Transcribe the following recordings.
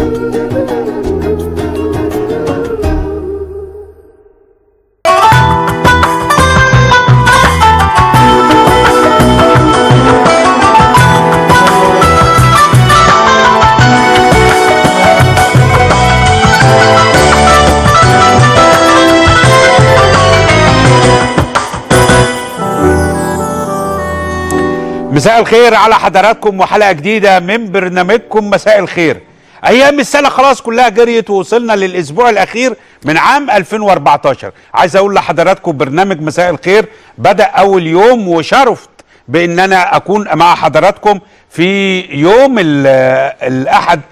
مساء الخير على حضراتكم وحلقة جديدة من برنامجكم مساء الخير. أيام السنة خلاص كلها جريت ووصلنا للأسبوع الأخير من عام 2014. عايز أقول لحضراتكم برنامج مساء الخير بدأ أول يوم، وشرفت بأن أنا أكون مع حضراتكم في يوم الأحد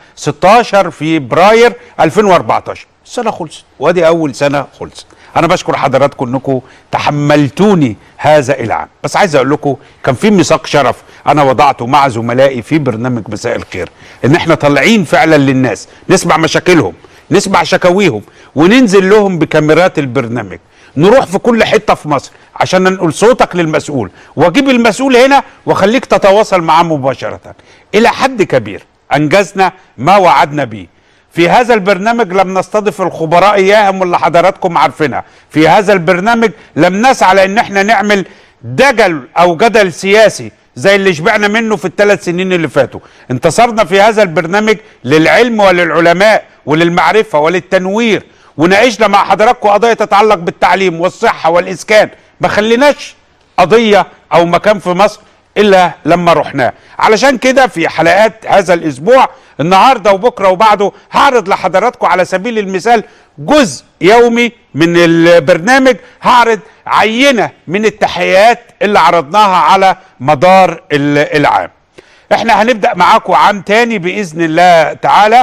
16 فبراير 2014. السنة خلصت وادي أول سنة خلصت. أنا بشكر حضراتكم أنكم تحملتوني هذا العام، بس عايز أقول لكم كان في ميثاق شرف أنا وضعته مع زملائي في برنامج مساء الخير، إن إحنا طالعين فعلا للناس نسمع مشاكلهم، نسمع شكاويهم، وننزل لهم بكاميرات البرنامج، نروح في كل حتة في مصر عشان ننقل صوتك للمسؤول، واجيب المسؤول هنا واخليك تتواصل معاه مباشرة. إلى حد كبير أنجزنا ما وعدنا بيه. في هذا البرنامج لم نستضيف الخبراء اياهم واللي حضراتكم عارفينها. في هذا البرنامج لم نسعى لان احنا نعمل دجل او جدل سياسي زي اللي شبعنا منه في ال3 سنين اللي فاتوا. انتصرنا في هذا البرنامج للعلم وللعلماء وللمعرفة وللتنوير، وناقشنا مع حضراتكم قضايا تتعلق بالتعليم والصحة والإسكان. ما خليناش قضية او مكان في مصر إلا لما رحناه. علشان كده في حلقات هذا الأسبوع النهاردة وبكرة وبعده هعرض لحضراتكم على سبيل المثال جزء يومي من البرنامج، هعرض عينة من التحيات اللي عرضناها على مدار العام. احنا هنبدأ معاكم عام تاني بإذن الله تعالى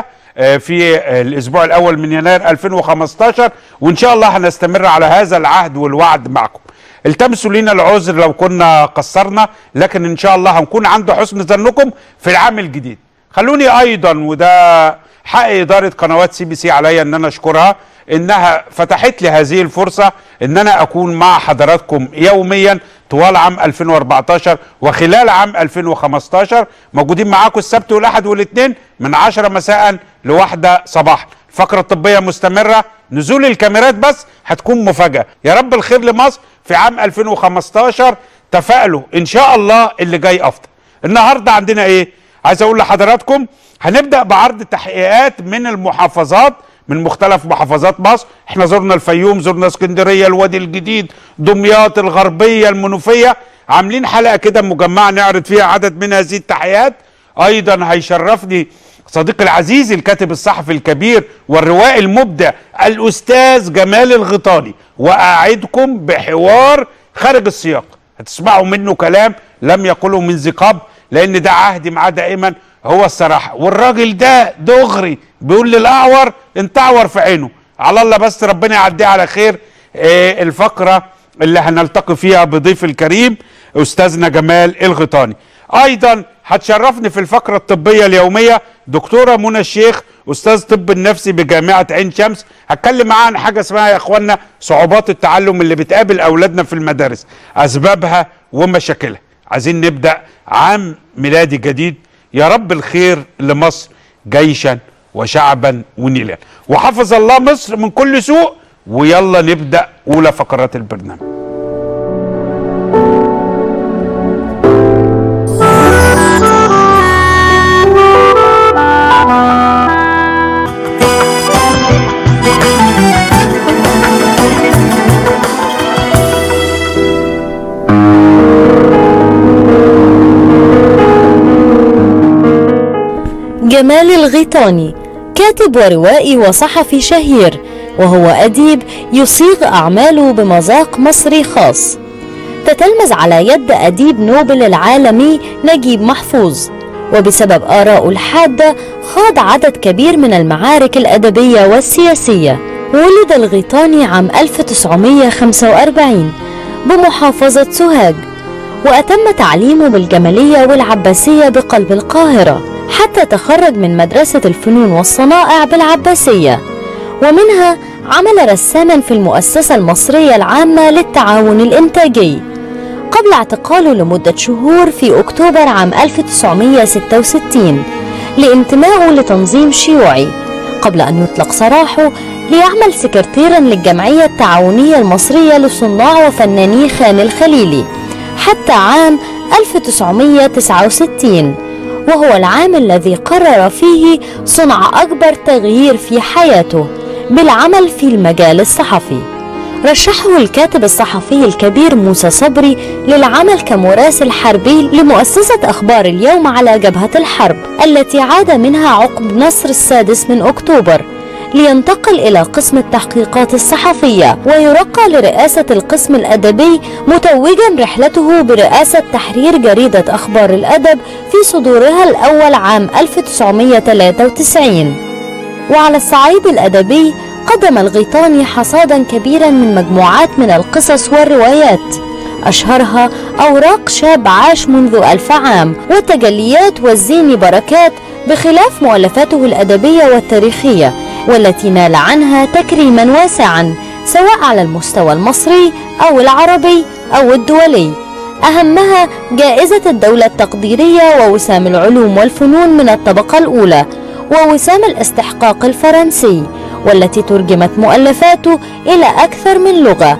في الأسبوع الأول من يناير 2015، وإن شاء الله هنستمر على هذا العهد والوعد معكم. التمسوا لنا العذر لو كنا قصرنا، لكن ان شاء الله هنكون عند حسن ظنكم في العام الجديد. خلوني ايضا، وده حق اداره قنوات CBC عليا ان انا اشكرها، انها فتحت لي هذه الفرصه ان انا اكون مع حضراتكم يوميا طوال عام 2014 وخلال عام 2015. موجودين معاكم السبت والاحد والاثنين من 10 مساء ل1 صباحا. الفقره الطبيه مستمره، نزول الكاميرات بس هتكون مفاجاه. يا رب الخير لمصر في عام 2015. تفائلوا ان شاء الله اللي جاي افضل. النهارده عندنا ايه؟ عايز اقول لحضراتكم هنبدا بعرض تحقيقات من المحافظات، من مختلف محافظات مصر. احنا زرنا الفيوم، زرنا اسكندريه، الوادي الجديد، دمياط، الغربيه، المنوفيه. عاملين حلقه كده مجمعه نعرض فيها عدد من هذه التحقيقات. ايضا هيشرفني صديقي العزيز الكاتب الصحفي الكبير والروائي المبدع الأستاذ جمال الغيطاني، وأعدكم بحوار خارج السياق هتسمعوا منه كلام لم يقله من ذي قبل، لأن ده عهدي معاه دائما هو الصراحة. والراجل ده دغري بيقول للأعور انت أعور في عينه. على الله بس ربنا يعديه على خير. الفقرة اللي هنلتقي فيها بضيف الكريم أستاذنا جمال الغيطاني. أيضا هتشرفني في الفقرة الطبية اليومية دكتورة منى الشيخ، أستاذ طب النفسي بجامعة عين شمس. هتكلم معاها عن حاجة اسمها يا إخوانا صعوبات التعلم اللي بتقابل أولادنا في المدارس، أسبابها ومشاكلها. عايزين نبدأ عام ميلادي جديد. يا رب الخير لمصر جيشا وشعبا ونيلا، وحفظ الله مصر من كل سوء. ويلا نبدأ أولى فقرات البرنامج. جمال الغيطاني كاتب وروائي وصحفي شهير، وهو أديب يصيغ أعماله بمذاق مصري خاص. تتلمذ على يد أديب نوبل العالمي نجيب محفوظ، وبسبب آرائه الحادة خاض عدد كبير من المعارك الأدبية والسياسية. ولد الغيطاني عام 1945 بمحافظة سوهاج، وأتم تعليمه بالجمالية والعباسية بقلب القاهرة، حتى تخرج من مدرسة الفنون والصنائع بالعباسية، ومنها عمل رساما في المؤسسة المصرية العامة للتعاون الإنتاجي، قبل اعتقاله لمدة شهور في أكتوبر عام 1966 لانتمائه لتنظيم شيوعي قبل أن يطلق سراحه ليعمل سكرتيرا للجمعية التعاونية المصرية لصناع وفناني خان الخليلي حتى عام 1969، وهو العام الذي قرر فيه صنع أكبر تغيير في حياته بالعمل في المجال الصحفي. رشحه الكاتب الصحفي الكبير موسى صبري للعمل كمراسل حربي لمؤسسة أخبار اليوم على جبهة الحرب التي عاد منها عقب نصر 6 أكتوبر، لينتقل إلى قسم التحقيقات الصحفية ويرقى لرئاسة القسم الأدبي، متوجا رحلته برئاسة تحرير جريدة أخبار الأدب في صدورها الأول عام 1993. وعلى الصعيد الأدبي قدم الغيطاني حصادا كبيرا من مجموعات من القصص والروايات، أشهرها أوراق شاب عاش منذ 1000 عام وتجليات والزين بركات، بخلاف مؤلفاته الأدبية والتاريخية والتي نال عنها تكريما واسعا سواء على المستوى المصري أو العربي أو الدولي، أهمها جائزة الدولة التقديرية ووسام العلوم والفنون من الطبقة الأولى ووسام الاستحقاق الفرنسي، والتي ترجمت مؤلفاته إلى أكثر من لغة.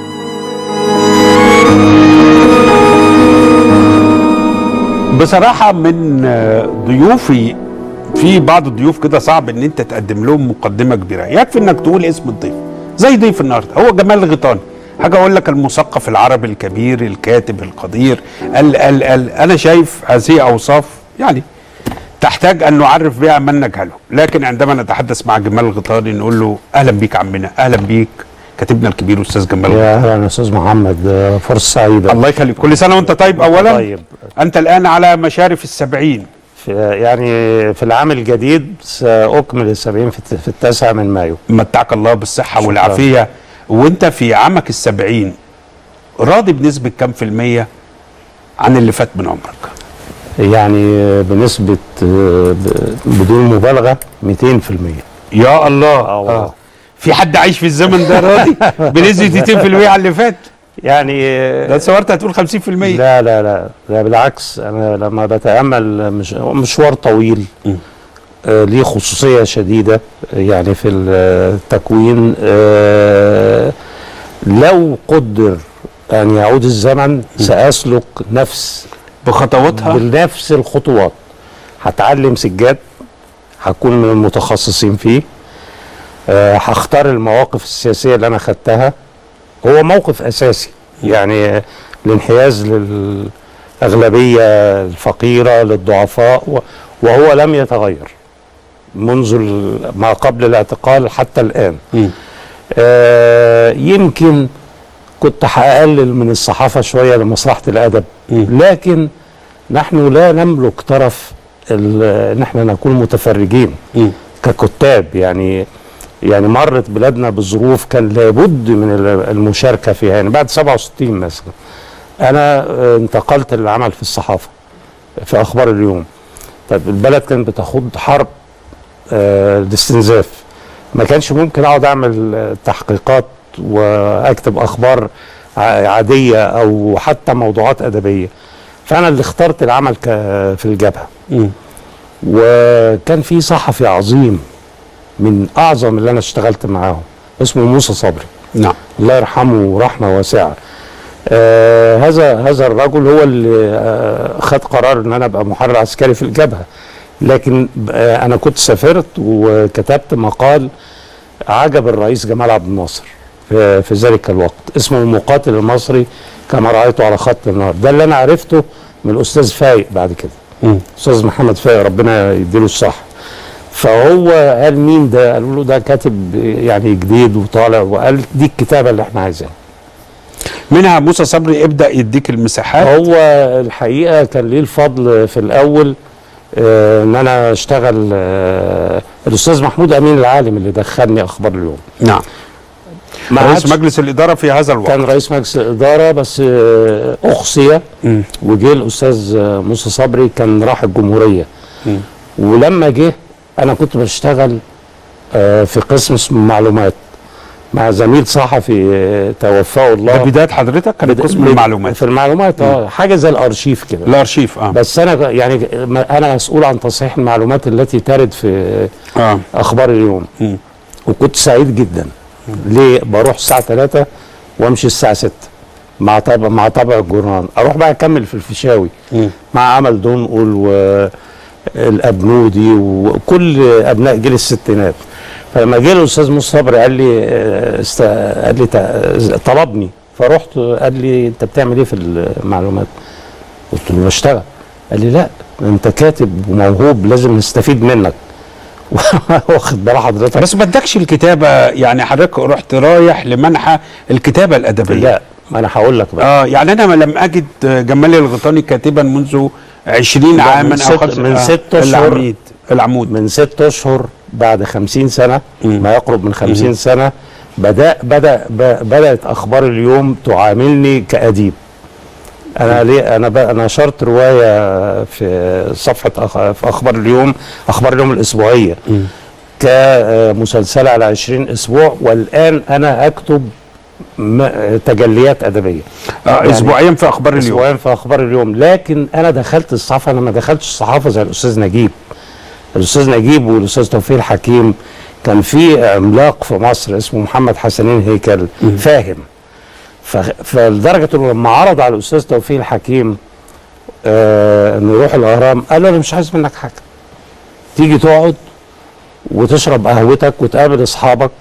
بصراحة من ضيوفي، في بعض الضيوف كده صعب ان انت تقدم لهم مقدمة كبيرة، يكفي انك تقول اسم الضيف زي ضيف النهارده هو جمال الغيطاني. حاجة اقول لك المثقف العربي الكبير، الكاتب القدير، انا شايف هذه اوصاف يعني تحتاج ان نعرف بها من نجهله، لكن عندما نتحدث مع جمال الغيطاني نقول له اهلا بيك عمنا، اهلا بيك كاتبنا الكبير استاذ جمال. يا اهلا استاذ محمد، فرصه سعيده. الله يخليك، كل سنه وانت طيب. اولا طيب. انت الان على مشارف ال70، يعني في العام الجديد ساكمل ال70 في 9 مايو. متعك الله بالصحه والعافيه. وانت في عامك ال70 راضي بنسبه كام في المية عن اللي فات من عمرك؟ يعني بنسبه بدون مبالغه 200%. يا الله. في حد عايش في الزمن ده راضي بنسبه 200% على اللي فات؟ يعني ده تصورت هتقول 50%. لا لا لا، ده بالعكس، انا لما بتامل مشوار طويل ليه خصوصيه شديده يعني في التكوين. لو قدر ان يعود الزمن ساسلك بخطواتها، بنفس الخطوات. هتعلم سجاد، هكون من المتخصصين فيه، هختار المواقف السياسيه اللي انا خدتها. هو موقف اساسي يعني الانحياز للاغلبيه الفقيره للضعفاء، وهو لم يتغير منذ ما قبل الاعتقال حتى الان. يمكن كنت هقلل من الصحافه شويه لمصلحه الادب، لكن نحن لا نملك طرف ان احنا نكون متفرجين ككتاب. يعني مرت بلادنا بظروف كان لابد من المشاركه فيها. يعني بعد 67 مثلا انا انتقلت للعمل في الصحافه في اخبار اليوم. طيب البلد كانت بتخوض حرب الاستنزاف، ما كانش ممكن اقعد اعمل تحقيقات واكتب اخبار عاديه او حتى موضوعات ادبيه. فانا اللي اخترت العمل في الجبهه. وكان في صحفي عظيم من اعظم اللي انا اشتغلت معاهم اسمه موسى صبري. نعم، الله يرحمه رحمه واسعه. هذا الرجل هو اللي خد قرار ان انا ابقى محرر عسكري في الجبهه. لكن انا كنت سافرت وكتبت مقال عجب الرئيس جمال عبد الناصر في ذلك الوقت، اسمه المقاتل المصري كما رايته على خط النار. ده اللي انا عرفته من الاستاذ فايق بعد كده، استاذ محمد فايق ربنا يديله الصحه. فهو قال مين ده؟ قالوا له ده كاتب يعني جديد وطالع، وقال دي الكتابه اللي احنا عايزينها. منها موسى صبري ابدا يديك المساحات. هو الحقيقه كان ليه الفضل في الاول ان انا اشتغل. الاستاذ محمود امين العالم اللي دخلني اخبار اليوم. نعم، رئيس مجلس الاداره في هذا الوقت. كان رئيس مجلس الاداره بس اخصي، وجه الاستاذ موسى صبري كان راح الجمهوريه. ولما جه انا كنت بشتغل في قسم اسمه معلومات. مع زميل صحفي توفاه الله. ده بدايه حضرتك كانت قسم المعلومات؟ في المعلومات حاجه زي الارشيف كده. الارشيف بس انا يعني انا مسؤول عن تصحيح المعلومات التي ترد في اخبار اليوم. وكنت سعيد جدا. ليه؟ بروح الساعه 3 وامشي الساعه 6 مع طبع الجورنال، اروح بقى اكمل في الفيشاوي مع امل دنقل والابنودي وكل ابناء جيل الستينات. فلما جه الاستاذ موسى صبري قال لي طلبني، فرحت قال لي انت بتعمل ايه في المعلومات؟ قلت له بشتغل. قال لي لا انت كاتب وموهوب لازم نستفيد منك. واخد بال حضرتك؟ بس ما ادكش الكتابه، يعني حضرتك رحت رايح لمنحى الكتابه الادبيه؟ لا ما انا هقول لك بقى. يعني انا لم اجد جمال الغيطاني كاتبا منذ 20 عاما او 5 من 6 اشهر العمود من 6 اشهر بعد 50 سنه ما يقرب من 50 سنه بدات اخبار اليوم تعاملني كاديب. انا ليه انا نشرت روايه في صفحه في اخبار اليوم الاسبوعيه كمسلسله على 20 اسبوع، والان انا اكتب تجليات ادبيه يعني اسبوعيا في اخبار اليوم. اسبوعيا في اخبار اليوم. لكن انا دخلت الصحافه، انا ما دخلتش الصحافه زي الاستاذ نجيب. الاستاذ نجيب والاستاذ توفيق الحكيم كان في عملاق في مصر اسمه محمد حسنين هيكل فاهم. فلدرجه انه لما عرض على الاستاذ توفيق الحكيم انه يروح الاهرام، قال له انا مش عايز منك حاجه، تيجي تقعد وتشرب قهوتك وتقابل اصحابك.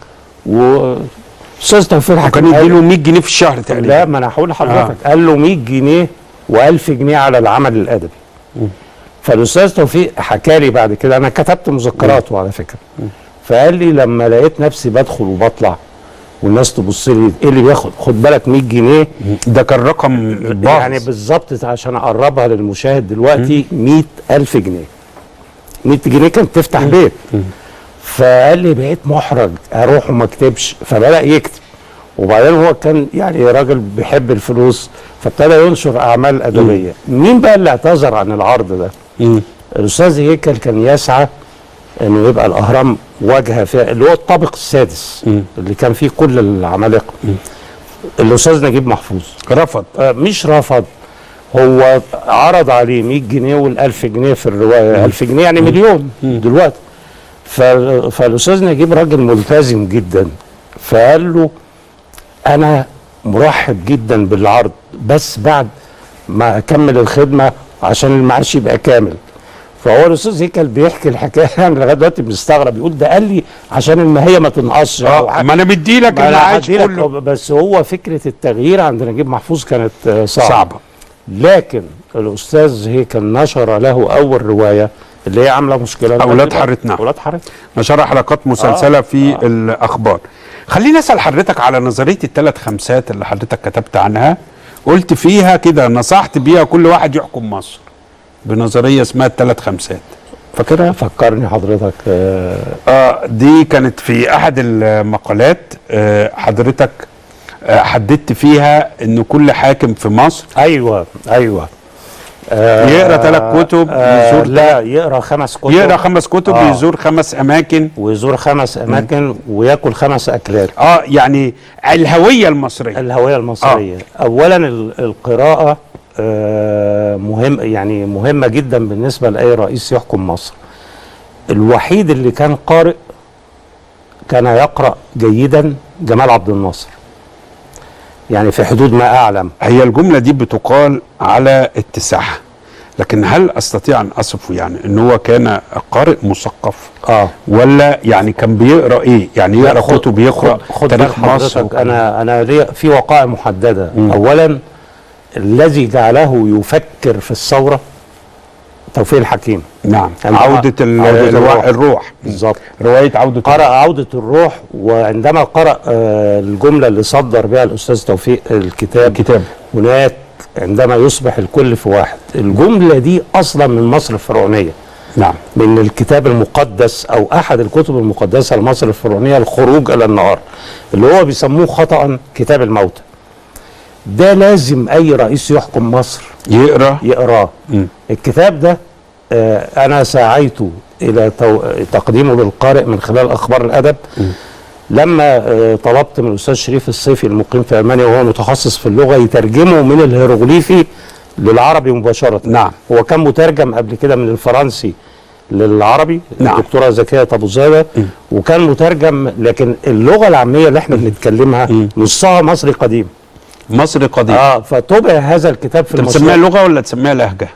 واستاذ توفيق الحكيم كان يديله 100 جنيه في الشهر تقريبا. لا ما انا هقول لحضرتك قال له 100 جنيه و1000 جنيه على العمل الادبي. فالاستاذ توفيق حكى لي بعد كده، انا كتبت مذكراته على فكره، فقال لي لما لقيت نفسي بدخل وبطلع والناس تبص لي ايه اللي بياخد، خد بالك 100 جنيه ده كان رقم باظ يعني بالظبط عشان اقربها للمشاهد دلوقتي 100,000 جنيه. 100 جنيه كانت تفتح بيت. فقال لي بقيت محرج اروح وما اكتبش، فبدأ يكتب. وبعدين هو كان يعني راجل بيحب الفلوس، فابتدى ينشر اعمال ادبيه. مين بقى اللي اعتذر عن العرض ده؟ الاستاذ هيكل كان يسعى انه يبقى الاهرام واجهه فيها اللي هو الطابق السادس اللي كان فيه كل العمالقه. الاستاذ نجيب محفوظ رفض. مش رفض، هو عرض عليه 100 جنيه وال1000 جنيه في الروايه. 1000 جنيه يعني مليون دلوقتي. فالاستاذ نجيب راجل ملتزم جدا، فقال له انا مرحب جدا بالعرض بس بعد ما اكمل الخدمه عشان المعاش يبقى كامل. فهو الاستاذ هيكل بيحكي الحكايه انا لغايه دلوقتي بنستغرب، بيقول ده قال لي عشان الماهيه ما تنقصش. ما انا مدي لك المعاش كله. بس هو فكره التغيير عند نجيب محفوظ كانت صعبه. لكن الاستاذ هيكل نشر له اول روايه اللي هي عامله مشكله، اولاد حارتنا. اولاد حارتنا نشر حلقات مسلسله في الاخبار. خليني اسال حضرتك على نظريه الثلاث خمسات اللي حضرتك كتبت عنها، قلت فيها كده نصحت بيها كل واحد يحكم مصر بنظريه اسمها الثلاث خمسات، فاكرها؟ فكرني حضرتك. دي كانت في احد المقالات. حضرتك حددت فيها ان كل حاكم في مصر ايوه يقرا 3 كتب، يزور لا يقرا 5 كتب، يقرا 5 كتب، يزور 5 اماكن، ويزور 5 اماكن، وياكل 5 اكلات. يعني الهويه المصريه. الهويه المصريه. اولا القراءه مهمه جدا بالنسبه لاي رئيس يحكم مصر. الوحيد اللي كان قارئ كان يقرا جيدا جمال عبد الناصر، يعني في حدود ما اعلم. هي الجمله دي بتقال على اتساعها، لكن هل استطيع ان اصفه يعني ان هو كان قارئ مثقف؟ ولا يعني كان بيقرا ايه؟ يعني يقرا كتب، يقرا تاريخ مصر؟ انا ليا في وقائع محدده. اولا الذي جعله يفكر في الثوره توفيق الحكيم. نعم، عودة الروح. بالظبط، رواية عودة قرأ عودة الروح. وعندما قرأ الجملة اللي صدر بها الأستاذ توفيق الكتاب هناك عندما يصبح الكل في واحد، الجملة دي أصلا من مصر الفرعونية. نعم، من الكتاب المقدس أو أحد الكتب المقدسة لمصر الفرعونية، الخروج إلى النهار، اللي هو بيسموه خطأ كتاب الموتى. ده لازم أي رئيس يحكم مصر يقراه. الكتاب ده أنا سعيت إلى تقديمه للقارئ من خلال أخبار الأدب. لما طلبت من الاستاذ شريف الصيفي المقيم في المانيا وهو متخصص في اللغه يترجمه من الهيروغليفي للعربي مباشره. نعم. هو كان مترجم قبل كده من الفرنسي للعربي. نعم. الدكتوره زكيه ابو زاده. وكان مترجم، لكن اللغه العاميه اللي احنا بنتكلمها نصها مصري قديم. مصري قديم. فطبع هذا الكتاب في المصري. تسميها لغه ولا تسميها لهجه؟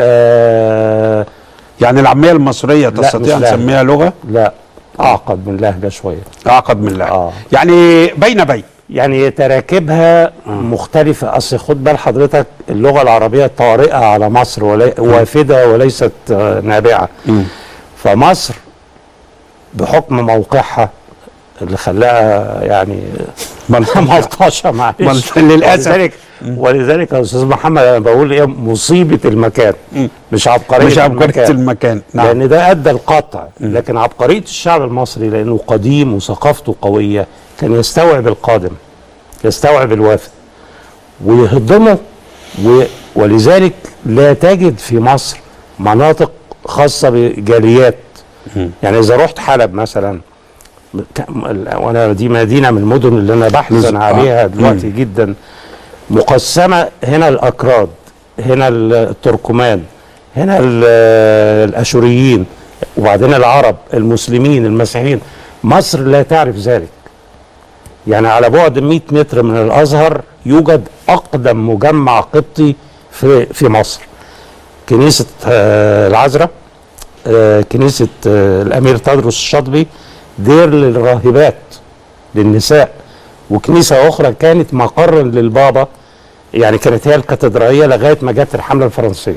يعني العاميه المصريه تستطيع ان تسميها لغه؟ لا، اعقد من لهجه شويه. اعقد من لهجه. يعني بين يعني تراكيبها مختلفه. اصل خد بال حضرتك، اللغه العربيه طارئه على مصر وافده وليست نابعه. فمصر بحكم موقعها اللي خلاها يعني ملطشه معلش للاسف. ولذلك يا استاذ محمد انا بقول ايه، مصيبه المكان مش عبقريه المكان. نعم. لان ده ادى القطع. لكن عبقريه الشعب المصري لانه قديم وثقافته قويه كان يستوعب القادم، يستوعب الوافد ويهضمه. ولذلك لا تجد في مصر مناطق خاصه بجاليات. يعني اذا رحت حلب مثلا، وانا دي مدينه من المدن اللي انا بحزن عليها دلوقتي جدا، مقسمه، هنا الاكراد، هنا التركمان، هنا الاشوريين، وبعدين العرب، المسلمين، المسيحيين. مصر لا تعرف ذلك. يعني على بعد 100 متر من الازهر يوجد اقدم مجمع قبطي في مصر، كنيسه العذراء، كنيسه الامير تدرس الشاطبي، دير للراهبات للنساء، وكنيسه اخرى كانت مقر للبابا، يعني كانت هي الكاتدرائيه لغايه ما جت الحمله الفرنسيه.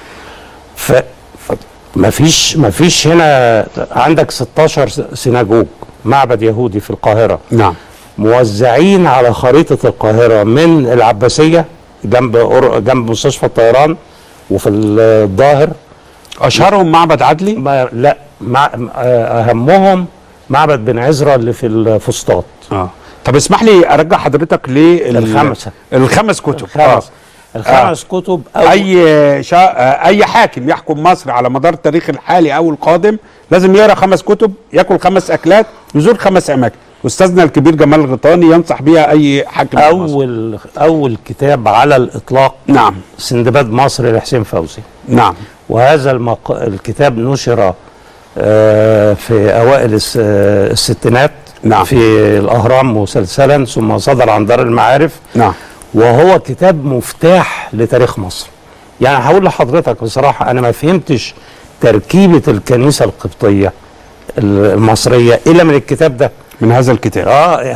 ما فيش هنا. عندك 16 سيناجوج، معبد يهودي في القاهره. نعم. موزعين على خريطه القاهره من العباسيه جنب مستشفى الطيران، وفي الظاهر. اشهرهم معبد عدلي؟ لا، اهمهم معبد بن عزرا اللي في الفسطاط. طب اسمح لي ارجع حضرتك الخمس كتب. الخمس كتب. اي حاكم يحكم مصر على مدار التاريخ الحالي او القادم لازم يقرا 5 كتب، ياكل 5 اكلات، يزور 5 اماكن. استاذنا الكبير جمال الغيطاني ينصح بيها اي حاكم. اول كتاب على الاطلاق. نعم. سندباد مصر لحسين فوزي. نعم. وهذا الكتاب نشر في اوائل الستينات. نعم. في الاهرام مسلسلا، ثم صدر عن دار المعارف. نعم. وهو كتاب مفتاح لتاريخ مصر. يعني هقول لحضرتك بصراحه، انا ما فهمتش تركيبه الكنيسه القبطيه المصريه الا من الكتاب ده، من هذا الكتاب.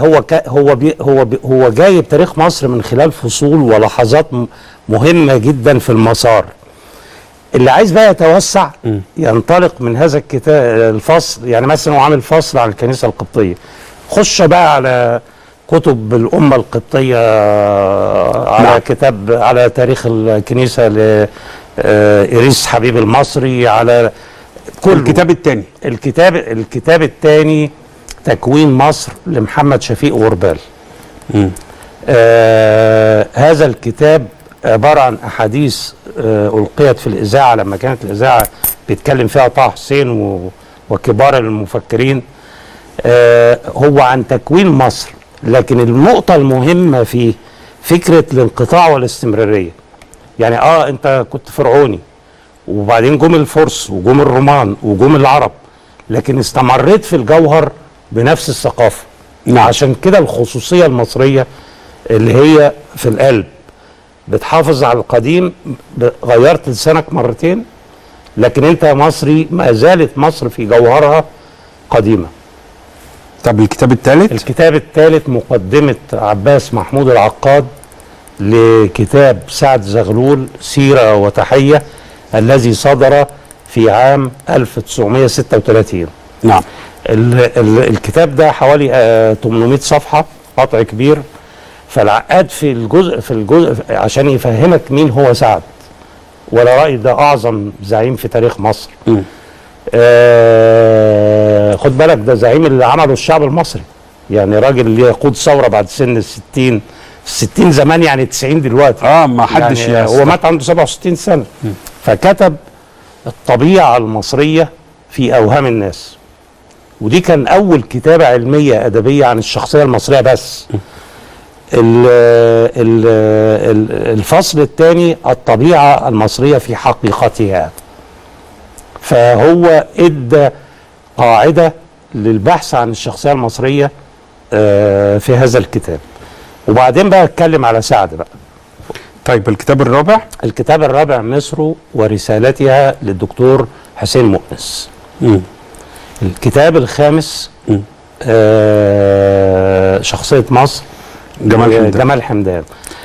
هو جايب تاريخ مصر من خلال فصول ولحظات مهمه جدا في المسار. اللي عايز بقى يتوسع ينطلق من هذا الكتاب الفصل. يعني مثلا هو عامل فصل عن الكنيسه القبطيه، خش بقى على كتب الامه القبطيه، على كتاب على تاريخ الكنيسه لإيريس حبيب المصري، على كل الكتاب الثاني تكوين مصر لمحمد شفيق غربال. هذا الكتاب عباره عن احاديث القيت في الاذاعه لما كانت الاذاعه بيتكلم فيها طه حسين وكبار المفكرين. هو عن تكوين مصر، لكن النقطه المهمه فيه فكره الانقطاع والاستمراريه. يعني انت كنت فرعوني، وبعدين جم الفرس وجم الرومان وجم العرب، لكن استمريت في الجوهر بنفس الثقافه. نعم. عشان كده الخصوصيه المصريه اللي هي في القلب بتحافظ على القديم. غيرت لسانك مرتين، لكن انت مصري، ما زالت مصر في جوهرها قديمه. طب الكتاب الثالث؟ الكتاب الثالث مقدمه عباس محمود العقاد لكتاب سعد زغلول سيره وتحيه، الذي صدر في عام 1936. نعم. الكتاب ده حوالي 800 صفحه، قطع كبير. فالعقاد في الجزء عشان يفهمك مين هو سعد، ولا رأي ده أعظم زعيم في تاريخ مصر. خد بالك، ده زعيم اللي عمله الشعب المصري، يعني راجل اللي يقود ثورة بعد سن ال60. 60 زمان يعني 90 دلوقتي. ما حدش يعني هو مات عنده 67 سنة. فكتب الطبيعة المصرية في أوهام الناس. ودي كان اول كتابه علميه ادبيه عن الشخصيه المصريه بس. الفصل الثاني الطبيعه المصريه في حقيقتها، فهو ادى قاعده للبحث عن الشخصيه المصريه في هذا الكتاب. وبعدين بقى اتكلم على سعد بقى. طيب الكتاب الرابع؟ الكتاب الرابع مصر ورسالتها للدكتور حسين مؤنس. الكتاب الخامس شخصية مصر جمال حمدان.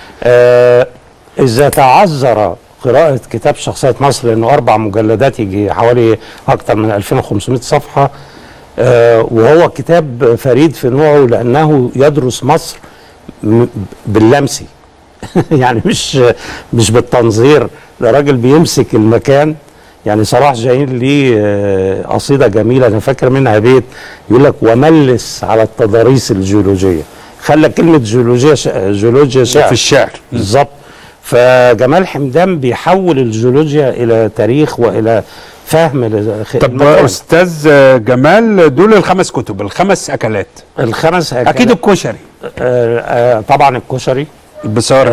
إذا تعذر قراءة كتاب شخصية مصر لأنه 4 مجلدات يجي حوالي أكثر من 2500 صفحة، وهو كتاب فريد في نوعه لأنه يدرس مصر باللمسي يعني مش بالتنظير، ده راجل بيمسك المكان. يعني صلاح جاهين ليه قصيده جميله انا فاكر منها بيت يقول لك وملس على التضاريس الجيولوجيه، خلى كلمه جيولوجيا شعر في الشعر بالظبط. فجمال حمدان بيحول الجيولوجيا الى تاريخ والى فهم. طب استاذ جمال، دول ال5 كتب، ال5 اكلات، ال5 أكلات اكيد الكشري. طبعا الكشري، البصاره،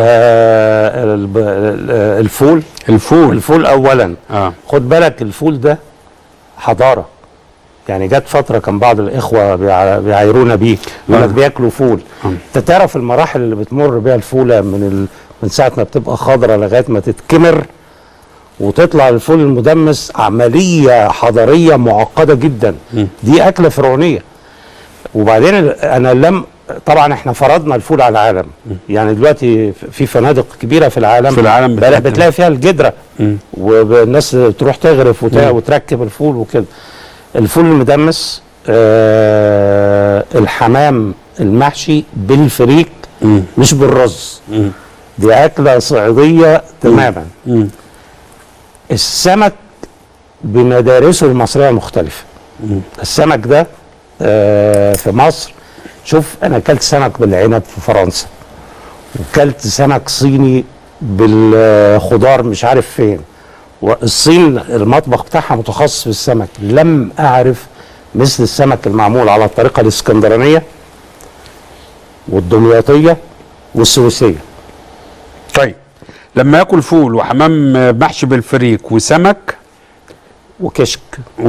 الفول اولا. خد بالك الفول ده حضاره، يعني جت فتره كان بعض الاخوه بيعايرونا بيه يقول لك بياكلوا فول. انت تعرف المراحل اللي بتمر بيها الفوله من ساعه ما بتبقى خضره لغايه ما تتكمر وتطلع الفول المدمس، عمليه حضاريه معقده جدا. دي اكله فرعونيه. وبعدين انا طبعا احنا فرضنا الفول على العالم. يعني دلوقتي في فنادق كبيره في العالم بتلاقي فيها الجدره والناس تروح تغرف وتركب الفول وكده. الفول المدمس، الحمام المحشي بالفريك مش بالرز، دي اكله صعيديه تماما. السمك بمدارسه المصريه مختلفه. السمك ده في مصر، شوف انا اكلت سمك بالعنب في فرنسا، وكلت سمك صيني بالخضار مش عارف فين. والصين المطبخ بتاعها متخصص في السمك، لم اعرف مثل السمك المعمول على الطريقه الاسكندرانيه والدمياطيه والسويسيه. طيب لما ياكل فول وحمام محشي بالفريك وسمك وكشك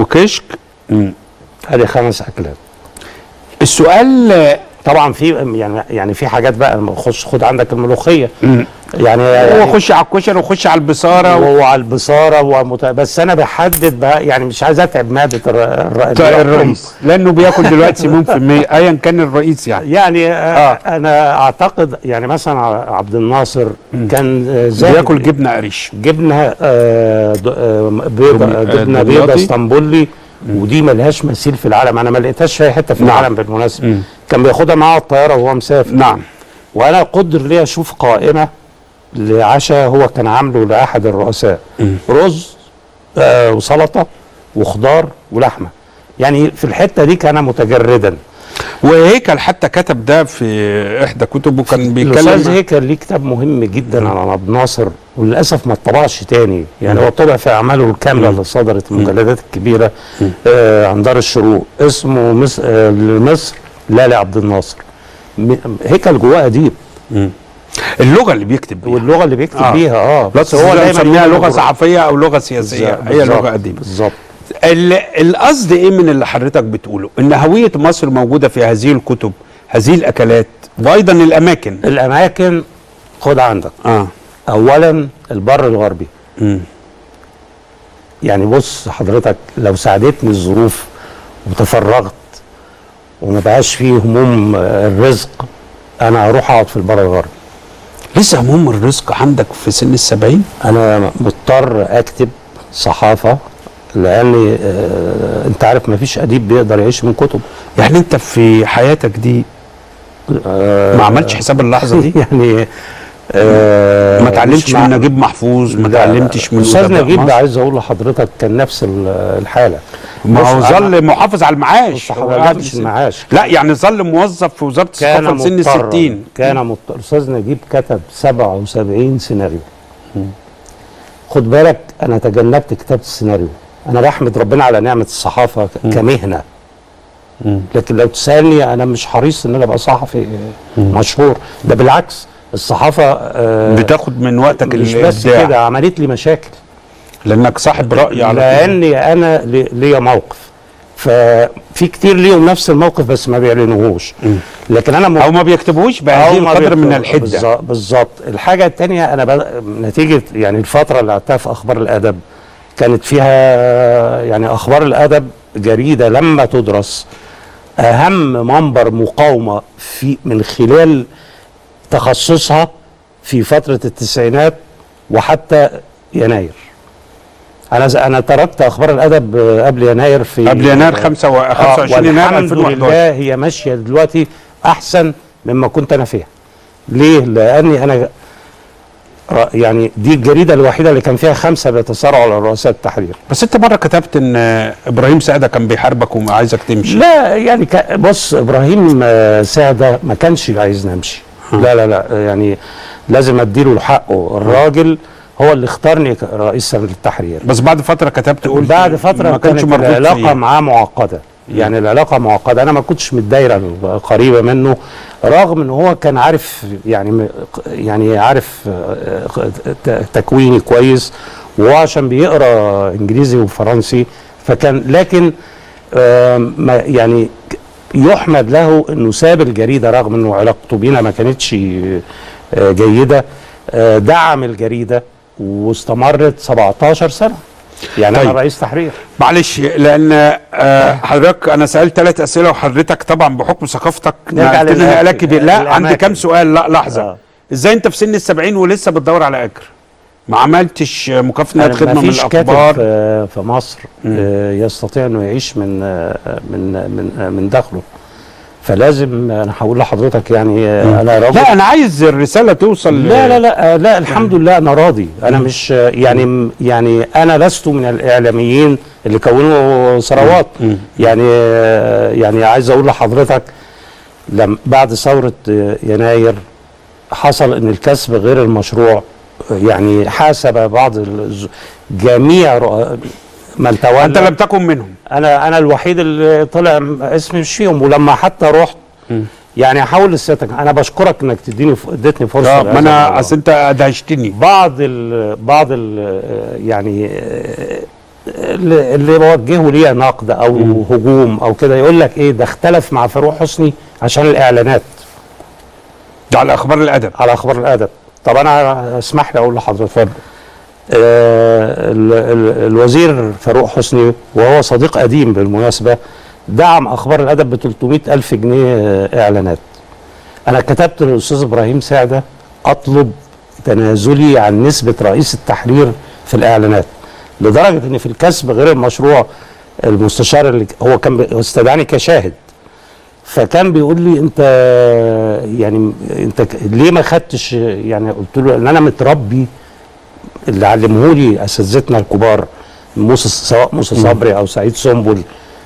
هذه 5 اكلات. السؤال طبعا في يعني في حاجات بقى، خد عندك الملوخيه يعني هو خش على الكشري وخش على البصاره وعلى البصاره بس انا بحدد بقى، يعني مش عايز اتعب معده الرئيس لانه بياكل دلوقتي 80% ايا كان الرئيس يعني انا اعتقد يعني مثلا عبد الناصر كان بياكل جبنه قريش، جبنه بيضه اسطنبولي، ودي ملهاش مثيل في العالم. انا ما لقيتهاش في اي حته في العالم بالمناسبه. كان بياخدها معاه الطياره وهو مسافر. وانا قدر لي اشوف قائمه لعشاء هو كان عامله لاحد الرؤساء، رز وسلطه وخضار ولحمه. يعني في الحته دي كان متجردا. وهيكل حتى كتب ده في احدى كتبه، كان بيتكلم. الاستاذ هيكل ليه كتاب مهم جدا عن عبد الناصر، وللاسف ما اتطبعش تاني. يعني هو طبع في اعماله الكامله اللي صدرت المجلدات الكبيره عن دار الشروق، اسمه مصر لا لعبد الناصر. هيكل جواه اديب. اللغه اللي بيكتب بيها واللغه اللي بيكتب بيها بس هو دايما يسميها لغه صحفيه او لغه سياسيه، هي لغه اديب بالظبط. القصد ايه من اللي حضرتك بتقوله؟ ان هويه مصر موجوده في هذه الكتب، هذه الاكلات، وايضا الاماكن. خد عندك اولا البر الغربي. يعني بص حضرتك، لو ساعدتني الظروف وتفرغت وما بقاش فيه هموم الرزق، انا هروح اقعد في البر الغربي. لسه هموم الرزق عندك في سن ال70؟ انا مضطر اكتب صحافه لان انت عارف ما فيش اديب بيقدر يعيش من كتب. يعني انت في حياتك دي ما عملتش حساب اللحظه دي؟ يعني ما اتعلمتش من نجيب محفوظ، ما اتعلمتش من استاذ نجيب ده، عايز اقول لحضرتك كان نفس الحاله. ما هو ظل محافظ على المعاش. مش المعاش، لا يعني ظل موظف في وزاره الثقافه لسن ال60. كان مضطر. استاذ نجيب كتب 77 سيناريو. خد بالك انا تجنبت كتابه السيناريو. انا بحمد ربنا على نعمه الصحافه كمهنه. لكن لو تسالني انا مش حريص ان انا ابقى صحفي مشهور، ده بالعكس الصحافه بتاخد من وقتك مش بس كده، عملت لي مشاكل لانك صاحب راي على لاني انا ليا موقف، ففي كتير ليهم نفس الموقف بس ما بيعلنوهوش، لكن انا او ما بيكتبوش بهذه القدر من الحده. بالظبط. الحاجه الثانيه انا نتيجه يعني الفتره اللي قعدتها في اخبار الادب كانت فيها يعني اخبار الادب جريده لما تدرس اهم منبر مقاومه في من خلال تخصصها في فتره التسعينات وحتى يناير. انا تركت اخبار الادب قبل يناير، في قبل يناير 25 يناير 2011. والحمد لله هي ماشيه دلوقتي احسن مما كنت انا فيها. ليه؟ لاني انا يعني دي الجريده الوحيده اللي كان فيها 5 بيتصارعوا على رؤساء التحرير. بس انت مره كتبت ان ابراهيم سعده كان بيحاربك وعايزك تمشي. لا يعني بص، ابراهيم سعده ما كانش عايزني امشي. لا لا لا، يعني لازم اديله حقه، الراجل هو اللي اختارني رئيسا للتحرير. بس بعد فتره كتبت قلت بعد فتره ما كانش كانت العلاقه معاه معقده، يعني العلاقه معقده، انا ما كنتش متدايره قريبه منه رغم ان هو كان عارف يعني عارف تكويني كويس، وهو عشان بيقرا انجليزي وفرنسي فكان، لكن يعني يحمد له انه ساب الجريده رغم انه علاقته بينا ما كانتش جيده، دعم الجريده واستمرت 17 سنه. يعني طيب. انا رئيس تحرير. معلش لان حضرتك انا سالت 3 اسئله وحضرتك طبعا بحكم ثقافتك لا عندي كام سؤال. لا لحظه ازاي انت في سن ال70 ولسه بتدور على اجر؟ ما عملتش مكافاه خدمه من الاخبار؟ في مصر يستطيع انه يعيش من دخله، فلازم انا هقول لحضرتك يعني انا راضي. لا انا عايز الرساله توصل. لا الحمد لله انا راضي. انا مش يعني انا لست من الاعلاميين اللي كونوا ثروات. يعني عايز اقول لحضرتك بعد ثوره يناير حصل ان الكسب غير المشروع يعني حاسب بعض جميع من تولى. انت لم تكن منهم. انا الوحيد اللي طلع اسمي مش فيهم، ولما حتى رحت يعني احاول لسيادتك انا بشكرك انك اديتني فرصه. ما انا اصل انت ادهشتني. بعض ال يعني اللي بوجهوا ليا نقد او هجوم او كده يقول لك ايه ده اختلف مع فاروق حسني عشان الاعلانات. ده على اخبار الادب. على اخبار الادب. طب انا اسمح لي اقول لحضرتك. اتفضل. الوزير فاروق حسني وهو صديق قديم بالمناسبة دعم أخبار الأدب ب 300,000 جنيه إعلانات. أنا كتبت للأستاذ إبراهيم سعدة أطلب تنازلي عن نسبة رئيس التحرير في الإعلانات، لدرجة أن في الكسب غير المشروع المستشار اللي هو كان استدعاني كشاهد، فكان بيقول لي أنت ليه ما خدتش، يعني قلت له أن أنا متربي اللي علمهولي اساتذتنا الكبار سواء موسى صبري او سعيد سنبل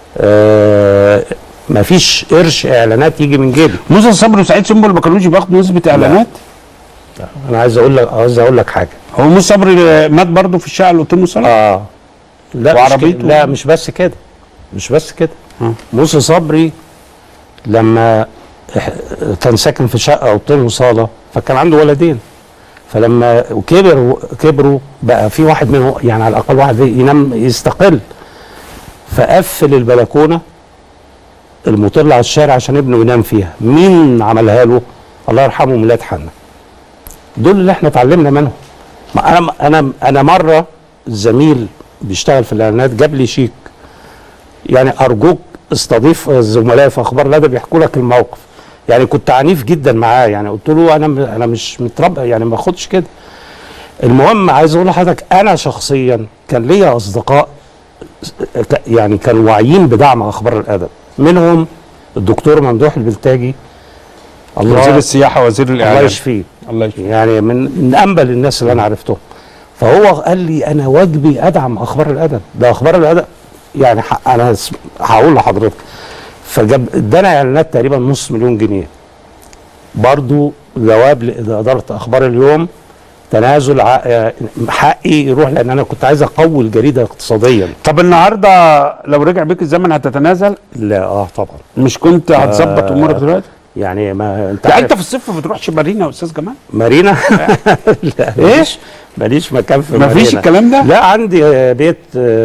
مفيش قرش اعلانات يجي من جيبي. موسى صبري وسعيد سنبل ما كانوش بياخدوا نسبه اعلانات؟ لا. انا عايز اقول لك حاجه. هو موسى صبري مات برضه في الشقه اللي قلت له صلاح؟ لا وعربيته. لا مش بس كده. موسى صبري لما كان ساكن في شقه اوضتين وصاله فكان عنده ولدين، فلما كبروا بقى في واحد منهم يعني على الاقل واحد ينام يستقل، فقفل البلكونه المطل على الشارع عشان ابنه ينام فيها. مين عملها له؟ الله يرحمه ميلاد حنا. دول اللي احنا اتعلمنا منهم. انا مره زميل بيشتغل في الاعلانات جاب لي شيك، يعني ارجوك استضيف الزملاء في اخبار الادب يحكوا لك الموقف. يعني كنت عنيف جدا معاه، يعني قلت له انا مش متربى يعني ما اخدش كده. المهم عايز اقول لحضرتك انا شخصيا كان ليا اصدقاء يعني كانوا واعيين بدعم اخبار الادب، منهم الدكتور ممدوح البلتاجي وزير السياحه وزير الاعلام الله يشفيه، يعني من انبل الناس اللي انا عرفتهم. فهو قال لي انا واجبي ادعم اخبار الادب، ده اخبار الادب يعني انا هقول لحضرتك. فجاب ادانا اعلانات تقريبا $500,000 جنيه. برضو جواب لاداره اخبار اليوم تنازل حقي يروح، لان انا كنت عايز اقوي الجريده اقتصاديا. طب النهارده لو رجع بيك الزمن هتتنازل؟ لا طبعا. مش كنت هتظبط امورك دلوقتي؟ يعني ما انت يعني انت في الصيف ما بتروحش مارينا يا استاذ جمال؟ مارينا لا ايش؟ ماليش مكان في مارينا. مفيش الكلام ده؟ لا، عندي بيت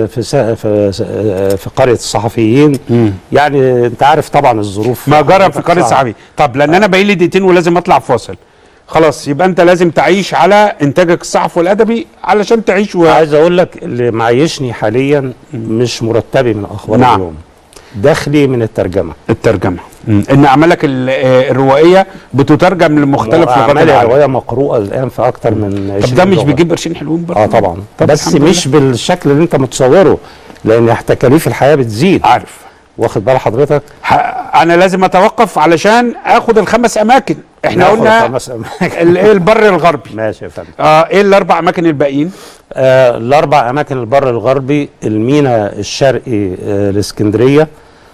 في قريه الصحفيين. يعني انت عارف طبعا الظروف ما جرى في قريه الصحفيين. طب لان انا باقي لي دقيقتين ولازم اطلع فاصل، خلاص يبقى انت لازم تعيش على انتاجك الصحفي والادبي علشان تعيش عايز اقول لك اللي معيشني حاليا مش مرتبي من اخبار اليوم، دخلي من الترجمه. ان اعمالك الروائيه بتترجم لمختلف لغات العالم. الروايه مقروءه الان في اكتر من 20 طب ده مش بيجيب قرشين حلوين برضه؟ طبعا، بس مش بالشكل اللي انت متصوره، لان تكاليف الحياه بتزيد. عارف، واخد بال حضرتك؟ انا لازم اتوقف علشان اخد الخمس اماكن. احنا قلنا البر الغربي. ماشي يا فندم. ايه الاربع اماكن الباقيين؟ الاربع اماكن البر الغربي: المينا الشرقي، الاسكندريه،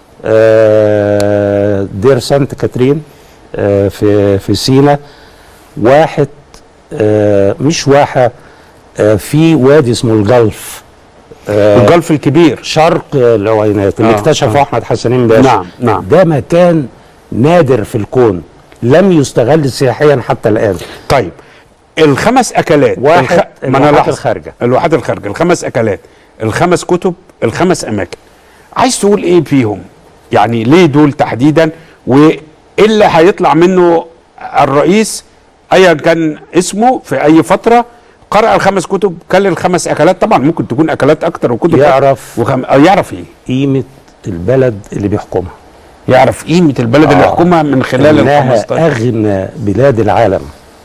دير سانت كاترين في سينا، واحد مش واحة، في وادي اسمه الجلف، الجلف الكبير شرق العوينات اللي اكتشفه احمد حسنين باشا. نعم. ده مكان نادر في الكون، لم يستغل سياحيا حتى الان. طيب الخمس اكلات، الواحات الخارجه، الخمس اكلات، الخمس كتب، الخمس اماكن، عايز تقول ايه فيهم؟ يعني ليه دول تحديدا؟ وايه اللي هيطلع منه الرئيس ايا كان اسمه في اي فتره قرأ الخمس كتب، كل الخمس اكلات؟ طبعا ممكن تكون اكلات اكتر وكتب يعرف يعرف ايه؟ قيمه البلد اللي بيحكمها، يعرف قيمه البلد اللي يحكمها من خلال إنها اغنى بلاد العالم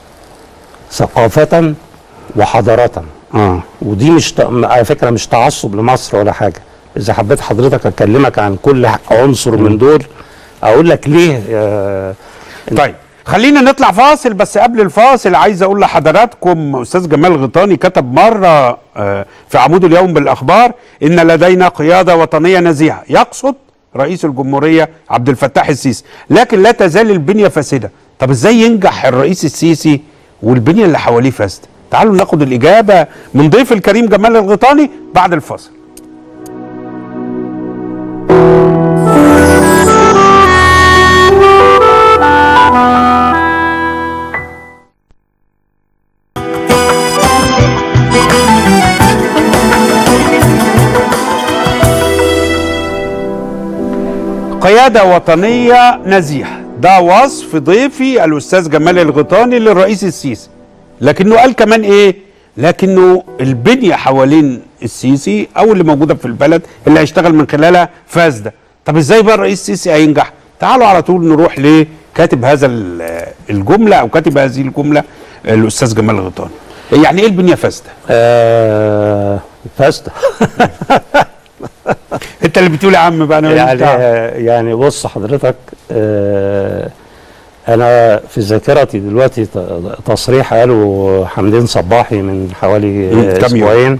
ثقافه وحضاره. ودي مش على فكره مش تعصب لمصر ولا حاجه. إذا حبيت حضرتك أكلمك عن كل عنصر من دول أقول لك ليه. طيب خلينا نطلع فاصل، بس قبل الفاصل عايز أقول لحضراتكم أستاذ جمال غيطاني كتب مرة في عمود اليوم بالأخبار إن لدينا قيادة وطنية نزيهة، يقصد رئيس الجمهورية عبد الفتاح السيسي، لكن لا تزال البنية فاسدة. طب إزاي ينجح الرئيس السيسي والبنية اللي حواليه فاسدة؟ تعالوا ناخد الإجابة من ضيف الكريم جمال الغيطاني بعد الفاصل. قيادة وطنية نزيهة، ده وصف ضيفي الأستاذ جمال الغيطاني للرئيس السيسي، لكنه قال كمان إيه؟ لكنه البنية حوالين السيسي أو اللي موجودة في البلد اللي هيشتغل من خلالها فاسدة. طب إزاي بقى الرئيس السيسي هينجح؟ تعالوا على طول نروح لكاتب هذا الجملة أو كاتب هذه الجملة الأستاذ جمال الغيطاني. يعني إيه البنية فاسدة؟ فاسدة انت اللي بتقول يا عم بقى. انا يعني بص حضرتك، انا في ذاكرتي دلوقتي تصريح قاله حمدين صباحي من حوالي اسبوعين،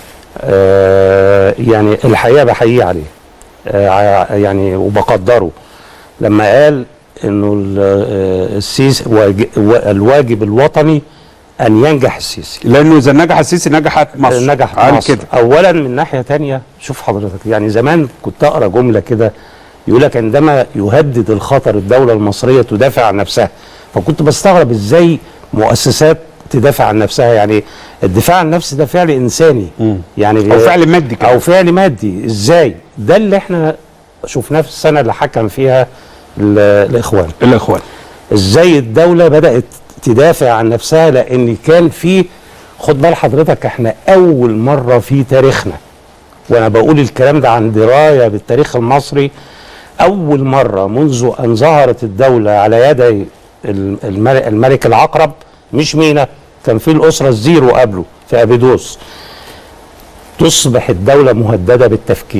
يعني الحقيقه بحييه عليه يعني وبقدره لما قال انه السيسي الواجب الوطني ان ينجح السيسي، لانه اذا نجح السيسي نجحت مصر. نجحت مصر كده. اولا من ناحيه ثانيه، شوف حضرتك، يعني زمان كنت اقرا جمله كده يقول لك عندما يهدد الخطر الدوله المصريه تدافع عن نفسها، فكنت بستغرب ازاي مؤسسات تدافع عن نفسها. يعني الدفاع عن النفس ده فعل انساني، يعني او فعل مادي كده، او فعل مادي. ازاي ده اللي احنا شفناه في السنه اللي حكم فيها الاخوان ازاي الدوله بدات تدافع عن نفسها، لان كان في، خد بال حضرتك، احنا اول مره في تاريخنا، وانا بقول الكلام ده عن درايه بالتاريخ المصري، اول مره منذ ان ظهرت الدوله على يدي الملك العقرب، مش مينا، كان في الاسره الزيرو قبله في ابيدوس، تصبح الدوله مهدده بالتفكيك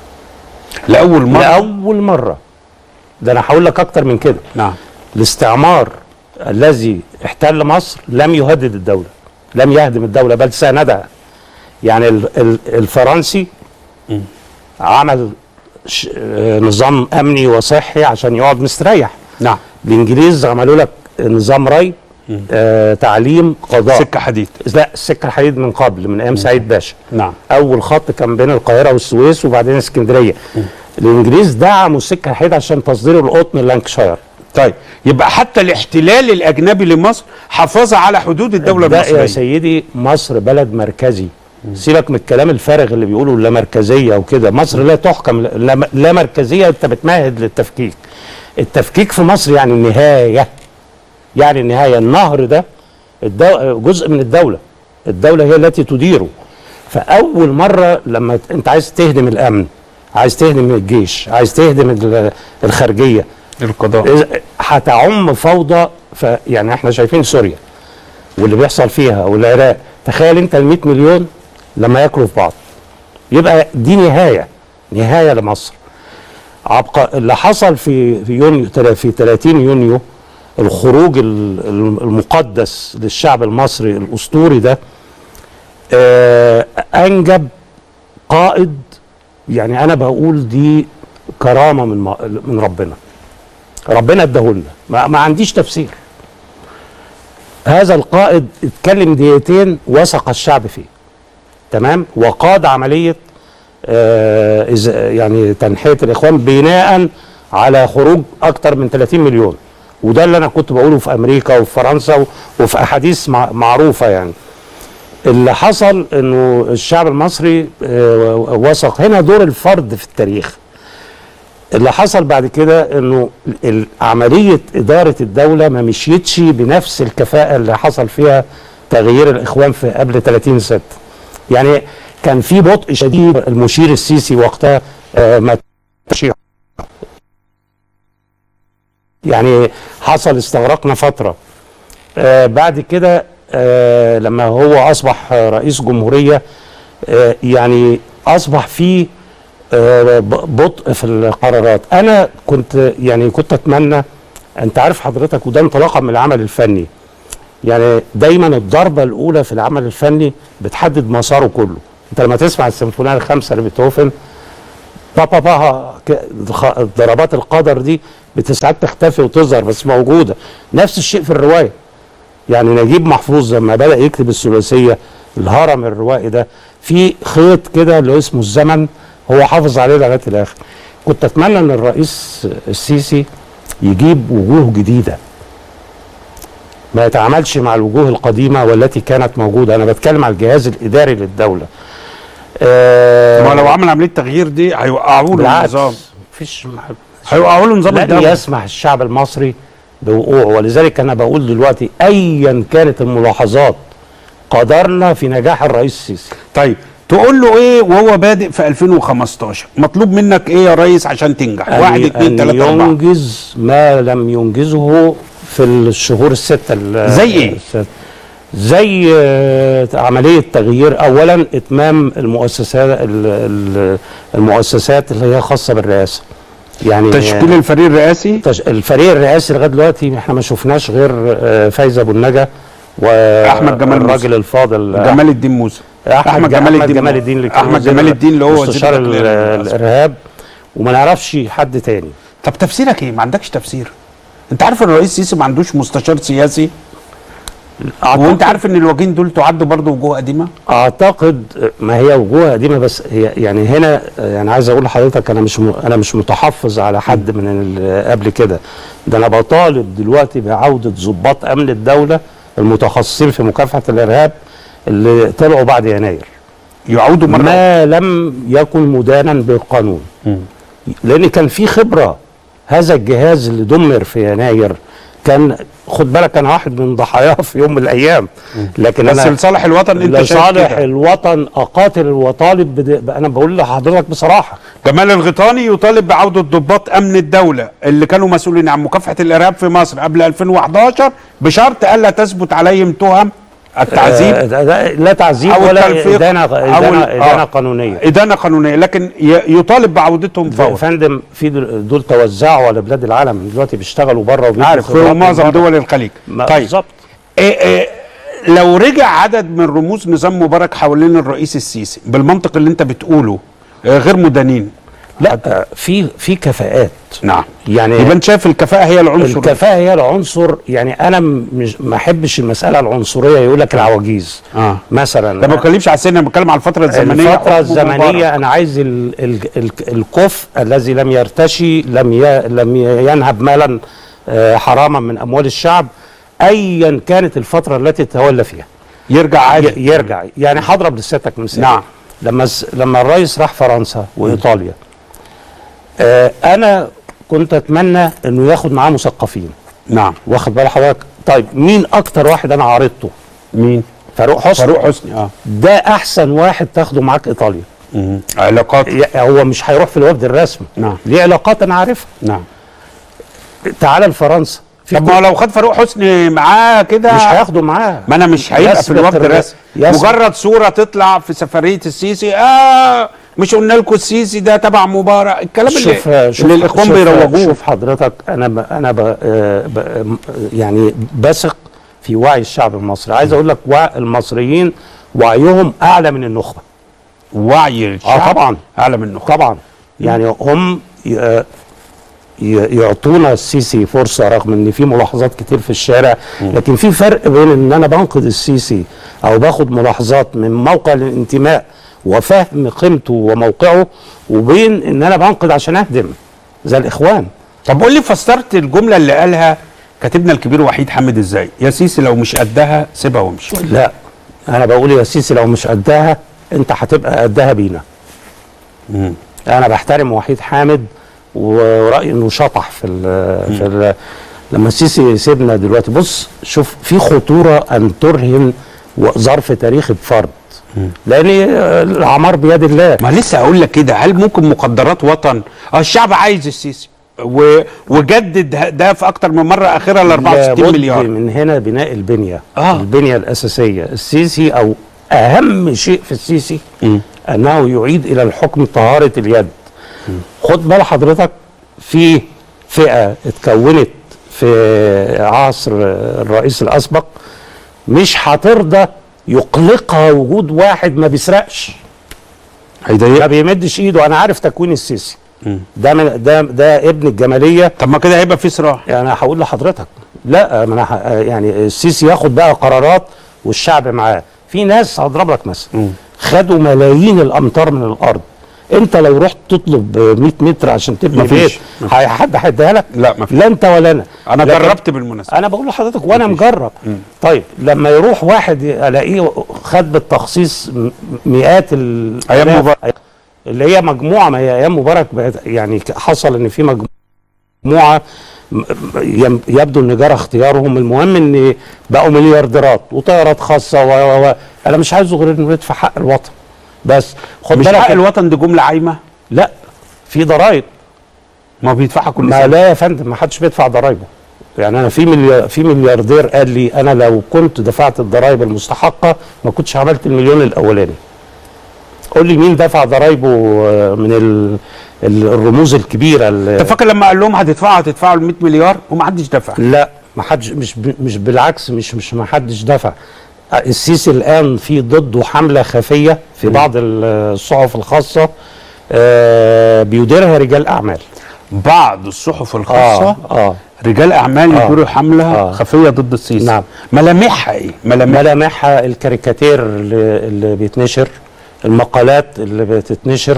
لاول مره. ده انا هقول لك اكتر من كده. نعم. الاستعمار الذي احتل مصر لم يهدد الدولة، لم يهدم الدولة، بل ساندها. يعني الفرنسي عمل نظام أمني وصحي عشان يقعد مستريح. نعم. الإنجليز عملوا لك نظام ري تعليم، قضاء. سكه حديد. لا، السكه الحديد من قبل، من ايام سعيد باشا. نعم. اول خط كان بين القاهره والسويس وبعدين اسكندريه. الانجليز دعموا السكه الحديد عشان تصدير القطن لانكشاير. طيب يبقى حتى الاحتلال الاجنبي لمصر حافظ على حدود الدوله المصريه. يا سيدي مصر بلد مركزي. سيبك من الكلام الفارغ اللي بيقولوا لا مركزيه وكده. مصر لا تحكم، لا مركزيه. انت بتمهد للتفكيك. التفكيك في مصر يعني النهايه. يعني النهايه. النهر ده جزء من الدوله. الدوله هي التي تديره. فاول مره لما انت عايز تهدم الامن، عايز تهدم الجيش، عايز تهدم الخارجيه، القضاء، هتعم فوضى. يعني احنا شايفين سوريا واللي بيحصل فيها والعراق. تخيل انت ال 100 مليون لما ياكلوا في بعض، يبقى دي نهايه لمصر. اللي حصل في يونيو، في 30 يونيو، الخروج المقدس للشعب المصري الاسطوري ده، انجب قائد. يعني انا بقول دي كرامه من ربنا اداهولنا. ما عنديش تفسير. هذا القائد اتكلم دقيقتين وثق الشعب فيه، تمام، وقاد عمليه يعني تنحيه الاخوان بناء على خروج اكتر من 30 مليون. وده اللي انا كنت بقوله في امريكا وفي فرنسا وفي احاديث معروفه. يعني اللي حصل انه الشعب المصري وثق. هنا دور الفرد في التاريخ. اللي حصل بعد كده انه عمليه اداره الدوله ما مشيتش بنفس الكفاءه اللي حصل فيها تغيير الاخوان في قبل 30/6. يعني كان في بطء شديد. المشير السيسي وقتها ما يعني حصل، استغرقنا فتره. بعد كده لما هو اصبح رئيس جمهوريه، يعني اصبح فيه بطء في القرارات. انا كنت اتمنى، انت عارف حضرتك، وده انطلاقا من العمل الفني. يعني دايما الضربه الاولى في العمل الفني بتحدد مساره كله. انت لما تسمع السيمفونيه الخامسه لبيتهوفن، ضربات القدر دي ساعات تختفي وتظهر بس موجوده. نفس الشيء في الروايه. يعني نجيب محفوظ لما بدأ يكتب الثلاثيه الهرم الروائي ده، في خيط كده اللي اسمه الزمن، هو حافظ عليه لغايه الاخر. كنت اتمنى ان الرئيس السيسي يجيب وجوه جديده، ما يتعاملش مع الوجوه القديمه والتي كانت موجوده. انا بتكلم على الجهاز الاداري للدوله. ما لو عمل عمليه تغيير دي هيوقعوا له النظام. مفيش، هيوقعوا له نظام الدوله. لن يسمح الشعب المصري بوقوعه. ولذلك انا بقول دلوقتي ايا كانت الملاحظات، قدرنا في نجاح الرئيس السيسي. طيب تقول له ايه وهو بادئ في 2015؟ مطلوب منك ايه يا ريس عشان تنجح؟ 1 2 3 4. ينجز ما لم ينجزه في الشهور الستة. زي ايه؟ زي عملية تغيير. اولا اتمام المؤسسات اللي هي خاصة بالرئاسة. يعني تشكيل الفريق الرئاسي. الفريق الرئاسي لغايه دلوقتي احنا ما شفناش غير فايزة ابو النجا واحمد جمال الراجل الفاضل جمال الدين موسى. احمد جمال الدين اللي هو مستشار الارهاب، وما نعرفش حد تاني. طب تفسيرك ايه؟ ما عندكش تفسير. انت عارف ان الرئيس السيسي ما عندوش مستشار سياسي؟ وانت عارف ان الوجهين دول تعد برضه وجوه قديمه؟ اعتقد ما هي وجوه قديمه، بس هي يعني هنا يعني عايز اقول لحضرتك انا مش متحفظ على حد من قبل كده. ده انا بطالب دلوقتي بعوده ضباط امن الدوله المتخصصين في مكافحه الارهاب اللي طلعوا بعد يناير، يعودوا مره ما لم يكن مدانا بالقانون. لان كان في خبره. هذا الجهاز اللي دمر في يناير كان، خد بالك، انا واحد من ضحاياه في يوم من الايام، لكن بس لصالح الوطن. انت شايف لصالح الوطن اقاتل وطالب. انا بقول لحضرتك بصراحه، جمال الغيطاني يطالب بعوده ضباط امن الدوله اللي كانوا مسؤولين عن مكافحه الارهاب في مصر قبل 2011 بشرط الا تثبت عليهم تهم التعذيب. لا تعذيب ولا إدانة قانونية. إدانة قانونية، لكن يطالب بعودتهم فورا. فندم، في دول توزعوا على بلاد العالم دلوقتي، بيشتغلوا بره عارف في معظم دول الخليج. طيب بالظبط. لو رجع عدد من رموز نظام مبارك حوالين الرئيس السيسي بالمنطق اللي انت بتقوله غير مدانين، لا في كفاءات. نعم. يعني يبقى انت شايف الكفاءه هي العنصر. الكفاءه هي العنصر. يعني انا مش ما احبش المساله العنصريه، يقول لك العواجيز مثلا. ده ما بتكلمش على السن، انا بتكلم على الفتره الزمنيه. الفتره الزمنيه انا عايز الكفء الذي لم يرتشي، لم ينهب مالا حراما من اموال الشعب، ايا كانت الفتره التي تولى فيها يرجع عادي. يرجع. يعني هضرب لسيادتك مثال. نعم. لما الرئيس راح فرنسا وايطاليا، انا كنت اتمنى انه ياخد معاه مثقفين. نعم. واخد بال حضرتك؟ طيب مين اكتر واحد انا عارضته؟ مين؟ فاروق حسني. فاروق حسني. ده احسن واحد تاخده معاك ايطاليا. علاقات. هو مش هيروح في الوفد الرسمي. نعم. ليه علاقات انا عارفها. نعم. تعال لفرنسا. طب ما لو خد فاروق حسني معاه كده مش هياخده معاه. ما انا مش هيبقى في الوفد الرسمي. مجرد صوره تطلع في سفريه السيسي، مش قلنا لكم السيسي ده تبع مبارك، الكلام اللي الاخوان بيروجوه. شوف حضرتك، انا يعني بثق في وعي الشعب المصري. عايز اقول لك المصريين وعيهم اعلى من النخبه. وعي الشعب طبعا اعلى من النخبه طبعا. يعني هم يعطونا السيسي فرصه، رغم ان في ملاحظات كتير في الشارع، لكن في فرق بين ان انا بنقد السيسي او باخد ملاحظات من موقع الانتماء وفهم قيمته وموقعه، وبين ان انا بنقد عشان اهدم زي الاخوان. طب قول لي، فسرت الجمله اللي قالها كاتبنا الكبير وحيد حامد ازاي؟ يا سيسي لو مش قدها سيبها وامشي. لا، انا بقول يا سيسي لو مش قدها انت هتبقى قدها بينا. انا بحترم وحيد حامد ورأيي انه شطح في لما السيسي يسيبنا دلوقتي. بص شوف، في خطوره ان ترهن ظرف تاريخي بفرد، لان الاعمار بيد الله. ما لسه اقول لك كده، هل ممكن مقدرات وطن؟ الشعب عايز السيسي وجدد ده في اكتر من مره اخرها ل 64 مليار. من هنا بناء البنيه. البنيه الاساسيه. السيسي او اهم شيء في السيسي انه يعيد الى الحكم طهاره اليد. خد بال حضرتك، في فئه اتكونت في عصر الرئيس الاسبق مش هترضى يقلقها وجود واحد ما بيسرقش، ما بيمدش ايده. انا عارف تكوين السيسي ده ابن الجماليه. طب ما كده هيبقى في صراع. يعني هقول لحضرتك، لا ما انا يعني السيسي ياخد بقى قرارات والشعب معاه. في ناس هضرب لك مثلا خدوا ملايين الامتار من الارض. انت لو رحت تطلب 100 متر عشان تبني بيت، حد هيديها لك؟ لا مفيش. لا انت ولا انا. انا جربت بالمناسبه. انا بقول لحضرتك وانا مجرب. طيب لما يروح واحد الاقيه خد بالتخصيص مئات ايام مبارك، اللي هي مجموعه، ما هي ايام مبارك يعني حصل ان في مجموعه يبدو ان جرى اختيارهم، المهم ان بقوا مليارديرات وطيارات خاصه انا مش عايزه غير انه يدفع حق الوطن بس. خد بالك، حق الوطن دي جمله عايمه. لا، في ضرائب ما بيدفعها كل سنه. لا يا فندم، ما حدش بيدفع ضرايبه. يعني انا في ملياردير قال لي انا لو كنت دفعت الضرايب المستحقه ما كنتش عملت المليون الاولاني. قول لي مين دفع ضرايبه من الرموز الكبيره؟ انت فاكر لما قال لهم هتدفعوا ال 100 مليار وما حدش دفع؟ لا، ما حدش، مش بالعكس، مش ما حدش دفع. السيسي الان في ضده حمله خفيه في بعض الصحف الخاصه بيديرها رجال اعمال. بعض الصحف الخاصه رجال اعمال يديروا حمله خفيه ضد السيسي. نعم. ملامحها ايه؟ ملامحها الكاريكاتير اللي بيتنشر، المقالات اللي بتتنشر.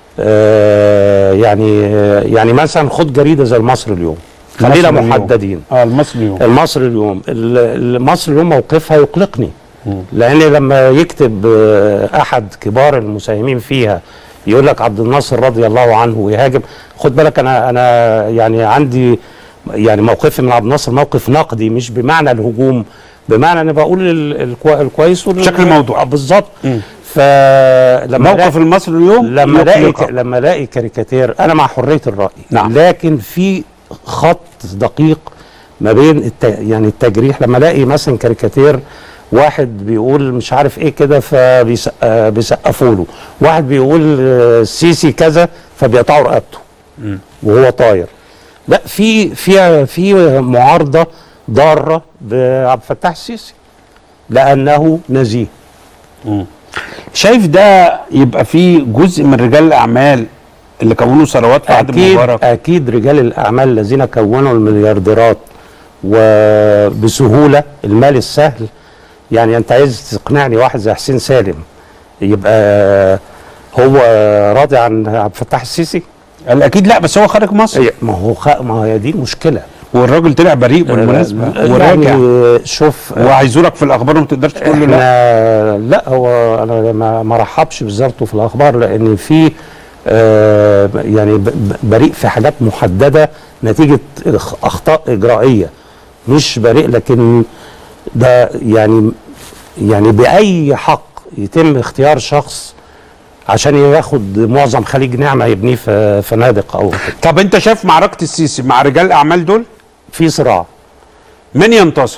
يعني مثلا خد جريده زي المصري اليوم، خلينا محددين. المصري اليوم المصري اليوم موقفها يقلقني، لان لما يكتب احد كبار المساهمين فيها يقول لك عبد الناصر رضي الله عنه ويهاجم. خد بالك، انا يعني عندي يعني موقفي من عبد الناصر موقف نقدي، مش بمعنى الهجوم، بمعنى انا بقول الكويس بشكل موضوعي بالظبط. فلما موقف المصري اليوم لما الاقي كاريكاتير، انا مع حريه الراي. نعم. لكن في خط دقيق ما بين يعني التجريح. لما الاقي مثلا كاريكاتير واحد بيقول مش عارف ايه كده فبيسقفوا له، واحد بيقول السيسي كذا فبيقطعوا رقبته وهو طاير. لا، في معارضه ضاره بعبد الفتاح السيسي لانه نزيه. شايف ده يبقى فيه جزء من رجال الاعمال اللي كونوا ثروات في عهد مبارك. اكيد رجال الاعمال الذين كونوا المليارديرات وبسهوله المال السهل. يعني انت عايز تقنعني واحد زي حسين سالم يبقى هو راضي عن عبد الفتاح السيسي؟ قال اكيد لا، بس هو خارج مصر. ما هي دي مشكله. والراجل طلع بريء بالمناسبه وراجع. يعني شوف، وهيزورك في الاخبار وما تقدرش تقول له لا. لا، هو انا ما رحبش بزيارته في الاخبار، لان في يعني بريء في حاجات محدده نتيجه اخطاء اجرائيه، مش بريء. لكن ده يعني باي حق يتم اختيار شخص عشان ياخد معظم خليج نعمه يبنيه في فنادق او كده. طب انت شايف معركه السيسي مع رجال الاعمال دول؟ في صراع. من ينتصر؟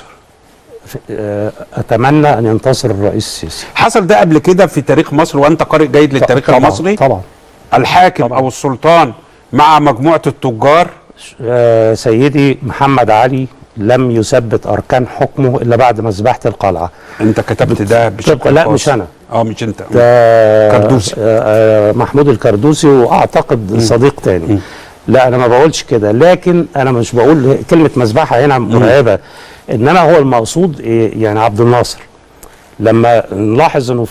اتمنى ان ينتصر الرئيس السيسي. حصل ده قبل كده في تاريخ مصر وانت قارئ جيد للتاريخ المصري؟ طبعا. الحاكم طبعا. او السلطان مع مجموعه التجار. سيدي محمد علي لم يثبت اركان حكمه الا بعد مذبحه القلعه. انت كتبت ده بشكل لا مش انا. مش انت. كردوسي. محمود الكردوسي، واعتقد صديق تاني. لا انا ما بقولش كده، لكن انا مش بقول كلمه مذبحه هنا مرعبه، انما هو المقصود يعني عبد الناصر لما نلاحظ انه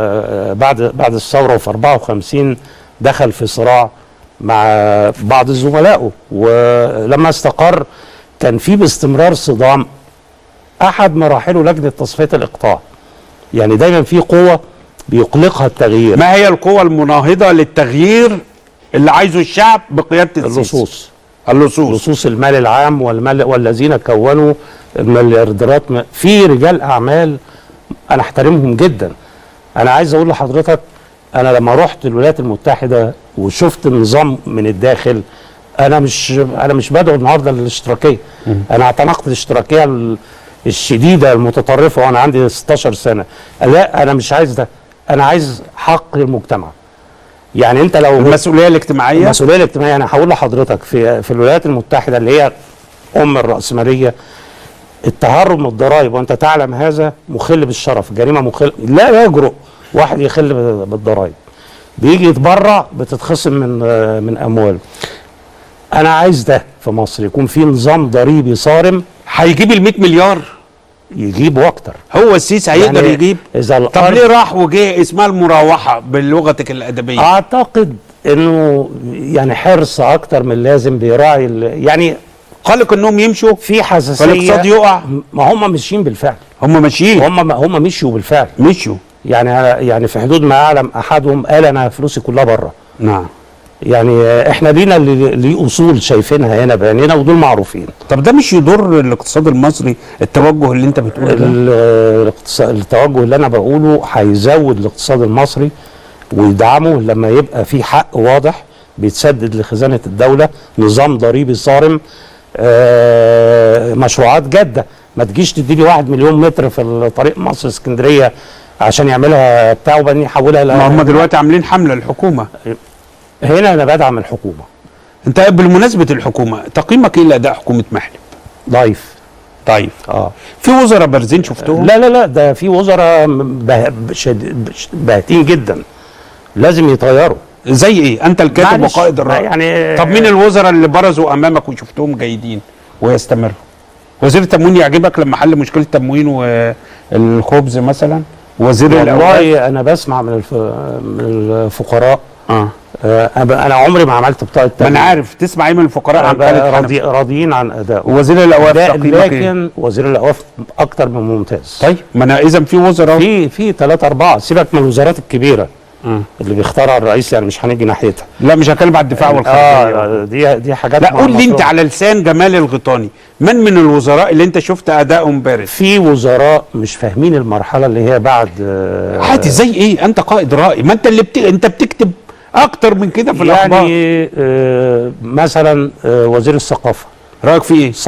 بعد الثوره وفي 54 دخل في صراع مع بعض زملائه، ولما استقر كان في باستمرار صدام. احد مراحله لجنه تصفيه الاقطاع. يعني دايما في قوه بيقلقها التغيير. ما هي القوه المناهضه للتغيير اللي عايزه الشعب بقياده السيسي؟ اللصوص المال العام والذين كونوا المليارديرات. في رجال اعمال انا احترمهم جدا. انا عايز اقول لحضرتك، انا لما رحت الولايات المتحده وشفت النظام من الداخل، انا مش بدعو النهارده للاشتراكيه. انا اعتنقت الاشتراكيه الشديده المتطرفه وانا عندي 16 سنه. لا انا مش عايز ده، انا عايز حق المجتمع. يعني انت لو المسؤوليه الاجتماعيه، انا هقول لحضرتك في الولايات المتحده اللي هي الرأسمالية، التهرب من الضرائب وانت تعلم هذا مخل بالشرف، جريمه مخل، لا يجرؤ واحد يخل بالضرائب. بيجي يتبرع بتتخصم من امواله. انا عايز ده في مصر، يكون في نظام ضريبي صارم. هيجيب ال 100 مليار، يجيب واكتر. هو السيسي هيقدر يعني يجيب؟ طب ليه راح وجه اسمها المراوحه بلغتك الادبيه؟ اعتقد انه يعني حرص اكتر من اللازم، بيراعي يعني قلق انهم يمشوا في حساسيه، فالاقتصاد يقع. ما هم ماشيين بالفعل، هم ماشيين، هم مشوا بالفعل، مشوا يعني في حدود ما اعلم احدهم قال انا فلوسي كلها بره. نعم. يعني احنا لينا اللي اصول شايفينها هنا بعينينا ودول معروفين. طب ده مش يضر الاقتصاد المصري التوجه اللي انت بتقوله ده؟ التوجه اللي انا بقوله هيزود الاقتصاد المصري ويدعمه لما يبقى في حق واضح بيتسدد لخزانه الدوله، نظام ضريبي صارم، مشروعات جاده. ما تجيش تديني 1 مليون متر في طريق مصر اسكندريه عشان يعملها بتاع وبعدين يحولها ما هم دلوقتي عاملين حمله الحكومه. هنا انا بدعم الحكومه. انت بالمناسبه الحكومه تقييمك ايه لاداء حكومه محلب؟ ضعيف. في وزراء بارزين شفتهم؟ لا ده في وزراء باهتين جدا لازم يتغيروا. زي ايه؟ انت الكاتب وقائد الرأي يعني. طب مين الوزراء اللي برزوا امامك وشفتهم جيدين ويستمروا؟ وزير التموين يعجبك لما حل مشكله التموين والخبز مثلا؟ وزير الاوقاف. والله انا بسمع من الفقراء. انا عمري ما عملت بطاقه تموين. ما انا عارف. تسمع ايه من الفقراء عن راضيين عن ادائه. وزير الاوقاف لكن وزير الاوقاف اكتر من ممتاز. طيب ما انا اذا في وزراء، في 3 4. سيبك من الوزارات الكبيره اللي بيختارها الرئيس، يعني مش هنيجي ناحيتها. لا مش هتكلم على الدفاع والخارجيه. دي حاجات. لا قول لي انت على لسان جمال الغيطاني، من الوزراء اللي انت شفت ادائهم بارز؟ في وزراء مش فاهمين المرحله اللي هي بعد. عادي. زي ايه؟ انت قائد رأي، ما انت اللي انت بتكتب اكتر من كده في الاخبار. يعني مثلا وزير الثقافه رايك فيه ايه؟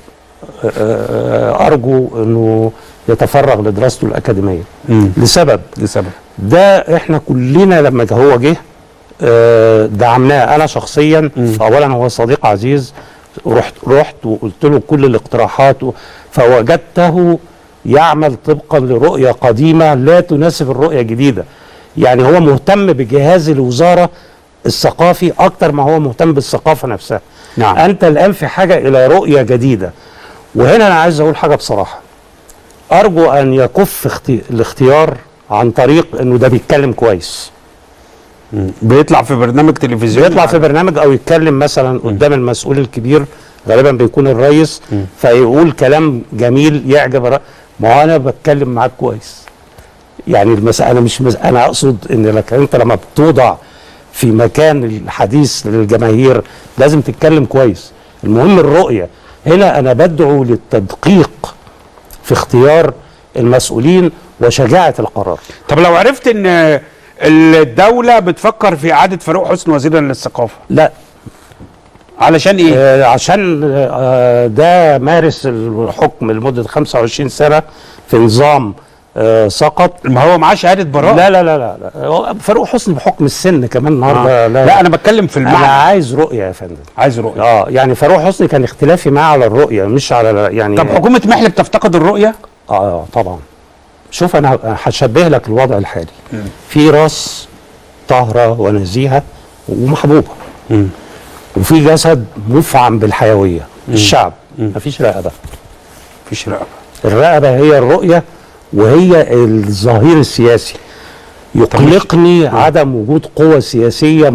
ارجو انه يتفرغ لدراسته الاكاديميه لسبب ده. احنا كلنا لما هو جه دعمناه. انا شخصيا اولا هو صديق عزيز، رحت وقلت له كل الاقتراحات فوجدته يعمل طبقا لرؤيه قديمه لا تناسب الرؤيه الجديده. يعني هو مهتم بجهاز الوزاره الثقافي اكتر ما هو مهتم بالثقافه نفسها. نعم. انت الان في حاجه الى رؤيه جديده. وهنا انا عايز اقول حاجه بصراحه، ارجو ان يكف الاختيار عن طريق انه ده بيتكلم كويس، بيطلع في برنامج تلفزيوني، بيطلع في برنامج او يتكلم مثلا قدام المسؤول الكبير، غالبا بيكون الرئيس، فيقول كلام جميل يعجب ما هو انا بتكلم معاك كويس. يعني المسألة مش انا اقصد ان لك انت لما بتوضع في مكان الحديث للجماهير لازم تتكلم كويس. المهم الرؤية. هنا انا بدعو للتدقيق في اختيار المسؤولين وشجاعة القرار. طب لو عرفت ان الدولة بتفكر في اعادة فاروق حسني وزيرا للثقافة، لا، علشان ايه؟ عشان ده مارس الحكم لمدة 25 سنة في نظام سقط. ما هو معاه شهادة براءة. لا لا لا لا، فاروق حسني بحكم السن كمان النهارده. لا انا بتكلم في المعنى. انا عايز رؤية يا فندم. عايز رؤية. يعني فاروق حسني كان اختلافي معاه على الرؤية مش على يعني. طب حكومة محلي بتفتقد الرؤية؟ طبعا. شوف انا هشبه لك الوضع الحالي. في راس طاهرة ونزيهة ومحبوبة، وفي جسد مفعم بالحيوية، الشعب. مفيش رقبة. مفيش رقبة. الرقبة هي الرؤية وهي الظهير السياسي. يقلقني عدم وجود قوة سياسية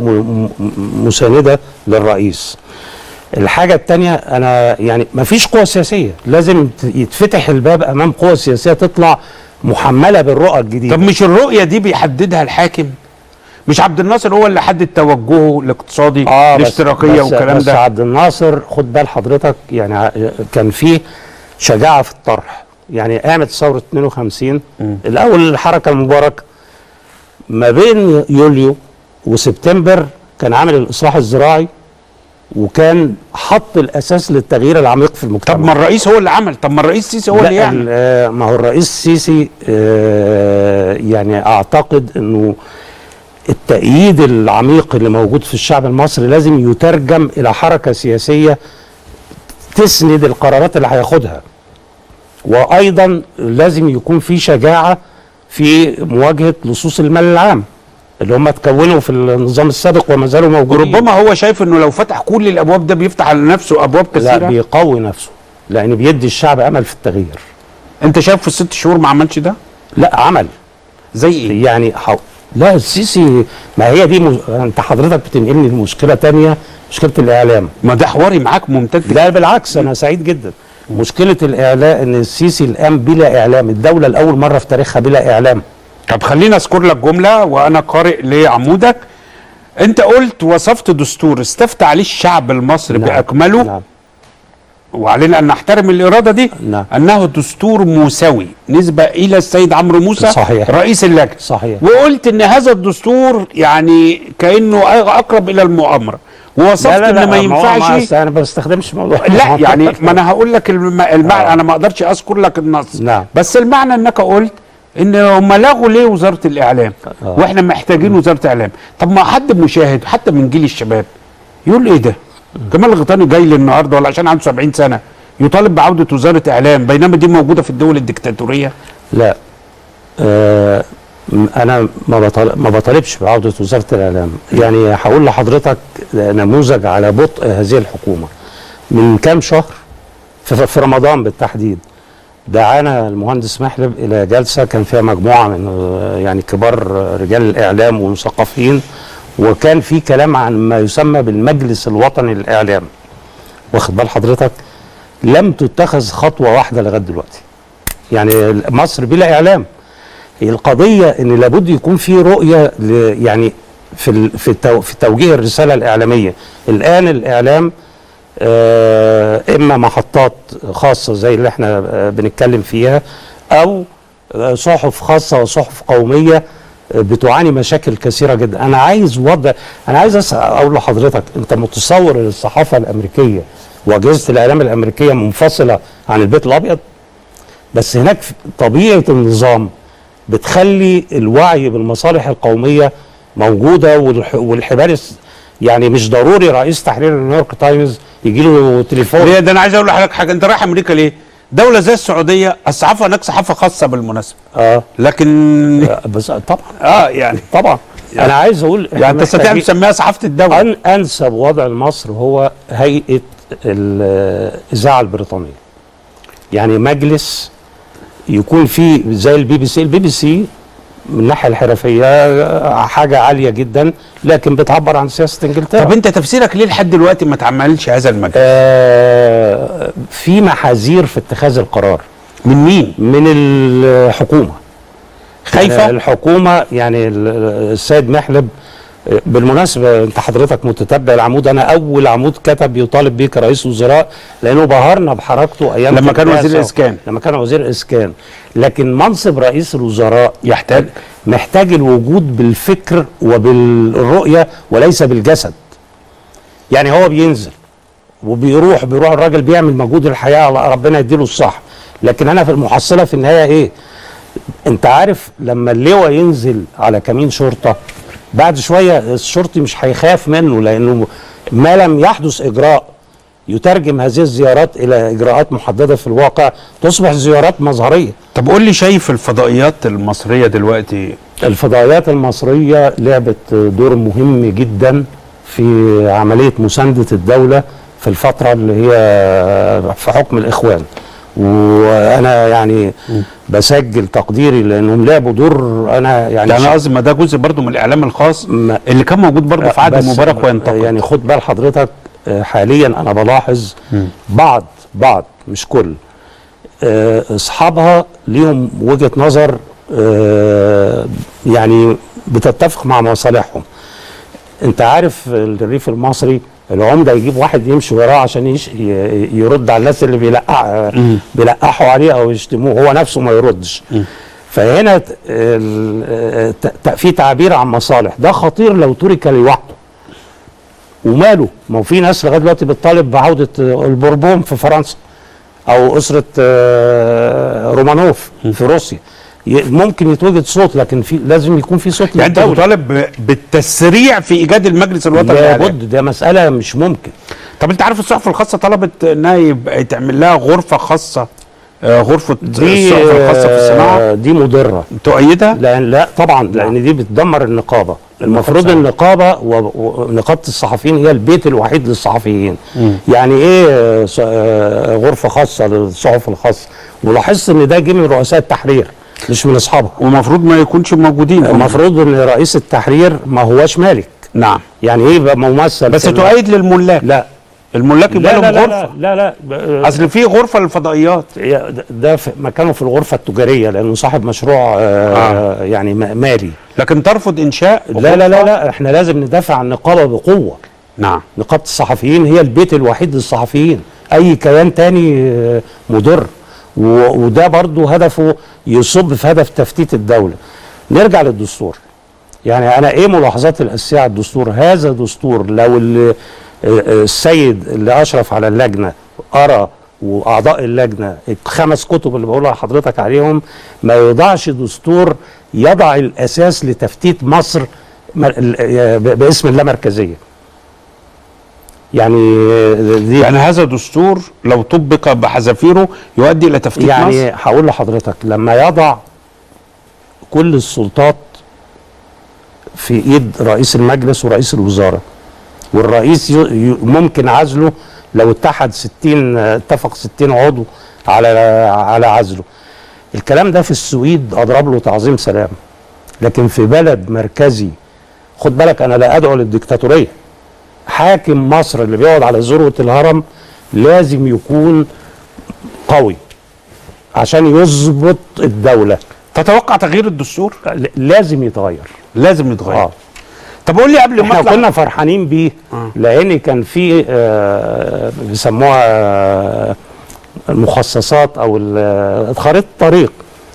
مساندة للرئيس. الحاجة التانية أنا يعني مفيش قوة سياسية، لازم يتفتح الباب أمام قوة سياسية تطلع محملة بالرؤى الجديدة. طب مش الرؤية دي بيحددها الحاكم؟ مش عبد الناصر هو اللي حدد توجهه الاقتصادي الاشتراكية والكلام ده؟ بس عبد الناصر خد بال حضرتك، يعني كان فيه شجاعة في الطرح. يعني قامت ثورة 52 الأول الحركة المباركة، ما بين يوليو وسبتمبر كان عامل الإصلاح الزراعي وكان حط الأساس للتغيير العميق في المجتمع. طب ما الرئيس هو اللي عمل، طب ما الرئيس السيسي هو اللي يعمل. ما هو الرئيس السيسي يعني أعتقد أنه التأييد العميق اللي موجود في الشعب المصري لازم يترجم إلى حركة سياسية تسند القرارات اللي هياخدها، وأيضا لازم يكون في شجاعة في مواجهة لصوص المال العام اللي هم اتكونوا في النظام السابق وما زالوا موجودين. ربما هو شايف انه لو فتح كل الابواب ده بيفتح على نفسه ابواب كثيره. لا، بيقوي نفسه لان بيدي الشعب امل في التغيير. انت شايف في ال6 شهور ما عملش ده؟ لا، عمل. زي ايه؟ يعني لا، السيسي ما هي دي انت حضرتك بتنقلني لمشكله ثانيه، مشكله الاعلام. ما ده حواري معاك ممتد. لا بالعكس، انا سعيد جدا. مشكله الاعلام ان السيسي الان بلا اعلام، الدوله لاول مره في تاريخها بلا اعلام. طب خليني اذكر لك جمله وانا قارئ لعمودك. انت قلت وصفت دستور استفتى عليه الشعب المصري باكمله. نعم. وعلينا ان نحترم الاراده دي. نعم. انه دستور موسوي نسبه الى السيد عمرو موسى. صحيح. رئيس اللجنه. صحيح. وقلت ان هذا الدستور يعني كانه اقرب الى المؤامره، ووصفت ان ما ينفعش. انا ما بستخدمش موضوع لا يعني ما انا هقول لك المعنى. انا ما اقدرش اذكر لك النص. نعم. بس المعنى انك قلت ان هم لغوا ليه وزاره الاعلام واحنا محتاجين وزاره اعلام. طب ما حد مشاهد حتى من جيل الشباب يقول ايه ده؟ كمال الغيطاني جاي لي النهارده ولا عشان عنده 70 سنه يطالب بعوده وزاره اعلام بينما دي موجوده في الدول الدكتاتوريه؟ لا، انا ما بطالبش بعوده وزاره الاعلام. يعني هقول لحضرتك نموذج على بطء هذه الحكومه. من كام شهر في رمضان بالتحديد دعانا المهندس محلب الى جلسه كان فيها مجموعه من يعني كبار رجال الاعلام ومثقفين، وكان في كلام عن ما يسمى بالمجلس الوطني للاعلام. واخد بال حضرتك؟ لم تتخذ خطوه واحده لغايه دلوقتي. يعني مصر بلا اعلام. القضيه ان لابد يكون في رؤيه يعني في توجيه الرساله الاعلاميه. الان الاعلام اما محطات خاصه زي اللي احنا بنتكلم فيها، او صحف خاصه وصحف قوميه بتعاني مشاكل كثيره جدا. انا عايز اقول لحضرتك، انت متصور ان الصحافه الامريكيه واجهزه الاعلام الامريكيه منفصله عن البيت الابيض؟ بس هناك طبيعه النظام بتخلي الوعي بالمصالح القوميه موجوده، والحبال يعني مش ضروري رئيس تحرير نيويورك تايمز يجي له تليفون. ليه ده؟ انا عايز اقول لحضرتك حاجه. انت رايح امريكا ليه؟ دوله زي السعوديه الصحافه هناك صحافه خاصه بالمناسبه. لكن بس طبعا يعني طبعا انا عايز اقول يعني انت تستطيع تسميها صحافه الدوله. انسب وضع لمصر هو هيئه الاذاعه البريطانيه، يعني مجلس يكون فيه زي البي بي سي. البي بي سي من الناحيه الحرفيه حاجه عاليه جدا، لكن بتعبر عن سياسه انجلترا. طب انت تفسيرك ليه لحد دلوقتي ما اتعملش هذا المجلس؟ في محاذير في اتخاذ القرار. من مين؟ من الحكومه. خايفه الحكومه، يعني السيد محلب. بالمناسبه انت حضرتك متتبع العمود، انا اول عمود كتب يطالب بيه كرئيس وزراء، لانه بهرنا بحركته ايام لما كان وزير الاسكان. لما كان وزير الاسكان. لكن منصب رئيس الوزراء محتاج الوجود بالفكر وبالرؤيه وليس بالجسد. يعني هو بينزل وبيروح الراجل بيعمل مجهود الحياه، ربنا يديله الصح. لكن انا في المحصله في النهايه ايه؟ انت عارف لما اللواء ينزل على كمين شرطه، بعد شويه الشرطي مش هيخاف منه، لانه ما لم يحدث اجراء يترجم هذه الزيارات الى اجراءات محدده في الواقع تصبح زيارات مظهريه. طب قول لي، شايف الفضائيات المصريه دلوقتي؟ الفضائيات المصريه لعبت دور مهم جدا في عمليه مسانده الدوله في الفتره اللي هي في حكم الاخوان، وانا يعني بسجل تقديري لانهم لعبوا دور. انا يعني انا قصدي ما ده جزء برضو من الاعلام الخاص اللي كان موجود برضو في عهد مبارك وينتقد. يعني خد بال حضرتك، حاليا انا بلاحظ بعض مش كل اصحابها ليهم وجهة نظر يعني بتتفق مع مصالحهم. انت عارف الريف المصري العمده يجيب واحد يمشي وراه عشان يرد على الناس اللي بيلقحوا عليه او يشتموه، هو نفسه ما يردش. فهنا في تعبير عن مصالح، ده خطير لو ترك لوحده. وماله؟ ما هو في ناس لغايه دلوقتي بتطالب بعوده البوربون في فرنسا، او اسره رومانوف في روسيا. ممكن يتوجد صوت، لكن لازم يكون في صوت. يعني انت بتطالب بالتسريع في ايجاد المجلس الوطني للإعلام؟ لابد، ده مساله مش ممكن. طب انت عارف الصحف الخاصه طلبت انها يتعمل لها غرفه خاصه، غرفه الصحف الخاصه في الصناعه؟ دي مضره. تؤيدها؟ لا طبعا، لان دي بتدمر النقابه. المفروض النقابه ونقابه الصحفيين هي البيت الوحيد للصحفيين. يعني ايه غرفه خاصه للصحف الخاصه؟ ولاحظت ان ده جه من رؤساء التحرير مش من اصحابها، ومفروض ما يكونش موجودين. المفروض ان رئيس التحرير ما هوش مالك. نعم. يعني ايه يبقى ممثل؟ بس تؤيد للملاك؟ لا، الملاك يبقى لهم غرفه. لا اصل في غرفه للفضائيات، ده مكانه في الغرفه التجاريه لانه صاحب مشروع يعني مالي. لكن ترفض انشاء لا احنا لازم ندافع عن النقابه بقوه. نعم. نقابه الصحفيين هي البيت الوحيد للصحفيين، اي كيان تاني مضر. وده برضو هدفه يصب في هدف تفتيت الدولة. نرجع للدستور. يعني أنا إيه ملاحظات الأساسية على الدستور؟ هذا دستور لو السيد اللي أشرف على اللجنة قرأ وأعضاء اللجنة ال5 كتب اللي بقولها لحضرتك عليهم، ما يوضعش دستور يضع الأساس لتفتيت مصر باسم اللامركزية. يعني هذا دستور لو طبق بحذافيره يؤدي الى تفتيت مصر. يعني هقول لحضرتك لما يضع كل السلطات في ايد رئيس المجلس ورئيس الوزراء، والرئيس ممكن عزله لو اتفق 60 عضو على عزله. الكلام ده في السويد اضرب له تعظيم سلام. لكن في بلد مركزي، خد بالك انا لا ادعو للديكتاتوريه، حاكم مصر اللي بيقعد على ذروة الهرم لازم يكون قوي عشان يظبط الدولة. تتوقع تغيير الدستور؟ لازم يتغير. لازم يتغير. طب قول لي قبل ما احنا كنا فرحانين بيه لان كان في بيسموها المخصصات او خريطة الطريق.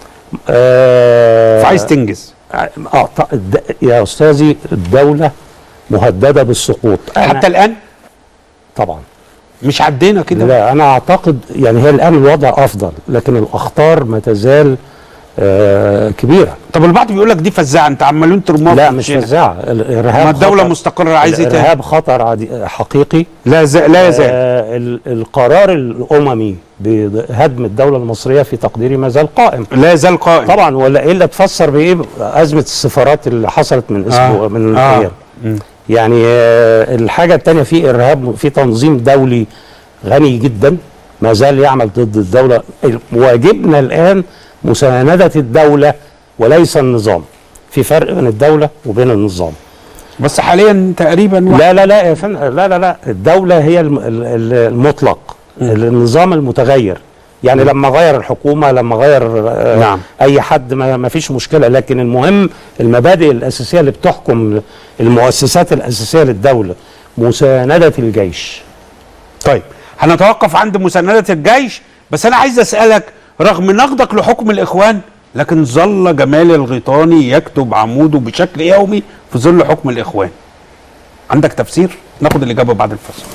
فعايز تنجز. يا استاذي الدولة مهددة بالسقوط حتى الآن؟ طبعا مش عدينا كده؟ لا، أنا أعتقد يعني هي الآن الوضع أفضل، لكن الأخطار ما تزال كبيره. طب البعض بيقول لك دي فزاعه، انت عمالين ترموها. لا مش فزاعه، الارهاب ما الدوله مستقره، عايز ايه تاني؟ الارهاب خطر حقيقي لا يزال. القرار الاممي بهدم الدوله المصريه في تقديري ما زال قائم. لا يزال قائم طبعا، ولا الا تفسر بايه ازمه السفارات اللي حصلت من اسبوع من ايام. يعني الحاجه الثانيه، في ارهاب، في تنظيم دولي غني جدا ما زال يعمل ضد الدوله. واجبنا الان مساندة الدولة وليس النظام. في فرق بين الدولة وبين النظام. بس حاليا تقريبا لا يا فندم، لا الدولة هي المطلق، النظام المتغير. يعني لما غير الحكومة، لما غير نعم. أي حد ما فيش مشكلة، لكن المهم المبادئ الأساسية اللي بتحكم المؤسسات الأساسية للدولة، مساندة الجيش. طيب هنتوقف عند مساندة الجيش، بس أنا عايز أسألك، رغم نقدك لحكم الإخوان لكن ظل جمال الغيطاني يكتب عموده بشكل يومي في ظل حكم الإخوان. عندك تفسير؟ ناخد الإجابة بعد الفصل.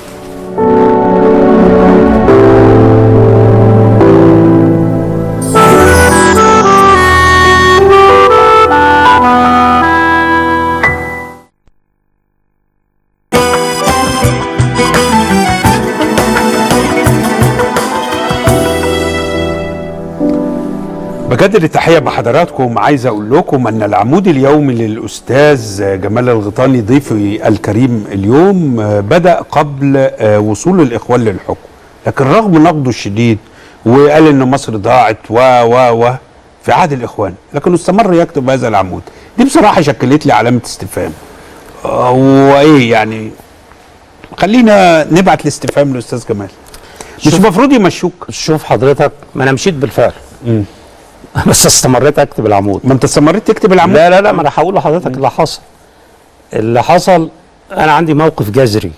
بجدد التحية بحضراتكم. عايز أقول لكم أن العمود اليومي للأستاذ جمال الغيطاني ضيفي الكريم اليوم بدأ قبل وصول الإخوان للحكم، لكن رغم نقده الشديد وقال أن مصر ضاعت و في عهد الإخوان، لكنه استمر يكتب هذا العمود. دي بصراحة شكلت لي علامة استفهام. وإيه يعني؟ خلينا نبعت الاستفهام للأستاذ جمال. مش المفروض يمشوك؟ شوف حضرتك، ما أنا مشيت بالفعل. بس استمريت اكتب العمود. ما انت استمريت تكتب العمود؟ لا ما انا هقول لحضرتك اللي حصل. انا عندي موقف جذري.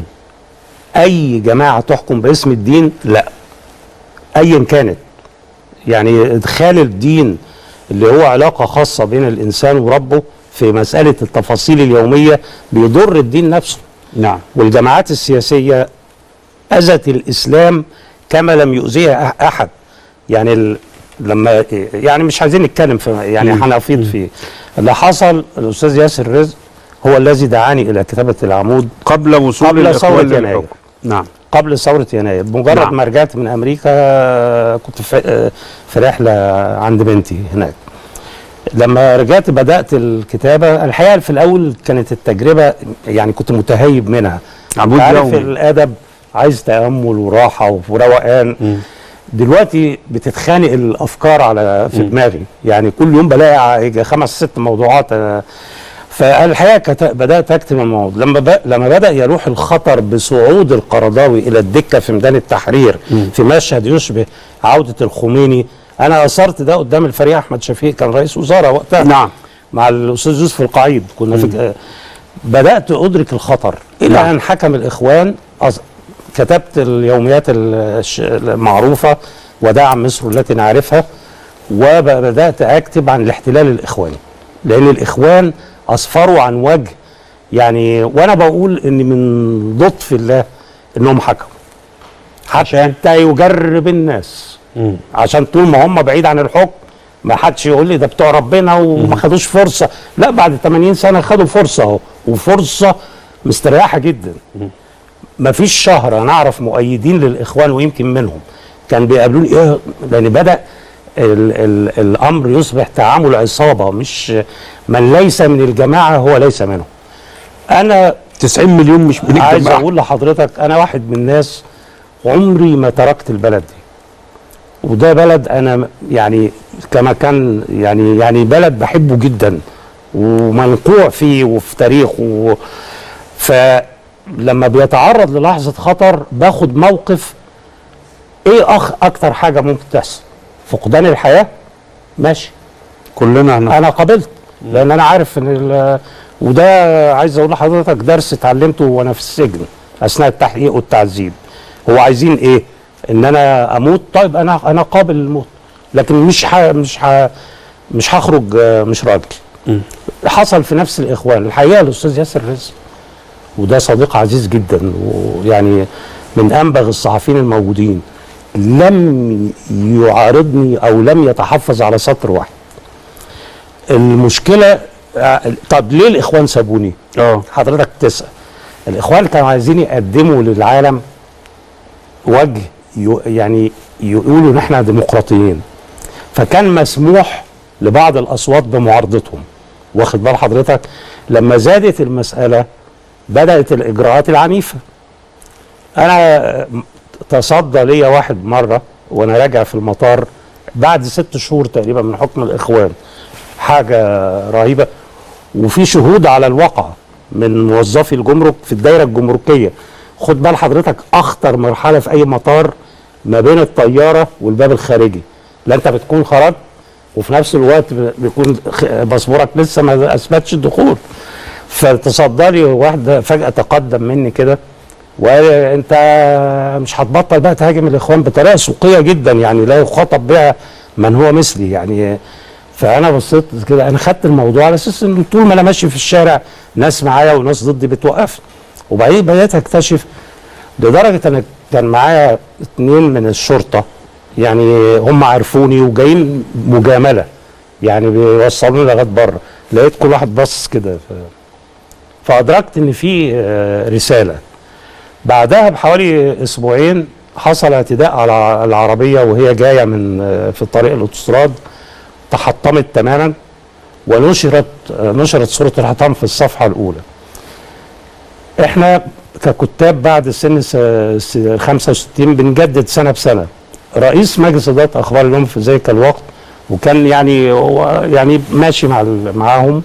اي جماعه تحكم باسم الدين لا، ايا كانت، يعني ادخال الدين اللي هو علاقه خاصه بين الانسان وربه في مساله التفاصيل اليوميه بيضر الدين نفسه. نعم. والجماعات السياسيه اذت الاسلام كما لم يؤذيها احد. يعني لما يعني مش عايزين نتكلم في، يعني هنفيض فيه. اللي حصل، الاستاذ ياسر رزق هو الذي دعاني الى كتابه العمود قبل وصول ثوره يناير. نعم. قبل ثوره يناير بمجرد نعم. ما رجعت من امريكا، كنت في رحله عند بنتي هناك. لما رجعت بدات الكتابه. الحقيقه في الاول كانت التجربه يعني كنت متهيب منها. عمود عارف الادب عايز تامل وراحه وروقان. دلوقتي بتتخانق الافكار في دماغي، يعني كل يوم بلاقي 5 6 موضوعات. فالحقيقه بدات اكتب الموضوع لما بدا يروح الخطر بصعود القرضاوي الى الدكه في ميدان التحرير في مشهد يشبه عوده الخميني. انا اثرت ده قدام الفريق احمد شفيق، كان رئيس وزراء وقتها. نعم. مع الاستاذ يوسف القعيد كنا بدات ادرك الخطر الى ان حكم الاخوان. كتبت اليوميات المعروفة ودعم مصر التي نعرفها، وبدأت أكتب عن الاحتلال الإخواني، لأن الإخوان أسفروا عن وجه، يعني وأنا بقول إن من لطف الله إنهم حكموا حتى يجرب الناس. عشان طول ما هم بعيد عن الحكم ما حدش يقول لي ده بتوع ربنا وما خدوش فرصة. لا، بعد 80 سنة خدوا فرصة اهو، وفرصة مستريحة جدا. ما فيش شهر انا اعرف مؤيدين للاخوان ويمكن منهم كان بيقابلوني ايه، لان بدا الامر يصبح تعامل عصابه، مش من ليس من الجماعه هو ليس منهم. انا 90 مليون مش من الجماعه. عايز اقول لحضرتك انا واحد من الناس عمري ما تركت البلد دي، وده بلد انا يعني كما كان يعني بلد بحبه جدا ومنقوع فيه وفي تاريخه. لما بيتعرض للحظة خطر باخد موقف. ايه اكتر حاجة ممكن تحصل؟ فقدان الحياة؟ ماشي، كلنا انا قبلت، لان انا عارف ان وده عايز اقول لحضرتك درس اتعلمته وانا في السجن اثناء التحقيق والتعذيب. هو عايزين ايه؟ ان انا اموت؟ طيب انا قابل للموت، لكن مش هخرج مش راجل. حصل في نفس الاخوان. الحقيقة الاستاذ ياسر رزق وده صديق عزيز جدا، ويعني من انبغ الصحفيين الموجودين، لم يعارضني او لم يتحفظ على سطر واحد. المشكله طب ليه الاخوان سابوني؟ حضرتك تسال. الاخوان كانوا عايزين يقدموا للعالم وجه يعني يقولوا ان احنا ديمقراطيين، فكان مسموح لبعض الاصوات بمعارضتهم. واخد بال حضرتك؟ لما زادت المساله بدات الاجراءات العنيفه. انا تصدى ليا واحد مره وانا راجع في المطار بعد 6 شهور تقريبا من حكم الاخوان، حاجه رهيبه، وفي شهود على الواقع من موظفي الجمرك في الدايره الجمركيه. خد بال حضرتك، اخطر مرحله في اي مطار ما بين الطياره والباب الخارجي، لا انت بتكون خرجت وفي نفس الوقت بيكون باسبورك لسه ما اثبتش الدخول. فتصدى لي واحد فجاه تقدم مني كده وقال انت مش هتبطل بقى تهاجم الاخوان بطريقه سوقيه جدا يعني لا يخاطب بها من هو مثلي يعني. فانا بصيت كده، انا خدت الموضوع على اساس ان طول ما انا ماشي في الشارع ناس معايا وناس ضدي بتوقفني. وبعدين بدات اكتشف لدرجه ان كان معايا 2 من الشرطه يعني هم عرفوني وجايين مجامله يعني بيوصلوني لغايه بره، لقيت كل واحد باصص كده فادركت ان في رساله. بعدها بحوالي اسبوعين حصل اعتداء على العربيه وهي جايه من في طريق الاوتوستراد، تحطمت تماما ونشرت صوره الحطام في الصفحه الاولى. احنا ككتاب بعد سن 65 بنجدد سنه بسنه. رئيس مجلس اداره اخبار اليوم في ذلك الوقت وكان يعني هو يعني ماشي معاهم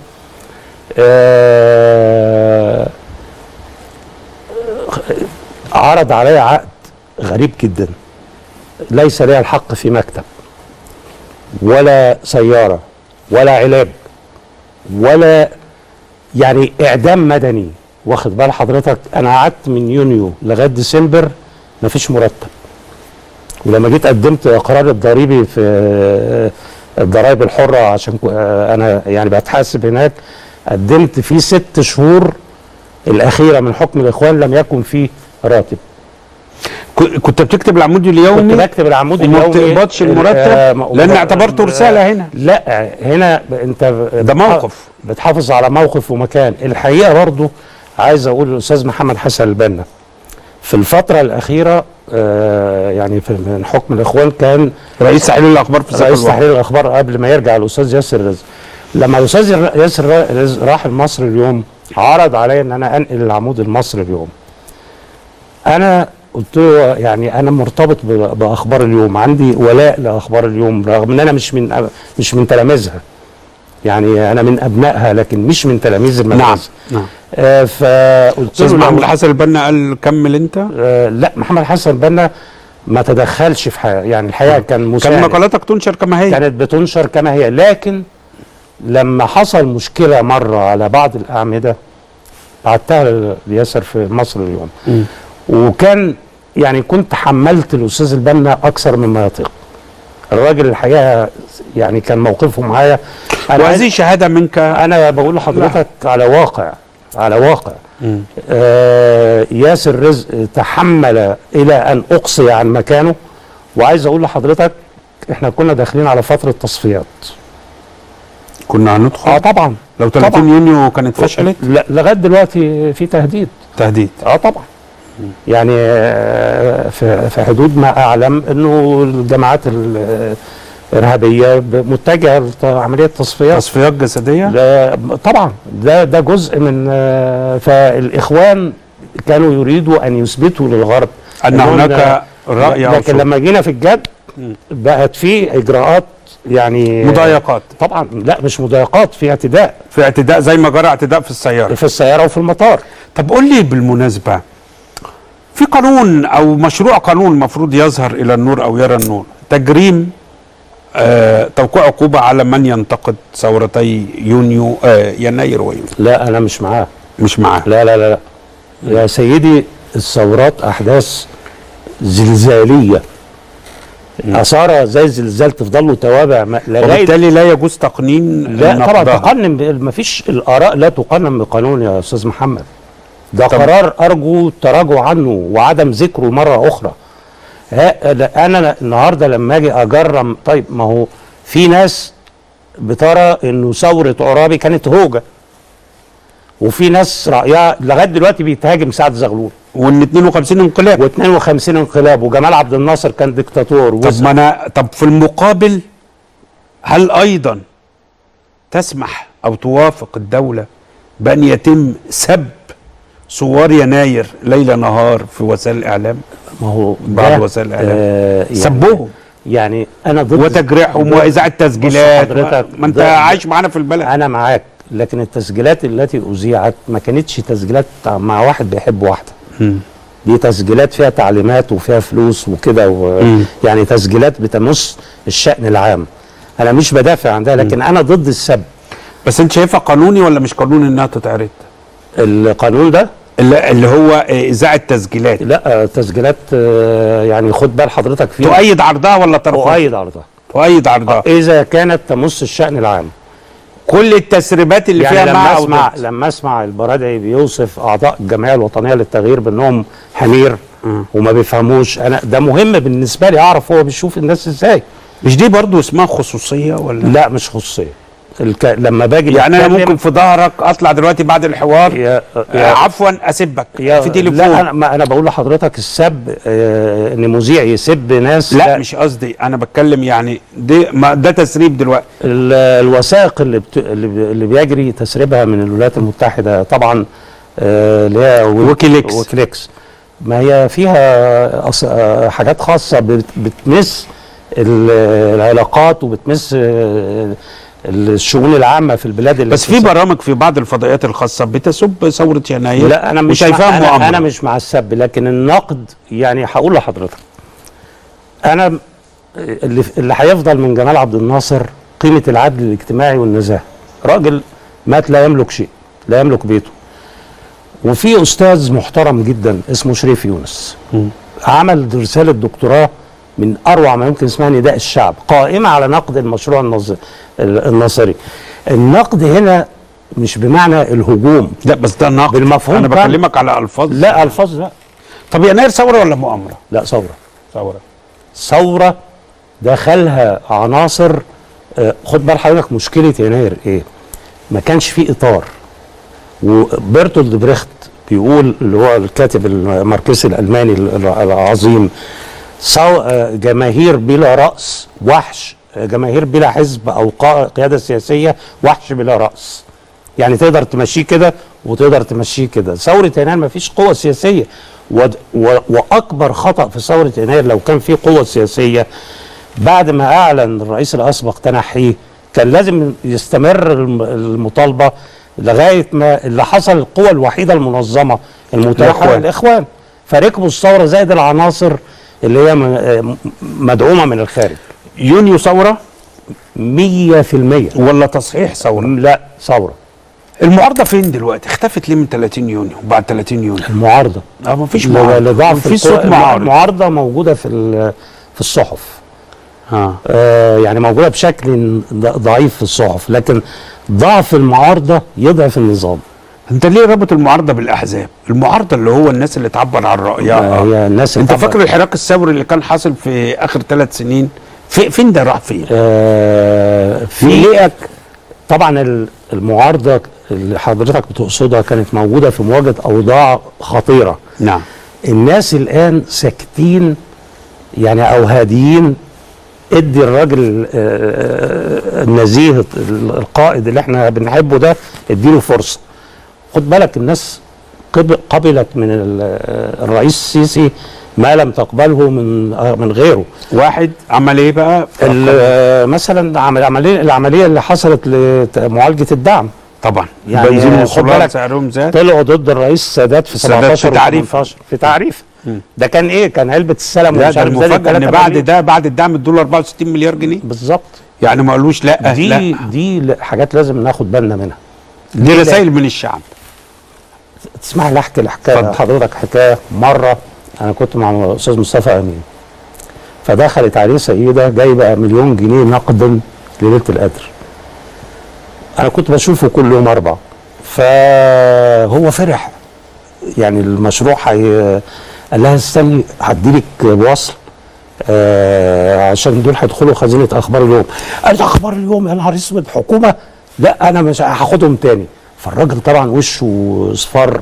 عرض علي عقد غريب جدا. ليس لي الحق في مكتب ولا سياره ولا علاج ولا يعني اعدام مدني. واخد بال حضرتك؟ انا قعدت من يونيو لغايه ديسمبر مفيش مرتب. ولما جيت قدمت قرار الضريبي في الضرائب الحره عشان انا يعني بتحاسب هناك، قدمت فيه 6 شهور الاخيره من حكم الاخوان لم يكن فيه راتب. كنت بتكتب العمود اليومي؟ كنت بكتب العمود اليومي وما بتقبضش المرتب لان اعتبرته رساله هنا؟ لا هنا انت ده موقف بتحافظ على موقف ومكان. الحقيقه برضو عايز اقول للاستاذ محمد حسن البنا في الفتره الاخيره يعني من حكم الاخوان كان رئيس تحرير الاخبار في رئيس تحرير الاخبار قبل ما يرجع الاستاذ ياسر رزق. لما الاستاذ ياسر رزق راح المصري اليوم عرض علي ان انا انقل العمود المصري اليوم. انا قلت له يعني انا مرتبط باخبار اليوم، عندي ولاء لاخبار اليوم رغم ان انا مش من تلاميذها. يعني انا من ابنائها لكن مش من تلاميذ المدرسه. نعم. فقلت له محمد حسن البنا قال كمل انت؟ لا محمد حسن البنا ما تدخلش في حاجه يعني الحقيقه كان مساعد. كان مقالاتك تنشر كما هي؟ كانت بتنشر كما هي، لكن لما حصل مشكله مره على بعض الاعمده بعتها لياسر في مصر اليوم. وكان يعني كنت حملت الاستاذ البنا اكثر مما يطيق. الراجل الحقيقه يعني كان موقفه معايا. وهذه شهاده منك. انا بقول لحضرتك على واقع ياسر رزق تحمل الى ان اقصي عن مكانه. وعايز اقول لحضرتك احنا كنا داخلين على فتره تصفيات. كنا هندخل؟ طبعا. لو 30 يونيو كانت فشلت؟ لا لغايه دلوقتي في تهديد. طبعا. يعني في حدود ما اعلم انه الجماعات الارهابيه متجهه لعمليه تصفيات جسديه؟ طبعا ده جزء من فالاخوان كانوا يريدوا ان يثبتوا للغرب ان هناك رأي. لكن لما جينا في الجد بقت في اجراءات يعني مضايقات. طبعا لا مش مضايقات، في اعتداء زي ما جرى اعتداء في السياره وفي المطار. طب قول لي بالمناسبه، في قانون او مشروع قانون المفروض يظهر الى النور او يرى النور، تجريم توقيع عقوبه على من ينتقد ثورتي يناير ويونيو. لا انا مش معاه. لا يا سيدي، الثورات احداث زلزاليه اثاره زي الزلزال تفضل له توابع وبالتالي لا يجوز تقنين. لا طبعا تقنن، ما فيش الاراء لا تقنن بقانون يا استاذ محمد. ده قرار ارجو التراجع عنه وعدم ذكره مره اخرى. انا النهارده لما اجي اجرم، طيب ما هو في ناس بترى انه ثوره عرابي كانت هوجه، وفي ناس رايها لغايه دلوقتي بيتهاجم سعد زغلول، وان 52 انقلاب و52 انقلاب، وجمال عبد الناصر كان ديكتاتور. طب في المقابل هل ايضا تسمح او توافق الدوله بان يتم سب ثوار يناير ليل نهار في وسائل الاعلام؟ ما هو بعض وسائل الاعلام يعني سبوهم، يعني انا ضد وتجريحهم واذاعه تسجيلات. ما انت عايش معانا في البلد. انا معاك، لكن التسجيلات التي اذيعت ما كانتش تسجيلات مع واحد بيحب واحده. دي تسجيلات فيها تعليمات وفيها فلوس وكده يعني تسجيلات بتمس الشأن العام. انا مش بدافع عن ده، لكن انا ضد السب. بس انت شايفها قانوني ولا مش قانوني انها تتعرض؟ القانون ده اللي هو اذاعه تسجيلات. لا، تسجيلات يعني خد بال حضرتك فيها. تؤيد عرضها ولا ترفضها؟ تؤيد عرضها. تؤيد عرضها اذا كانت تمس الشأن العام. كل التسريبات اللي يعني فيها لما اسمع البرادعي بيوصف اعضاء الجمعيه الوطنيه للتغيير بانهم حمير وما بيفهموش، انا ده مهم بالنسبه لي اعرف هو بيشوف الناس ازاي. مش دي برضو اسمها خصوصيه ولا؟ لا مش خصوصيه. لما باجي يعني انا ممكن في ظهرك اطلع دلوقتي بعد الحوار عفوا اسبك في تليفون. لا انا بقول لحضرتك السب ان مذيع يسب ناس. لا مش قصدي، انا بتكلم يعني ده تسريب دلوقتي. الوثائق اللي بيجري تسريبها من الولايات المتحده طبعا اللي هي ويكيليكس، ما هي فيها حاجات خاصه بتمس العلاقات وبتمس الشؤون العامه في البلاد اللي بس في برامج في بعض الفضائيات الخاصه بتسب ثوره يناير. لا انا مش انا مش مع السب، لكن النقد يعني هقول لحضرتك انا اللي هيفضل من جمال عبد الناصر قيمه العدل الاجتماعي والنزاهه. راجل مات لا يملك شيء، لا يملك بيته. وفي استاذ محترم جدا اسمه شريف يونس عمل رساله دكتوراه من اروع ما يمكن اسمها نداء الشعب، قائمه على نقد المشروع الناصري. النقد هنا مش بمعنى الهجوم، لا بس ده نقد بالمفهوم. انا بكلمك على الفاظ. لا الفاظ لا. طب يناير ثوره ولا مؤامره؟ لا ثوره دخلها عناصر. خد بال حضرتك مشكله يناير ايه؟ ما كانش فيه اطار. وبرتولد بريخت بيقول، اللي هو الكاتب الماركسي الالماني العظيم، جماهير بلا رأس وحش، جماهير بلا حزب أو قيادة سياسية وحش بلا رأس. يعني تقدر تمشيه كده وتقدر تمشيه كده. ثورة يناير ما فيش قوة سياسية، وأكبر خطأ في ثورة يناير لو كان في قوة سياسية بعد ما أعلن الرئيس الأسبق تنحيه كان لازم يستمر المطالبة لغاية ما اللي حصل. القوة الوحيدة المنظمة المتاحة الإخوان، فركبوا الثورة زائد العناصر اللي هي مدعومة من الخارج. يونيو ثورة 100% ولا تصحيح ثورة؟ لا ثورة. المعارضة فين دلوقتي؟ اختفت ليه من 30 يونيو وبعد 30 يونيو؟ المعارضة مفيش معارضة. مفيش صوت معارضة. المعارضة موجودة في الصحف. يعني موجودة بشكل ضعيف في الصحف، لكن ضعف المعارضة يضعف النظام. انت ليه رابط المعارضه بالاحزاب؟ المعارضه اللي هو الناس اللي تعبر عن رايها. هي الناس انت فاكر الحراك الثوري اللي كان حاصل في اخر 3 سنين؟ فين ده راح فين؟ في طبعا المعارضه اللي حضرتك بتقصدها كانت موجوده في مواجهه اوضاع خطيره. نعم. الناس الان ساكتين يعني او هاديين. ادي الراجل النزيه القائد اللي احنا بنحبه ده اديله فرصه. خد بالك الناس قبلت من الرئيس السيسي ما لم تقبله من غيره. واحد عمل ايه بقى؟ مثلا العمليه اللي حصلت لمعالجه الدعم. طبعا يعني بنزين والسولار سعرهم زاد. طلعوا ضد الرئيس السادات في 17 في تعريف. ده كان ايه؟ كان علبه السلم ومش عارف المفاجاه ان بعد الدعم ادوا 64 مليار جنيه بالظبط. يعني ما قالوش لا. دي حاجات لازم ناخد بالنا منها. دي رسائل من الشعب. تسمح لي احكي لحضرتك حكايه. مره انا كنت مع الاستاذ مصطفى امين، فدخلت عليه سيده جايبه 1,000,000 جنيه نقدا لليله القدر. انا كنت بشوفه كل يوم 4، فهو فرح يعني المشروع قال لها استني هديلك بوصل. عشان دول هيدخلوا خزينه اخبار اليوم. قالت اخبار اليوم يا نهار اسود حكومه، لا انا مش هاخدهم تاني. فالراجل طبعا وشه اصفر،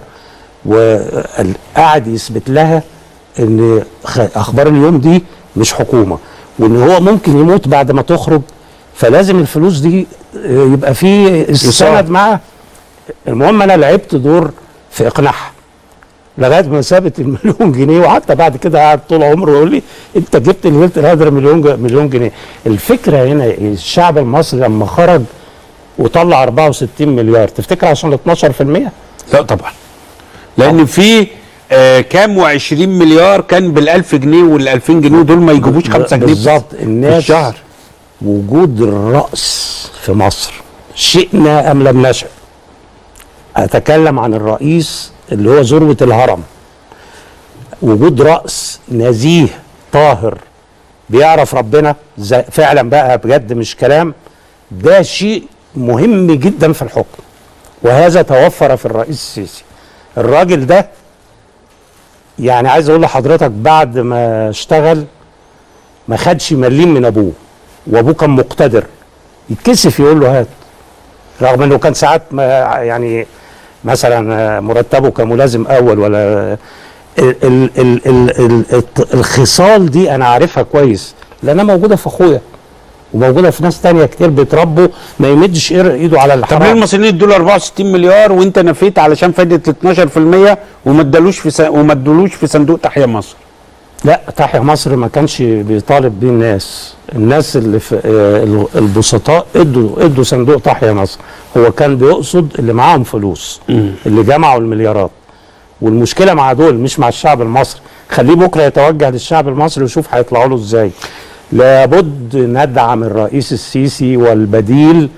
وقعد يثبت لها ان اخبار اليوم دي مش حكومه، وان هو ممكن يموت بعد ما تخرج، فلازم الفلوس دي يبقى في السند معاه. المهم انا لعبت دور في اقناعها لغايه ما سابت المليون جنيه، وحتى بعد كده قعد طول عمره يقول لي انت جبت ليله القدر مليون جنيه. الفكره هنا الشعب المصري لما خرج وطلع 64 مليار، تفتكر عشان ال 12%؟ لا طبعا، لان في كام و20 مليار كان بال1000 جنيه وال2000 جنيه دول ما يجيبوش 5 جنيه بالظبط. الناس في الشهر. وجود الرأس في مصر شئنا ام لم نشأ، اتكلم عن الرئيس اللي هو ذروة الهرم، وجود رأس نزيه طاهر بيعرف ربنا فعلا بقى بجد مش كلام، ده شيء مهم جدا في الحكم، وهذا توفر في الرئيس السيسي. الراجل ده يعني عايز اقول لحضرتك بعد ما اشتغل ما خدش مليم من ابوه، وابوه كان مقتدر يتكسف يقول له هات، رغم انه كان ساعات ما يعني مثلا مرتبه كملازم اول ولا الخصال دي انا عارفها كويس لانها موجوده في اخويا وموجوده في ناس تانية كتير بيتربوا ما يمدش ايده على الحرام. طب ليه المصريين ادوا له 64 مليار وانت نفيت علشان فايده 12% وما ادولوش في صندوق تحيا مصر؟ لا تحيا مصر ما كانش بيطالب بيه الناس اللي في البسطاء ادوا صندوق تحيا مصر، هو كان بيقصد اللي معاهم فلوس اللي جمعوا المليارات، والمشكله مع دول مش مع الشعب المصري. خليه بكره يتوجه للشعب المصري ويشوف هيطلعوا له ازاي. لابد ندعم الرئيس السيسي، والبديل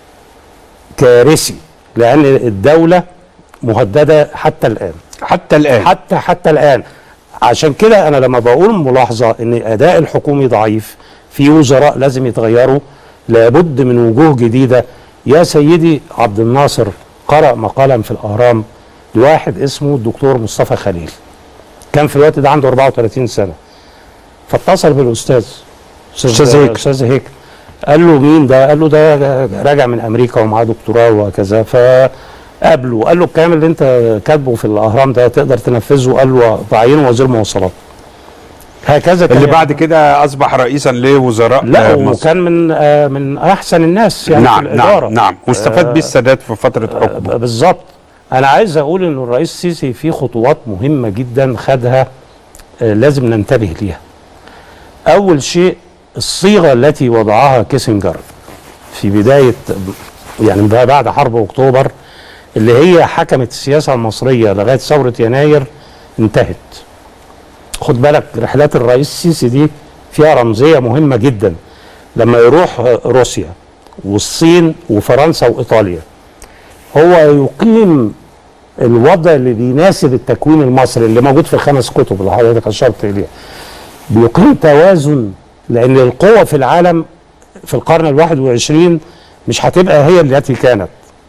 كارثي لان الدوله مهدده حتى الان. عشان كده انا لما بقول ملاحظه ان اداء الحكومي ضعيف، في وزراء لازم يتغيروا، لابد من وجوه جديده. يا سيدي عبد الناصر قرأ مقالا في الاهرام لواحد اسمه الدكتور مصطفى خليل، كان في الوقت ده عنده 34 سنه، فاتصل بالاستاذ استاذ هيك، قال له مين ده؟ قال له ده راجع من امريكا ومعاه دكتوراه وكذا، فقابله قال له الكلام اللي انت كاتبه في الاهرام ده تقدر تنفذه؟ قال له تعينه وزير مواصلات. هكذا اللي بعد كده اصبح رئيسا لوزراء لا مصر. وكان من احسن الناس يعني في الاداره. نعم واستفاد بيه السادات في فتره حكمه. بالظبط. انا عايز اقول ان الرئيس السيسي في خطوات مهمه جدا خدها لازم ننتبه ليها. اول شيء الصيغه التي وضعها كيسنجر في بدايه يعني بعد حرب اكتوبر اللي هي حكمت السياسه المصريه لغايه ثوره يناير انتهت. خد بالك رحلات الرئيس السيسي دي فيها رمزيه مهمه جدا. لما يروح روسيا والصين وفرنسا وايطاليا هو يقيم الوضع اللي بيناسب التكوين المصري اللي موجود في ال5 كتب اللي حضرتك اشرت اليها. بيقيم توازن، لان القوة في العالم في القرن ال21 مش هتبقى هي التي كانت.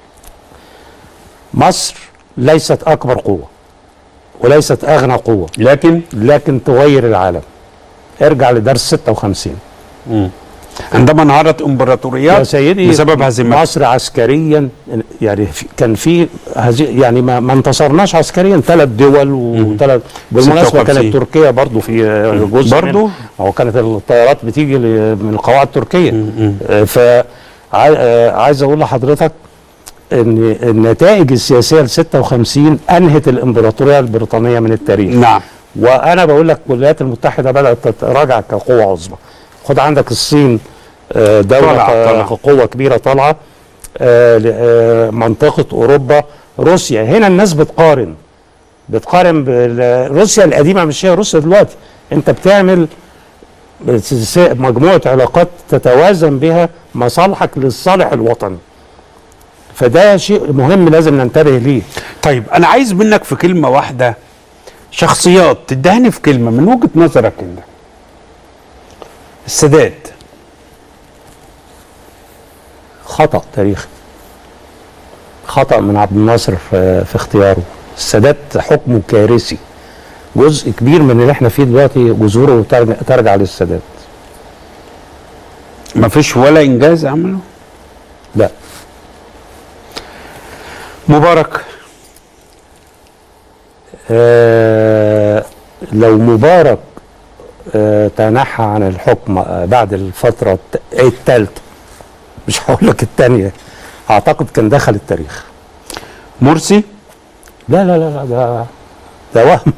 مصر ليست اكبر قوة وليست اغنى قوة، لكن تغير العالم. ارجع لدرس 56. عندما انهارت امبراطوريات يا سيدي بسبب هزيمتها مصر عسكريا يعني كان في يعني ما انتصرناش عسكريا 3 دول و3 بالمناسبه كانت تركيا برضو في جزء برضو، هو كانت الطيارات بتيجي من القواعد التركيه. فعايز اقول لحضرتك ان النتائج السياسيه ل 56 انهت الامبراطوريه البريطانيه من التاريخ. نعم. وانا بقول لك الولايات المتحده بدات تتراجع كقوه عظمى. خد عندك الصين دولة قوة كبيرة طالعة، منطقة أوروبا، روسيا. هنا الناس بتقارن روسيا القديمة مش هي روسيا دلوقتي. أنت بتعمل مجموعة علاقات تتوازن بها مصالحك للصالح الوطني، فده شيء مهم لازم ننتبه ليه. طيب أنا عايز منك في كلمة واحدة شخصيات تدهني في كلمة من وجهة نظرك انت. السادات خطأ تاريخي، خطأ من عبد الناصر في اختياره. السادات حكمه كارثي، جزء كبير من اللي احنا فيه دلوقتي جذوره ترجع للسادات. ما فيش ولا انجاز عمله؟ لا. مبارك لو مبارك تنحى عن الحكم بعد الفترة الثالثة، مش هقول لك الثانية، اعتقد كان دخل التاريخ. مرسي؟ لا لا لا لا، ده وهم.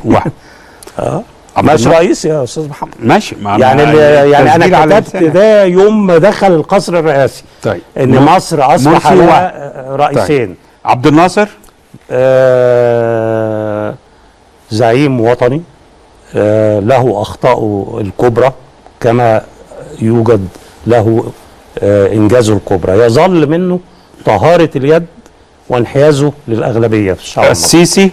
مش رئيس يا استاذ محمد. ماشي. يعني انا كتبت ده يوم ما دخل القصر الرئاسي. طيب ان مصر اصبح لها رئيسين. طيب. عبد الناصر زعيم وطني له اخطاؤه الكبرى كما يوجد له انجازه الكبرى، يظل منه طهارة اليد وانحيازه للاغلبيه في الشعب المصري. السيسي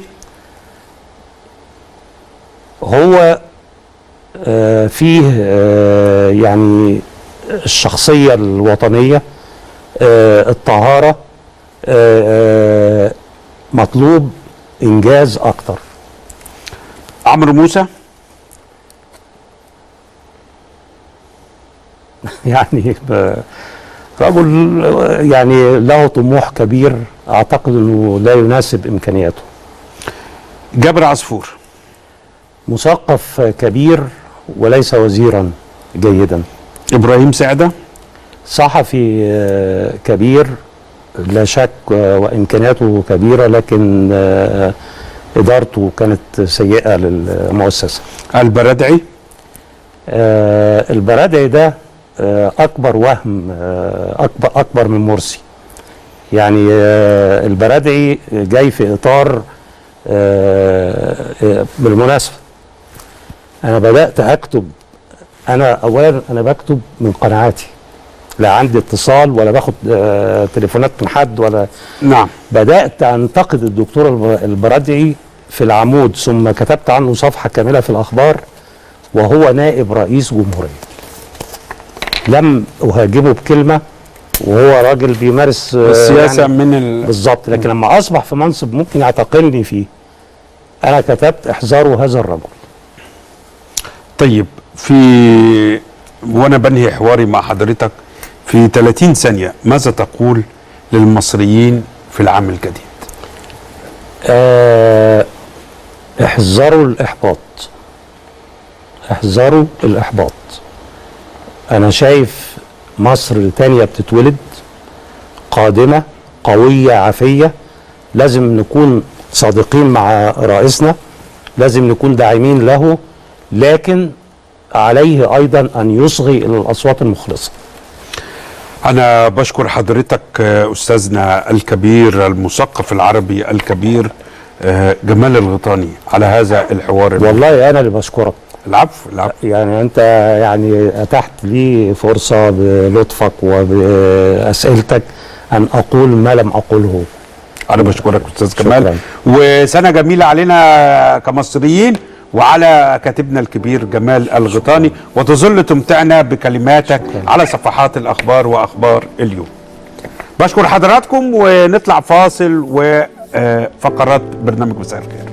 هو فيه يعني الشخصيه الوطنيه، الطهاره، مطلوب انجاز اكتر. عمرو موسى يعني رجل يعني له طموح كبير، اعتقد انه لا يناسب امكانياته. جابر عصفور مثقف كبير وليس وزيرا جيدا. ابراهيم سعده صحفي كبير لا شك وامكانياته كبيره، لكن ادارته كانت سيئه للمؤسسه. البرادعي البرادعي ده اكبر وهم، اكبر من مرسي. يعني البرادعي جاي في اطار بالمناسبه انا بدات اكتب، اولا انا بكتب من قناعاتي، لا عندي اتصال ولا باخد تليفونات من حد ولا. نعم. بدات انتقد الدكتور البرادعي في العمود، ثم كتبت عنه صفحه كامله في الاخبار وهو نائب رئيس جمهوريه. لم اهاجمه بكلمه وهو راجل بيمارس السياسه يعني بالظبط، لكن لما اصبح في منصب ممكن يعتقلني فيه انا كتبت احذروا هذا الرجل. طيب، وانا بنهي حواري مع حضرتك في 30 ثانيه، ماذا تقول للمصريين في العام الجديد؟ احذروا الاحباط، احذروا الاحباط. انا شايف مصر تانية بتتولد، قادمة قوية عافية. لازم نكون صادقين مع رئيسنا، لازم نكون داعمين له، لكن عليه ايضا ان يصغي الى الاصوات المخلصة. انا بشكر حضرتك استاذنا الكبير المثقف العربي الكبير جمال الغيطاني على هذا الحوار. والله انا اللي بشكرك. العفو. يعني انت يعني اتحت لي فرصة بلطفك وباسئلتك ان اقول ما لم اقوله. انا بشكرك استاذ جمال، وسنة جميلة علينا كمصريين وعلى كاتبنا الكبير جمال الغيطاني، وتظل تمتعنا بكلماتك على صفحات الاخبار واخبار اليوم. بشكر حضراتكم، ونطلع فاصل وفقرات برنامج مساء الخير.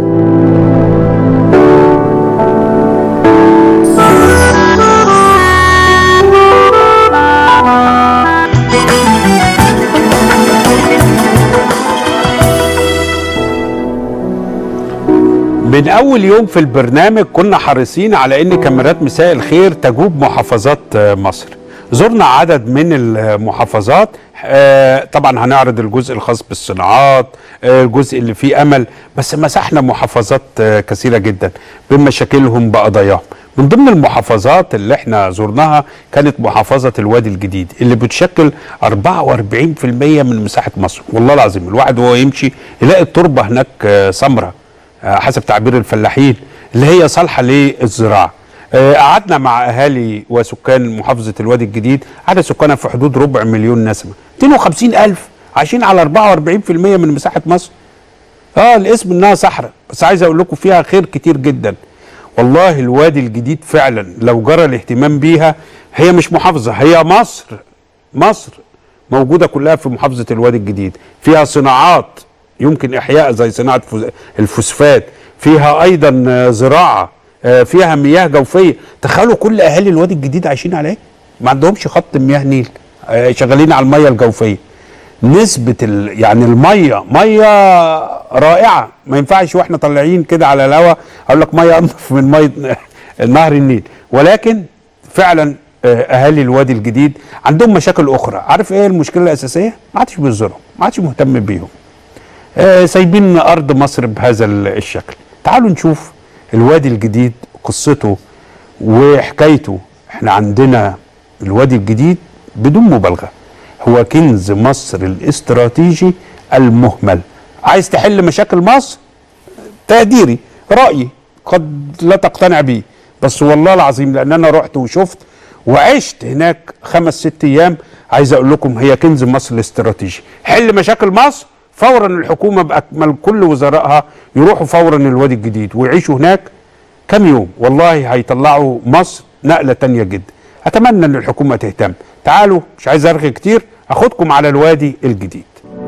من أول يوم في البرنامج كنا حريصين على أن كاميرات مساء الخير تجوب محافظات مصر. زرنا عدد من المحافظات، طبعا هنعرض الجزء الخاص بالصناعات، الجزء اللي فيه أمل، بس مسحنا محافظات كثيرة جدا بمشاكلهم بقضاياهم. من ضمن المحافظات اللي احنا زرناها كانت محافظة الوادي الجديد اللي بتشكل 44% من مساحة مصر. والله العظيم الواحد وهو يمشي يلاقي التربة هناك سمرة حسب تعبير الفلاحين، اللي هي صالحة للزراعة. قعدنا مع أهالي وسكان محافظة الوادي الجديد، عدد سكانها في حدود 250,000 نسمة، 250,000 عايشين على 44% من مساحة مصر. الاسم انها صحراء، بس عايز اقول لكم فيها خير كتير جدا. والله الوادي الجديد فعلا لو جرى الاهتمام بيها، هي مش محافظة، هي مصر موجودة كلها في محافظة الوادي الجديد. فيها صناعات يمكن إحياء زي صناعة الفوسفات، فيها ايضا زراعه، فيها مياه جوفيه. تخيلوا كل اهالي الوادي الجديد عايشين على ايه؟ ما عندهمش خط مياه نيل، شغالين على الميه الجوفيه. نسبه يعني الميه ميه رائعه، ما ينفعش واحنا طالعين كده على الهواء اقول لك ميه انضف من ميه نهر النيل، ولكن فعلا اهالي الوادي الجديد عندهم مشاكل اخرى. عارف ايه المشكله الاساسيه؟ ما عادش بيزورهم، ما عادش مهتم بيهم، سايبين ارض مصر بهذا الشكل. تعالوا نشوف الوادي الجديد قصته وحكايته. احنا عندنا الوادي الجديد بدون مبالغه هو كنز مصر الاستراتيجي المهمل. عايز تحل مشاكل مصر؟ تقديري رأيي قد لا تقتنع بيه، بس والله العظيم لان انا رحت وشفت وعشت هناك 5-6 ايام. عايز اقول لكم هي كنز مصر الاستراتيجي. حل مشاكل مصر فورا، الحكومه باكمل كل وزرائها يروحوا فورا الوادي الجديد ويعيشوا هناك كم يوم، والله هيطلعوا مصر نقله تانيه جدا. اتمنى ان الحكومه تهتم. تعالوا، مش عايز ارغي كتير، اخدكم على الوادي الجديد.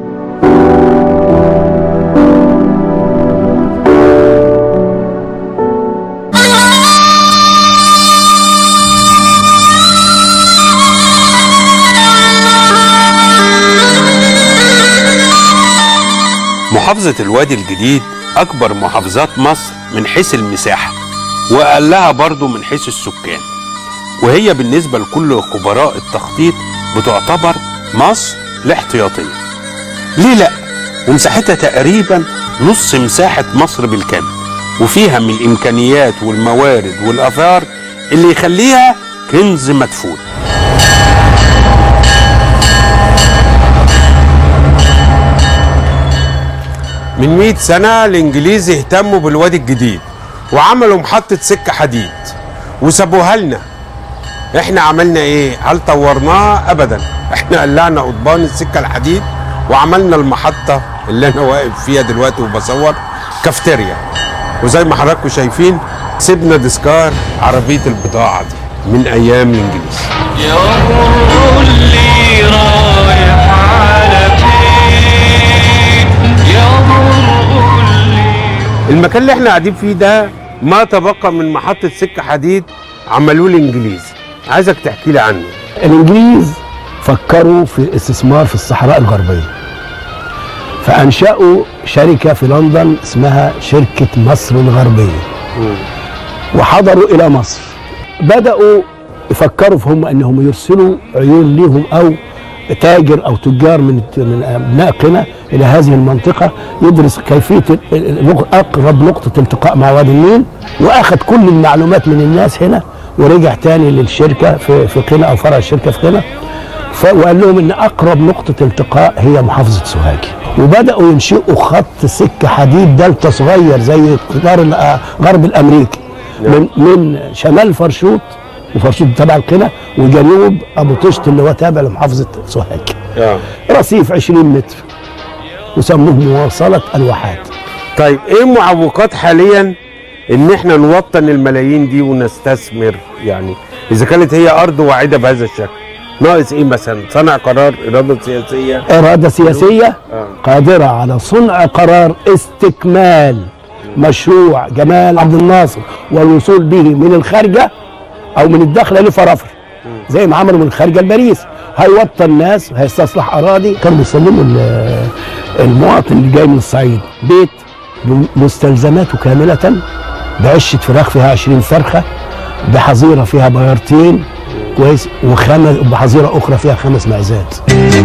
محافظة الوادي الجديد أكبر محافظات مصر من حيث المساحة، وأقلها برضو من حيث السكان، وهي بالنسبة لكل خبراء التخطيط بتعتبر مصر الاحتياطية. ليه لأ؟ ومساحتها تقريبا نص مساحة مصر بالكامل، وفيها من الإمكانيات والموارد والآثار اللي يخليها كنز مدفون. من 100 سنة الإنجليز اهتموا بالوادي الجديد وعملوا محطة سكة حديد وسابوها لنا. احنا عملنا ايه؟ هل طورناها؟ ابدا. احنا قلعنا قضبان السكة الحديد وعملنا المحطة اللي انا واقف فيها دلوقتي وبصور كافتيريا، وزي ما حضراتكم شايفين سيبنا ديسكار عربية البضاعة دي من ايام الانجليز. يا قول لي رايح على فين، يا قول لي. المكان اللي احنا قاعدين فيه ده ما تبقى من محطة سكة حديد عملوه الانجليز. عايزك تحكي لي عنه. الانجليز فكروا في استثمار في الصحراء الغربية، فأنشأوا شركة في لندن اسمها شركة مصر الغربية، وحضروا إلى مصر. بدأوا يفكروا في هم أنهم يرسلوا عيون ليهم أو تاجر أو تجار من أبناء قنا إلى هذه المنطقة يدرس كيفية أقرب نقطة التقاء مع وادي النيل، وأخذ كل المعلومات من الناس هنا ورجع تاني للشركة في قنا أو فرع الشركة في قنا، وقال لهم ان اقرب نقطة التقاء هي محافظة سوهاج. وبدأوا ينشئوا خط سكة حديد دلتا صغير زي قطار الغرب الامريكي من شمال فرشوط، وفرشوط تبع القنا، وجنوب ابو طشت اللي هو تابع لمحافظة سوهاج. رصيف 20 متر وسموه مواصلة الواحات. طيب ايه معوقات حاليا ان احنا نوطن الملايين دي ونستثمر؟ يعني اذا كانت هي ارض واعدة بهذا الشكل، ناقص ايه مثلا؟ صنع قرار، إرادة سياسية؟ إرادة سياسية قادرة على صنع قرار استكمال مشروع جمال عبد الناصر والوصول به من الخارجة أو من الداخلة لفرافر، زي ما عملوا من الخارجة لباريس. هيوطن ناس، هيستصلح أراضي. كانوا بيسلموا المواطن اللي جاي من الصعيد بيت مستلزماته كاملة، بعشة فراخ فيها 20 فرخة، بحظيرة فيها بيارتين كويس، وبحظيرة أخرى فيها 5 معزات.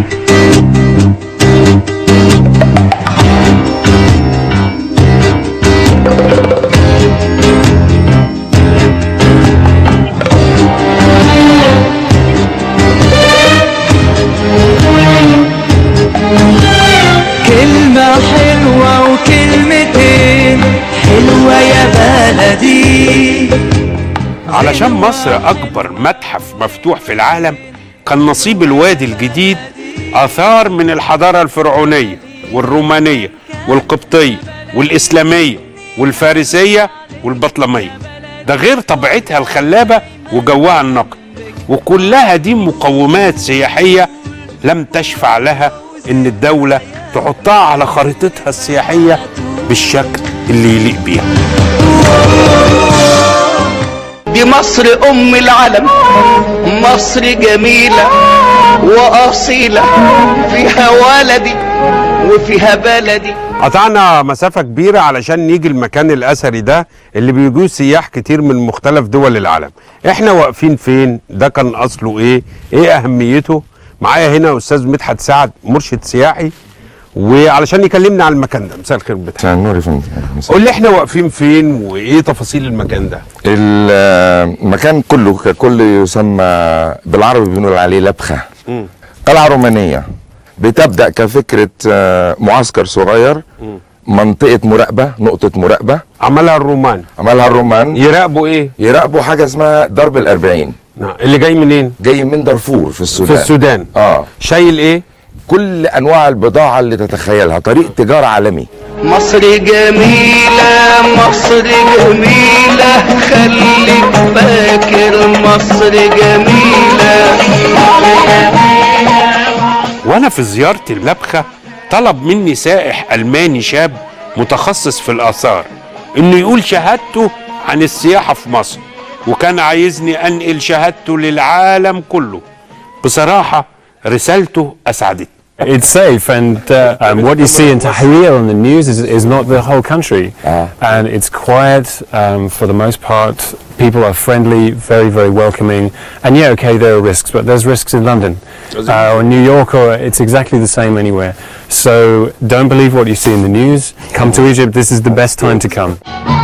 كلمة حلوة وكلمتين حلوة يا بلدي. علشان مصر أكبر متحف مفتوح في العالم، كان نصيب الوادي الجديد آثار من الحضارة الفرعونية والرومانية والقبطية والإسلامية والفارسية والبطلمية، ده غير طبيعتها الخلابة وجوها النقي، وكلها دي مقومات سياحية لم تشفع لها إن الدولة تحطها على خريطتها السياحية بالشكل اللي يليق بيها. دي مصر أم العالم، مصر جميلة وأصيلة، فيها ولدي وفيها بلدي. قطعنا مسافة كبيرة علشان نيجي المكان الأثري ده اللي بيجوه سياح كتير من مختلف دول العالم. احنا واقفين فين؟ ده كان أصله ايه؟ ايه أهميته؟ معايا هنا أستاذ مدحت سعد مرشد سياحي، وعلشان يكلمنا عن المكان ده. مساء الخير مدحت. مساء النور يا فندم. قول لي احنا واقفين فين وايه تفاصيل المكان ده؟ المكان كله ككل يسمى بالعربي بنقول عليه لبخة. قلعة رومانية بتبدأ كفكرة معسكر صغير، منطقة مراقبة، نقطة مراقبة عملها الرومان. يراقبوا ايه؟ يراقبوا حاجة اسمها ضرب ال40. اللي جاي منين؟ جاي من دارفور في السودان. شايل ايه؟ كل انواع البضاعة اللي تتخيلها، طريق تجارة عالمي. مصر جميلة، مصر جميلة، خليك فاكر مصر جميلة. وانا في زيارتي اللبخة طلب مني سائح ألماني شاب متخصص في الآثار انه يقول شهادته عن السياحة في مصر، وكان عايزني انقل شهادته للعالم كله. بصراحة رسالته أسعدتني. It's safe, and what you see in Tahrir on the news is not the whole country. And it's quiet for the most part. People are friendly, very, very welcoming. And yeah, okay, there are risks, but there's risks in London or New York, or it's exactly the same anywhere. So don't believe what you see in the news. Come to Egypt. This is the best time to come.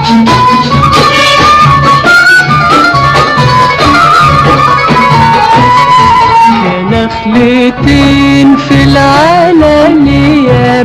نخلتين في العلنية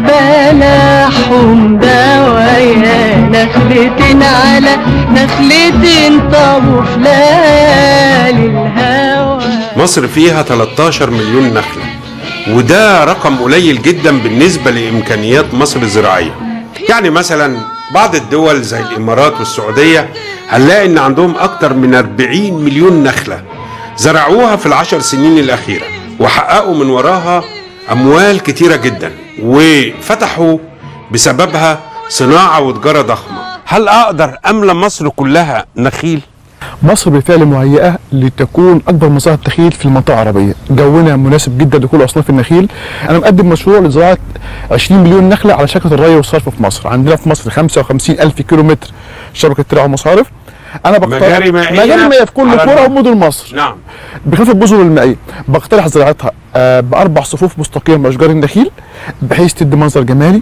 بلحهم دوايا، نخلتين على نخلتين طابوا في ليالي الهوى. مصر فيها 13 مليون نخلة، وده رقم قليل جدا بالنسبة لإمكانيات مصر الزراعية. يعني مثلا بعض الدول زي الإمارات والسعودية هنلاقي إن عندهم أكتر من 40 مليون نخلة زرعوها في ال10 سنين الأخيرة، وحققوا من وراها أموال كتيرة جدا، وفتحوا بسببها صناعة وتجارة ضخمة. هل أقدر أملى مصر كلها نخيل؟ مصر بالفعل مهيئة لتكون أكبر مزرعة نخيل في المنطقة العربية، جونا مناسب جدا لكل أصناف النخيل. أنا مقدم مشروع لزراعة 20 مليون نخلة على شبكة الري والصرف في مصر. عندنا في مصر 55,000 كيلومتر شبكة ترع ومصارف. أنا بقترح مجاري مائية في كل قرى ومدن مصر. نعم. بخلاف البذور المائية بقترح زراعتها ب4 صفوف مستقيمة من أشجار النخيل، بحيث تدي منظر جمالي،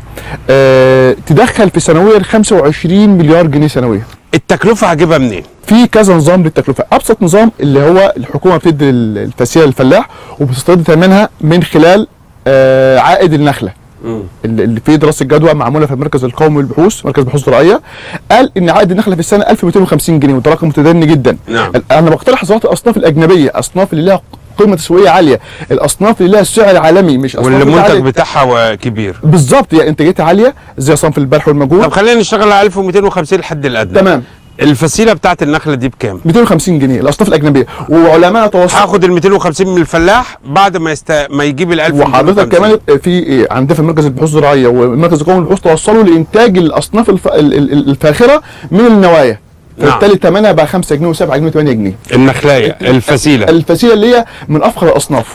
تدخل في سنويا 25 مليار جنيه سنويا. التكلفة هجيبها منين؟ في كذا نظام للتكلفة. أبسط نظام اللي هو الحكومة بتدي الفاسية للفلاح وبتسترد ثمنها من خلال عائد النخلة. اللي في دراسه جدوى معموله في المركز القومي للبحوث، مركز بحوث زراعيه، قال ان عائد النخله في السنه 1250 جنيه، وده رقم متدني جدا. نعم. انا بقترح زراعه الاصناف الاجنبيه، اصناف اللي لها قيمه تسويقيه عاليه، الاصناف اللي لها سعر عالمي، مش اصناف والمنتج بتاعها كبير. بالظبط، يعني انتاجيتها عاليه زي صنف البلح والمجهول. طب خلينا نشتغل على 1250 الحد الادنى. تمام. الفسيله بتاعت النخله دي بكام؟ 250 جنيه الاصناف الاجنبيه، وعلماء توصلوا. هاخد ال 250 من الفلاح بعد ما يجيب ال 1000. وحضرتك كمان في عندنا في مركز البحوث الزراعيه والمركز القومي للبحوث توصلوا لانتاج الاصناف الفاخره من النوايا. فبالتالي ثمنها بقى 5 جنيه و7 جنيه و8 جنيه. النخلايه الفسيله اللي هي من افخر الاصناف.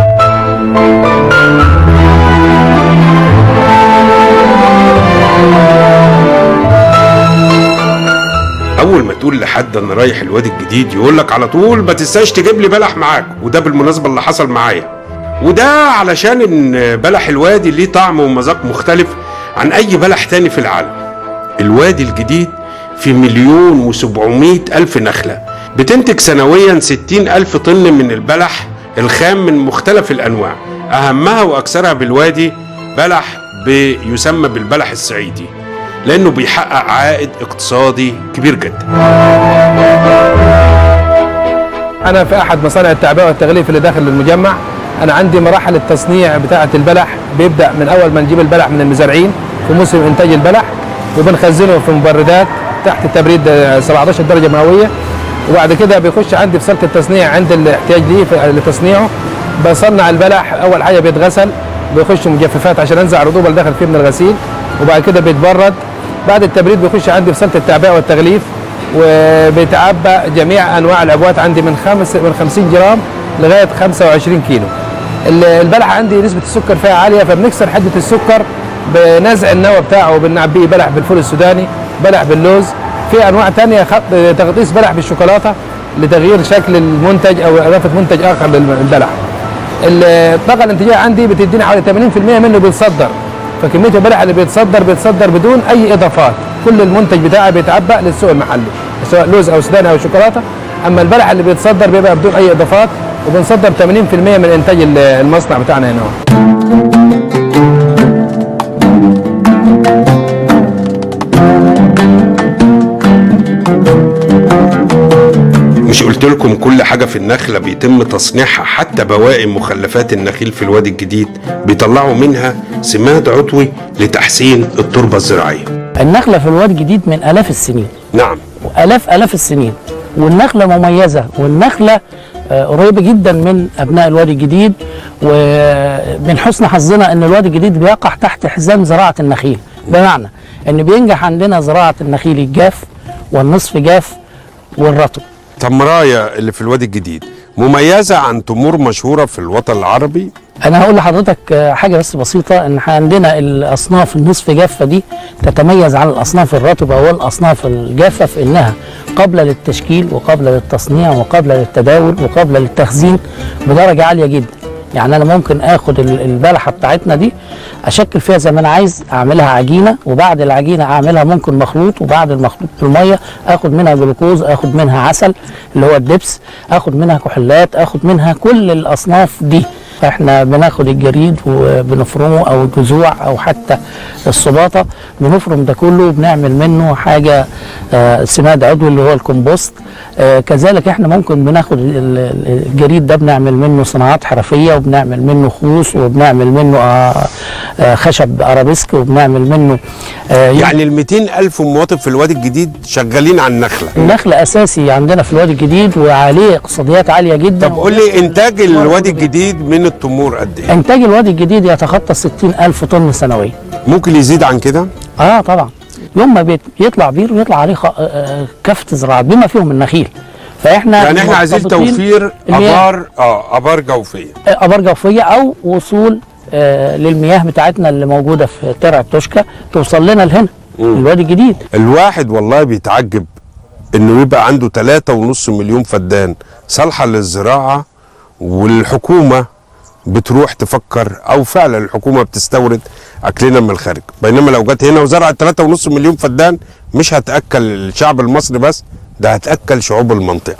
اول ما تقول لحد انا رايح الوادي الجديد يقول لك على طول ما تنساش تجيب لي بلح معاك، وده بالمناسبه اللي حصل معايا. وده علشان ان بلح الوادي ليه طعم ومذاق مختلف عن اي بلح تاني في العالم. الوادي الجديد في 1,700,000 نخله، بتنتج سنويا 60,000 طن من البلح الخام من مختلف الانواع، اهمها واكثرها بالوادي بلح يسمى بالبلح الصعيدي، لأنه بيحقق عائد اقتصادي كبير جدا. أنا في أحد مصانع التعبئة والتغليف اللي داخل المجمع. أنا عندي مراحل التصنيع بتاعة البلح، بيبدأ من أول ما نجيب البلح من المزارعين في موسم إنتاج البلح، وبنخزنه في مبردات تحت تبريد 17 درجة مئوية، وبعد كده بيخش عندي في صالة التصنيع عند الاحتياج ليه لتصنيعه. بصنع البلح، أول حاجة بيتغسل، بيخش مجففات عشان أنزع الرطوبة اللي داخل فيه من الغسيل، وبعد كده بيتبرد بعد التبريد بيخش عندي في صاله التعبئه والتغليف، وبيتعبى جميع انواع العبوات عندي من 50 جرام لغايه 25 كيلو. البلح عندي نسبه السكر فيها عاليه، فبنكسر حده السكر بنزع النوى بتاعه وبنعبيه بلح بالفول السوداني، بلح باللوز. في انواع ثانيه تغطيس بلح بالشوكولاته لتغيير شكل المنتج او اضافه منتج اخر للبلح. الطاقه الانتاجيه عندي بتديني حوالي 80% منه بيتصدر، فكميه البلح اللي بيتصدر بدون اي اضافات. كل المنتج بتاعي بيتعبأ للسوق المحلي سواء لوز او سوداني او شوكولاته، اما البلح اللي بيتصدر بيبقى بدون اي اضافات، وبنصدر 80% من انتاج المصنع بتاعنا هنا. مش قلت لكم كل حاجة في النخلة بيتم تصنيعها، حتى بواقي مخلفات النخيل في الوادي الجديد بيطلعوا منها سماد عضوي لتحسين التربة الزراعية. النخلة في الوادي الجديد من آلاف السنين. نعم. آلاف السنين، والنخلة مميزة، والنخلة قريبة جدا من أبناء الوادي الجديد، ومن حسن حظنا أن الوادي الجديد بيقع تحت حزام زراعة النخيل، بمعنى أن بينجح عندنا زراعة النخيل الجاف والنصف جاف والرطب. تمراية اللي في الوادي الجديد مميزة عن تمور مشهورة في الوطن العربي. أنا هقول لحضرتك حاجة بس بسيطة، إن عندنا الأصناف النصف جافة دي تتميز عن الأصناف الرطبة والأصناف الجافة في إنها قابلة للتشكيل وقابلة للتصنيع وقابلة للتداول وقابلة للتخزين بدرجة عالية جدا. يعني أنا ممكن آخد البلحة بتاعتنا دي أشكل فيها زي ما أنا عايز، أعملها عجينة، وبعد العجينة أعملها ممكن مخلوط، وبعد المخلوط بالمية آخد منها جلوكوز، آخد منها عسل اللي هو الدبس، آخد منها كحولات، آخد منها كل الأصناف دي. احنا بناخد الجريد وبنفرمه او الجذوع او حتى الصباطه، بنفرم ده كله وبنعمل منه حاجه سماد عضوي اللي هو الكمبوست. كذلك احنا ممكن بناخد الجريد ده بنعمل منه صناعات حرفيه، وبنعمل منه خوص، وبنعمل منه خشب ارابيسك، وبنعمل منه يعني ال 200,000 مواطن في الوادي الجديد شغالين على النخله. النخله اساسي عندنا في الوادي الجديد وعليه اقتصاديات عاليه جدا. طب قول لي انتاج الوادي الجديد من التمور قد ايه؟ انتاج الوادي الجديد يتخطى 60,000 طن سنويا. ممكن يزيد عن كده؟ طبعا. يوم ما بيطلع بير ويطلع عليه كافه زراعات بما فيهم النخيل. فاحنا يعني احنا عايزين توفير ابار جوفيه. ابار جوفيه او وصول للمياه بتاعتنا اللي موجوده في ترع توشكا توصل لنا لهنا الوادي الجديد. الواحد والله بيتعجب انه يبقى عنده 3.5 مليون فدان صالحه للزراعه، والحكومه بتروح تفكر، او فعلا الحكومه بتستورد اكلنا من الخارج، بينما لو جت هنا وزرعت 3.5 مليون فدان مش هتاكل الشعب المصري بس، ده هتاكل شعوب المنطقه.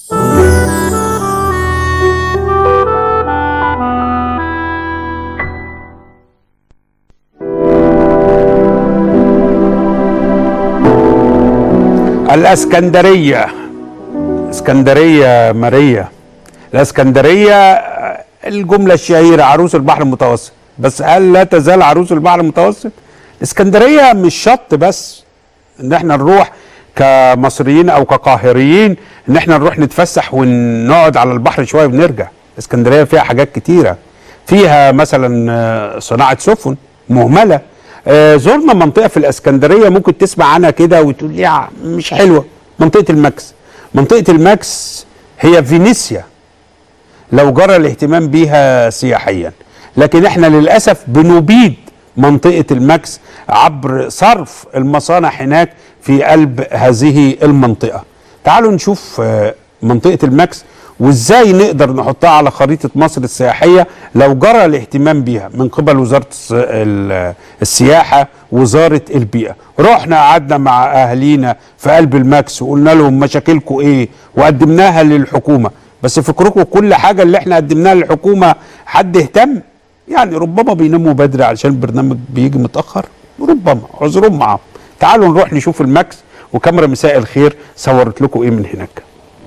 الاسكندريه، اسكندريه ماريا، الاسكندريه الجمله الشهيره عروس البحر المتوسط، بس هل لا تزال عروس البحر المتوسط؟ الاسكندريه مش شط بس ان احنا نروح كمصريين او كقاهريين ان احنا نروح نتفسح ونقعد على البحر شويه ونرجع. اسكندريه فيها حاجات كتيره، فيها مثلا صناعه سفن مهمله. زرنا منطقه في الاسكندريه ممكن تسمع عنها كده وتقول لي مش حلوه، منطقه الماكس. منطقه الماكس هي فينيسيا لو جرى الاهتمام بيها سياحيا، لكن احنا للاسف بنبيد منطقه الماكس عبر صرف المصانع هناك في قلب هذه المنطقه. تعالوا نشوف منطقه الماكس وازاي نقدر نحطها على خريطه مصر السياحيه لو جرى الاهتمام بيها من قبل وزاره السياحه، وزاره البيئه. رحنا قعدنا مع اهالينا في قلب الماكس وقلنا لهم مشاكلكم ايه وقدمناها للحكومه، بس فكركم كل حاجه اللي احنا قدمناها للحكومه حد اهتم؟ يعني ربما بيناموا بدري علشان البرنامج بيجي متاخر، ربما عذرهم معاهم. تعالوا نروح نشوف الماكس، وكاميرا مساء الخير صورت لكم ايه من هناك.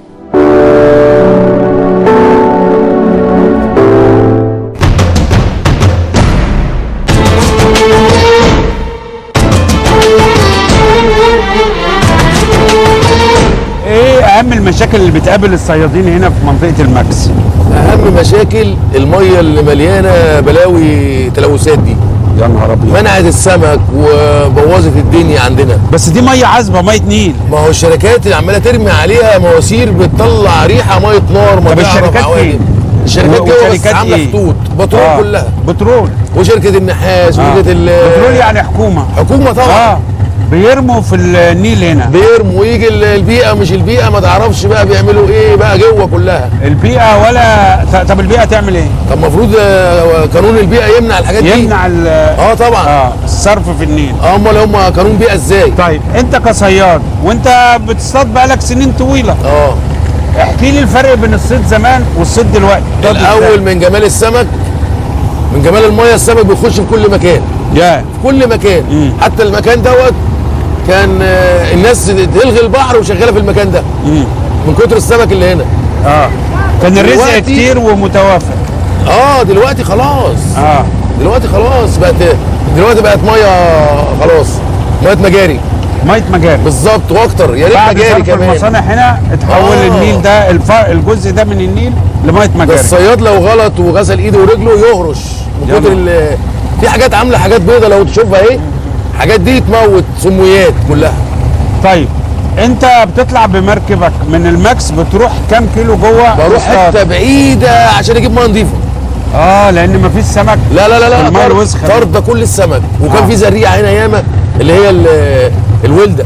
ايه اهم المشاكل اللي بتقابل الصيادين هنا في منطقه الماكس؟ اهم مشاكل الميه اللي مليانه بلاوي تلوثات دي، يا نهار ابيض. منعت السمك وبوظت الدنيا عندنا. بس دي ميه عذبه، ميه نيل. ما هو الشركات اللي عماله ترمي عليها مواسير بتطلع ريحه ميه نار. طب الشركات فين؟ الشركات جوه عامله خطوط بترول كلها. بترول وشركه النحاس وشركه بترول يعني حكومه طبعا. بيرموا في النيل هنا، بيرموا ويجي البيئه مش البيئه ما تعرفش بقى بيعملوا ايه بقى جوه كلها البيئه. ولا طب البيئه تعمل ايه؟ طب المفروض قانون البيئه يمنع الحاجات دي. يمنع طبعا الصرف في النيل. امال هم قانون بيئه ازاي؟ طيب انت كصياد وانت بتصطاد بقالك سنين طويله، احكي لي الفرق بين الصيد زمان والصيد دلوقتي. الاول من جمال السمك، من جمال الميه السمك بيخش في كل مكان. في كل مكان. حتى المكان دوت كان الناس تلغي البحر وشغاله في المكان ده من كتر السمك اللي هنا. كان الرزق كتير ومتوافر. دلوقتي خلاص. دلوقتي خلاص دلوقتي بقت ميه خلاص، ميه مجاري. ميه مجاري بالظبط واكتر، يا ريت مجاري كمان. بعد المصانع هنا اتحول النيل ده الجزء ده من النيل لميه مجاري. الصياد لو غلط وغسل ايده ورجله يهرش من كتر في حاجات عامله حاجات بيضه لو تشوفها ايه، الحاجات دي تموت سمويات كلها. طيب انت بتطلع بمركبك من الماكس بتروح كام كيلو جوه؟ بروح حته بعيده عشان اجيب ميه نظيفه. لان مفيش سمك. لا الميه الوسخه طارده كل السمك. وكان في زريعه هنا ياما اللي هي الولده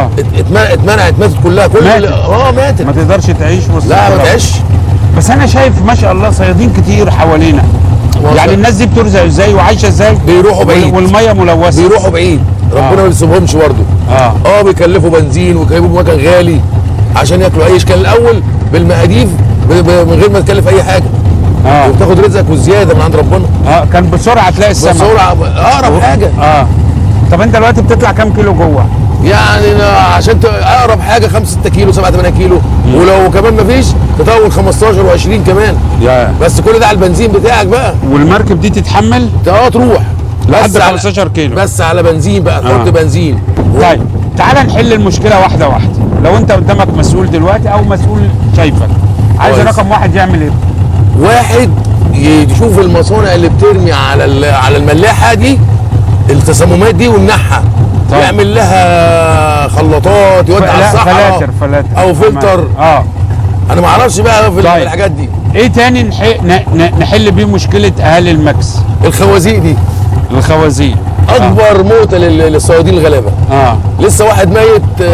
اتمنعت، ماتت كلها. ماتت ما تقدرش تعيش وسط. لا ما تعيش. بس انا شايف ما شاء الله صيادين كتير حوالينا. يعني الناس دي بترزق ازاي وعايشه ازاي؟ بيروحوا بعيد والميه ملوثه. بيروحوا بعيد، ربنا ما يسيبهمش برضه. بيكلفوا بنزين ويجيبوا مكان غالي عشان ياكلوا عيش. كان الاول بالمقاديف من غير ما تكلف اي حاجه. وبتاخد رزقك والزياده من عند ربنا. كان بسرعه تلاقي السمك. بسرعه اقرب حاجه. طب انت دلوقتي بتطلع كام كيلو جوه؟ يعني عشان اقرب حاجه 5 6 كيلو 7 8 كيلو. ولو كمان مفيش تطول 15 و20 كمان. بس كل ده على البنزين بتاعك بقى. والمركب دي تتحمل؟ تروح لحد 15 كيلو بس على بنزين بقى. تحط بنزين. طيب تعال نحل المشكله واحده واحده. لو انت قدامك مسؤول دلوقتي او مسؤول شايفك، عايز رقم واحد يعمل ايه؟ واحد يشوف المصانع اللي بترمي على الملاحه دي التسممات دي ويمنعها. يعمل لها خلاطات يودي على الصحراء. فلاتر او فلتر. انا ما اعرفش بقى في الحاجات دي. ايه تاني نحل بيه مشكله اهالي الماكس؟ الخوازيق دي. الخوازيق اكبر موته للصيادين الغلابه. لسه واحد ميت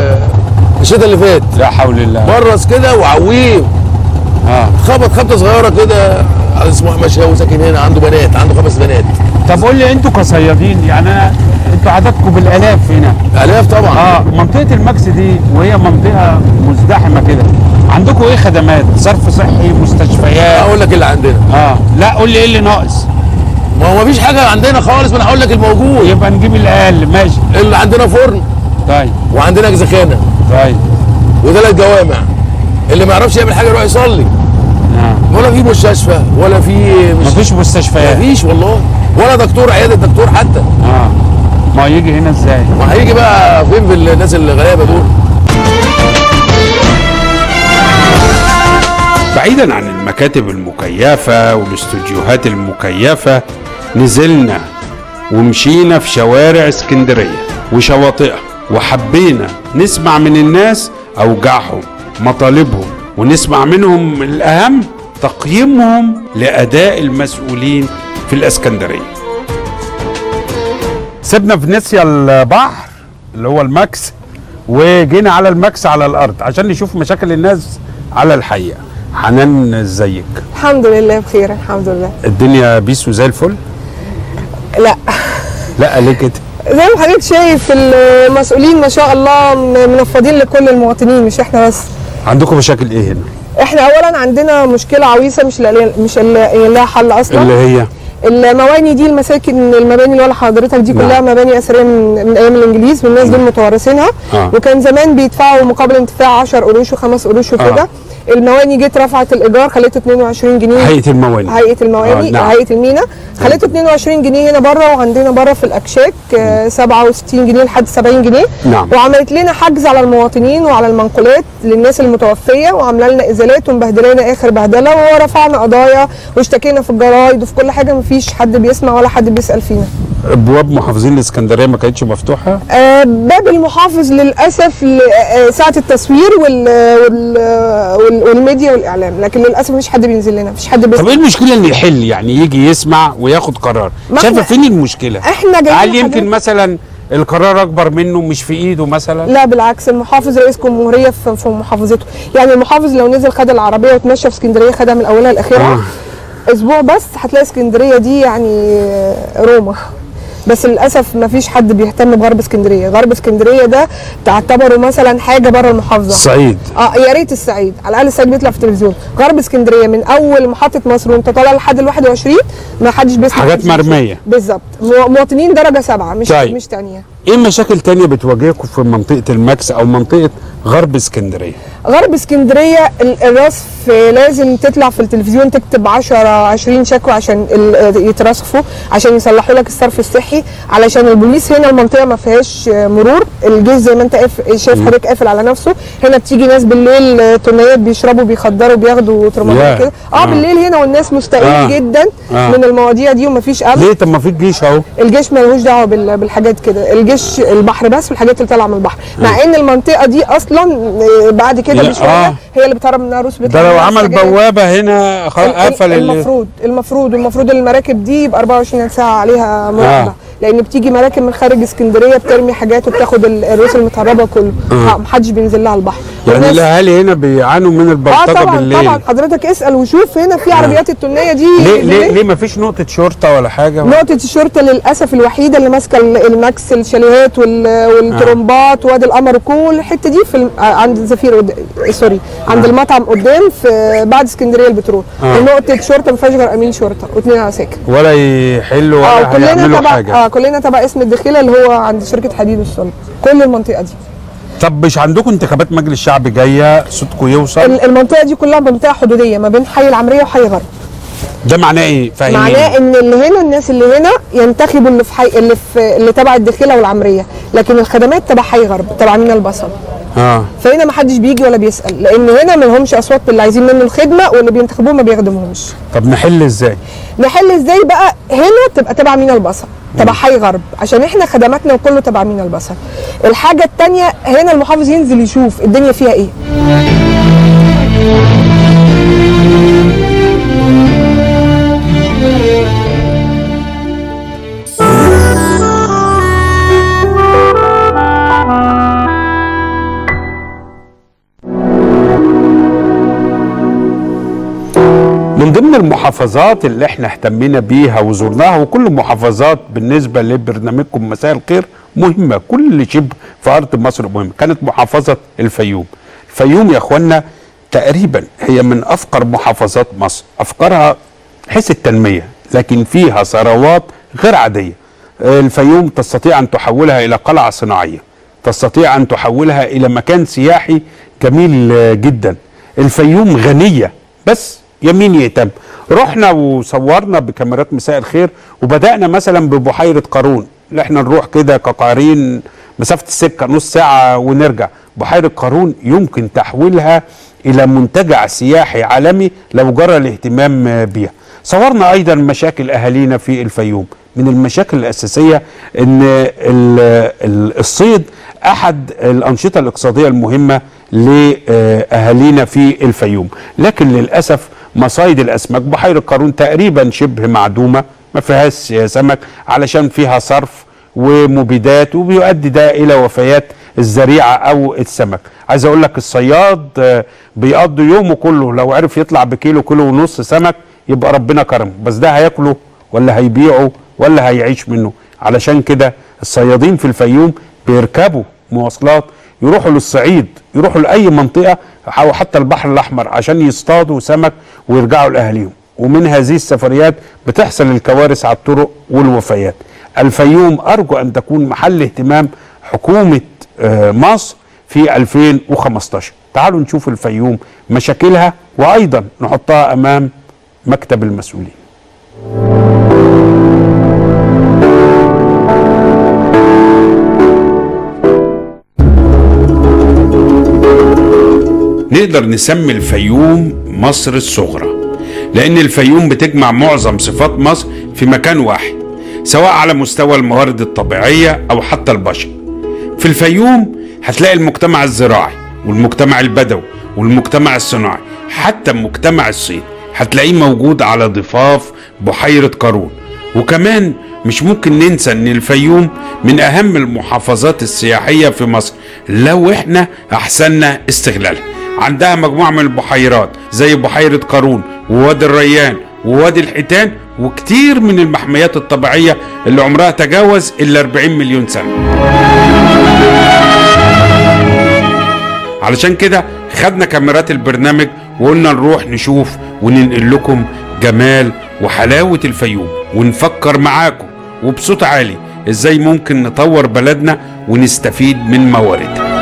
الشتاء اللي فات. لا حول الله. برص كده وعويه. خبطه صغيره كده. اسمه احمد شاوي ساكن هنا، عنده بنات، عنده 5 بنات. طب قول لي انتوا كصيادين، يعني انتوا عددكم بالالاف هنا. الاف طبعا. منطقه الماكس دي وهي منطقه مزدحمه كده، عندكم ايه خدمات؟ صرف صحي، مستشفيات؟ اقول لك اللي عندنا. لا قول لي ايه اللي ناقص. ما هو مفيش حاجه عندنا خالص. ما انا هقول لك الموجود. يبقى نجيب الاقل. ماشي. اللي عندنا فرن. طيب. وعندنا جزخانه. طيب. و3 جوامع. اللي ما يعرفش يعمل حاجه يروح يصلي. ولا في مستشفى ولا في مفيش مستشفيات. مفيش والله. ولا دكتور، عياده دكتور حتى. ما هيجي هنا ازاي؟ ما هيجي بقى فين بالناس الغلابه دول؟ بعيدا عن المكاتب المكيفه والاستوديوهات المكيفه، نزلنا ومشينا في شوارع اسكندريه وشواطئها، وحبينا نسمع من الناس اوجاعهم، مطالبهم، ونسمع منهم الاهم تقييمهم لاداء المسؤولين في الاسكندريه. سيبنا فينيسيا البحر اللي هو الماكس، وجينا على الماكس على الارض عشان نشوف مشاكل الناس على الحقيقه. حنان ازيك؟ الحمد لله بخير الحمد لله. الدنيا بيسو زي الفل؟ لا ليه كده؟ زي ما حضرتك شايف المسؤولين ما شاء الله منفضين لكل المواطنين، مش احنا بس. عندكم مشاكل ايه هنا؟ احنا اولا عندنا مشكله عويصه مش لها حل اصلا، اللي هي المواني دي، المساكن، المباني اللي ورا حضرتك دي كلها مباني اثريه من ايام الانجليز، والناس دول متوارثينها. وكان زمان بيدفعوا مقابل انتفاع 10 قروش و5 قروش وكده. المواني جت رفعت الايجار خليته 22 جنيه. هيئه المواني نعم. هيئه المينا خليته 22 جنيه هنا بره، وعندنا بره في الاكشاك 67 جنيه لحد 70 جنيه. نعم. وعملت لنا حجز على المواطنين وعلى المنقولات للناس المتوفيه، وعامله لنا ازالات ومبهدلانا اخر بهدله، ورفعنا قضايا واشتكينا في الجرايد وفي كل حاجه، مفيش حد بيسمع ولا حد بيسال فينا. ابواب محافظين الاسكندريه ما كانتش مفتوحه؟ باب المحافظ للاسف ساعه التصوير والميديا والاعلام، لكن للاسف مفيش حد بينزل لنا، مفيش حد طب ايه المشكله ان يحل يعني يجي يسمع وياخد قرار؟ شايفه فين المشكله؟ احنا جايين هل يمكن مثلا القرار اكبر منه مش في ايده مثلا؟ لا بالعكس، المحافظ رئيس جمهوريه في محافظته، يعني المحافظ لو نزل خد العربيه وتمشى في اسكندريه خدها من اولها لاخرها اسبوع بس هتلاقي اسكندريه دي يعني روما. بس للاسف ما فيش حد بيهتم بغرب اسكندريه، غرب اسكندريه ده تعتبره مثلا حاجه بره المحافظه. الصعيد يا ريت الصعيد، على الاقل الصعيد بيطلع في التلفزيون. غرب اسكندريه من اول محطه مصر وانت طالع لحد ال 21 ما حدش بيسمع حاجات مرميه بالظبط، مواطنين درجه 7 مش طيب. مش ثانيه. ايه مشاكل تانية بتواجهكم في منطقه الماكس او منطقه غرب اسكندريه؟ غرب اسكندريه الرصف لازم تطلع في التلفزيون تكتب 10-20 شكوى عشان يترصفوا، عشان يصلحوا لك الصرف الصحي، علشان البوليس هنا المنطقه ما فيهاش مرور، الجيش زي ما انت شايف حضرتك قافل على نفسه. هنا بتيجي ناس بالليل تنيات بيشربوا بيخدروا بياخدوا ترمانات كده بالليل هنا، والناس مستائين جدا من المواضيع دي ومفيش امن. ليه؟ طب ما في الجيش اهو. الجيش مالهوش دعوه بالحاجات كده، الجيش البحر بس والحاجات اللي طالعه من البحر، مع ان المنطقه دي اصلا بعد كده بشويه هي اللي بتهرب منها روس. ده لو عمل بوابه هنا قفل المفروض المراكب دي يبقى 24 ساعه عليها مراقبه، لان بتيجي مراكب من خارج اسكندريه بترمي حاجات وبتاخد الروس المتهربه كله، محدش بينزل لها البحر. يعني الاهالي هنا بيعانوا من البلطجه طبعا بالليل. طبعا حضرتك اسال وشوف هنا في عربيات التنيه دي. ليه ما فيش نقطه شرطه ولا حاجه؟ نقطه الشرطه للاسف الوحيده اللي ماسكه الماكس الشاليهات والترمبات وادي القمر وكل الحته دي في عند زفير سوري عند المطعم قدام في بعد اسكندريه البترول. نقطه شرطه ما فيهاش غير امين شرطه واثنين عساكر ولا يحلوا ولا هيعملوا حاجه. كلنا تبع اسم الدخيله اللي هو عند شركه حديد والصلب، كل المنطقه دي. طب مش عندكم انتخابات مجلس الشعب جايه صوتكم يوصل؟ المنطقه دي كلها منطقه حدوديه ما بين حي العمريه وحي غرب. ده معناه ايه؟ فاهمين؟ معناه ان اللي هنا الناس اللي هنا ينتخبوا اللي في حي اللي تبع الدخيله والعمريه، لكن الخدمات تبع حي غرب تبع مينا البصل. فهنا ما حدش بيجي ولا بيسال، لان هنا ما لهمش اصوات اللي عايزين منه الخدمه، واللي بينتخبوه ما بيخدمهمش. طب نحل ازاي؟ بقى هنا تبقى تبع مينا البصل تبع حي غرب، عشان احنا خدماتنا وكله تبع مينا البصل. الحاجه الثانيه هنا المحافظ ينزل يشوف الدنيا فيها ايه. من ضمن المحافظات اللي احنا اهتمينا بيها وزرناها، وكل المحافظات بالنسبة لبرنامجكم مساء الخير مهمة، كل شبه في أرض مصر مهمة، كانت محافظة الفيوم. الفيوم يا اخوانا تقريبا هي من أفقر محافظات مصر، أفقرها حيث التنمية، لكن فيها ثروات غير عادية. الفيوم تستطيع أن تحولها إلى قلعة صناعية، تستطيع أن تحولها إلى مكان سياحي جميل جدا. الفيوم غنية بس يمين يهتم. رحنا وصورنا بكاميرات مساء الخير وبدأنا مثلا ببحيرة قارون، اللي احنا نروح كده كقارين مسافة السكة نص ساعة ونرجع. بحيرة قارون يمكن تحويلها إلى منتجع سياحي عالمي لو جرى الاهتمام بيها. صورنا أيضا مشاكل أهالينا في الفيوم. من المشاكل الأساسية أن الصيد أحد الأنشطة الاقتصادية المهمة لأهالينا في الفيوم، لكن للأسف مصايد الأسماك بحيرة قارون تقريبا شبه معدومة، ما فيهاش سمك علشان فيها صرف ومبيدات، وبيؤدي ده إلى وفيات الزريعة أو السمك. عايز أقول لك الصياد بيقضي يومه كله، لو عرف يطلع بكيلو كيلو ونص سمك يبقى ربنا كرمه، بس ده هياكله ولا هيبيعه ولا هيعيش منه. علشان كده الصيادين في الفيوم بيركبوا مواصلات يروحوا للصعيد، يروحوا لأي منطقة أو حتى البحر الأحمر عشان يصطادوا سمك ويرجعوا لأهاليهم، ومن هذه السفريات بتحصل الكوارث على الطرق والوفيات. الفيوم أرجو أن تكون محل اهتمام حكومة مصر في 2015. تعالوا نشوف الفيوم مشاكلها وأيضا نحطها أمام مكتب المسؤولين. نقدر نسمي الفيوم مصر الصغرى، لأن الفيوم بتجمع معظم صفات مصر في مكان واحد. سواء على مستوى الموارد الطبيعية أو حتى البشر. في الفيوم هتلاقي المجتمع الزراعي والمجتمع البدوي والمجتمع الصناعي، حتى مجتمع الصيد هتلاقيه موجود على ضفاف بحيرة قارون. وكمان مش ممكن ننسى ان الفيوم من اهم المحافظات السياحية في مصر لو احنا احسننا استغلالها. عندها مجموعة من البحيرات زي بحيرة قارون ووادي الريان ووادي الحيتان، وكتير من المحميات الطبيعية اللي عمرها تجاوز ال 40 مليون سنة. علشان كده خدنا كاميرات البرنامج وقلنا نروح نشوف وننقل لكم جمال وحلاوة الفيوم، ونفكر معاكم وبصوت عالي ازاي ممكن نطور بلدنا ونستفيد من مواردها.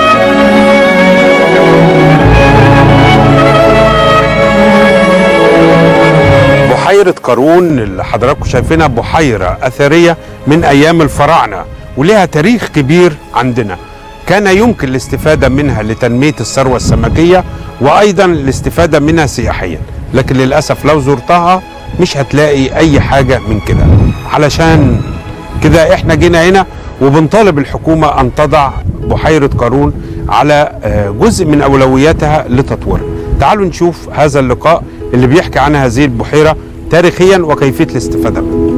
بحيرة قارون اللي حضراتكم شايفينها بحيرة أثرية من أيام الفراعنة ولها تاريخ كبير عندنا. كان يمكن الاستفادة منها لتنمية الثروة السمكية وأيضا الاستفادة منها سياحيا، لكن للأسف لو زرتها مش هتلاقي أي حاجة من كده. علشان كده احنا جينا هنا وبنطالب الحكومة أن تضع بحيرة قارون على جزء من أولوياتها لتطويرها. تعالوا نشوف هذا اللقاء اللي بيحكي عن هذه البحيرة تاريخيا وكيفية الاستفادة منها.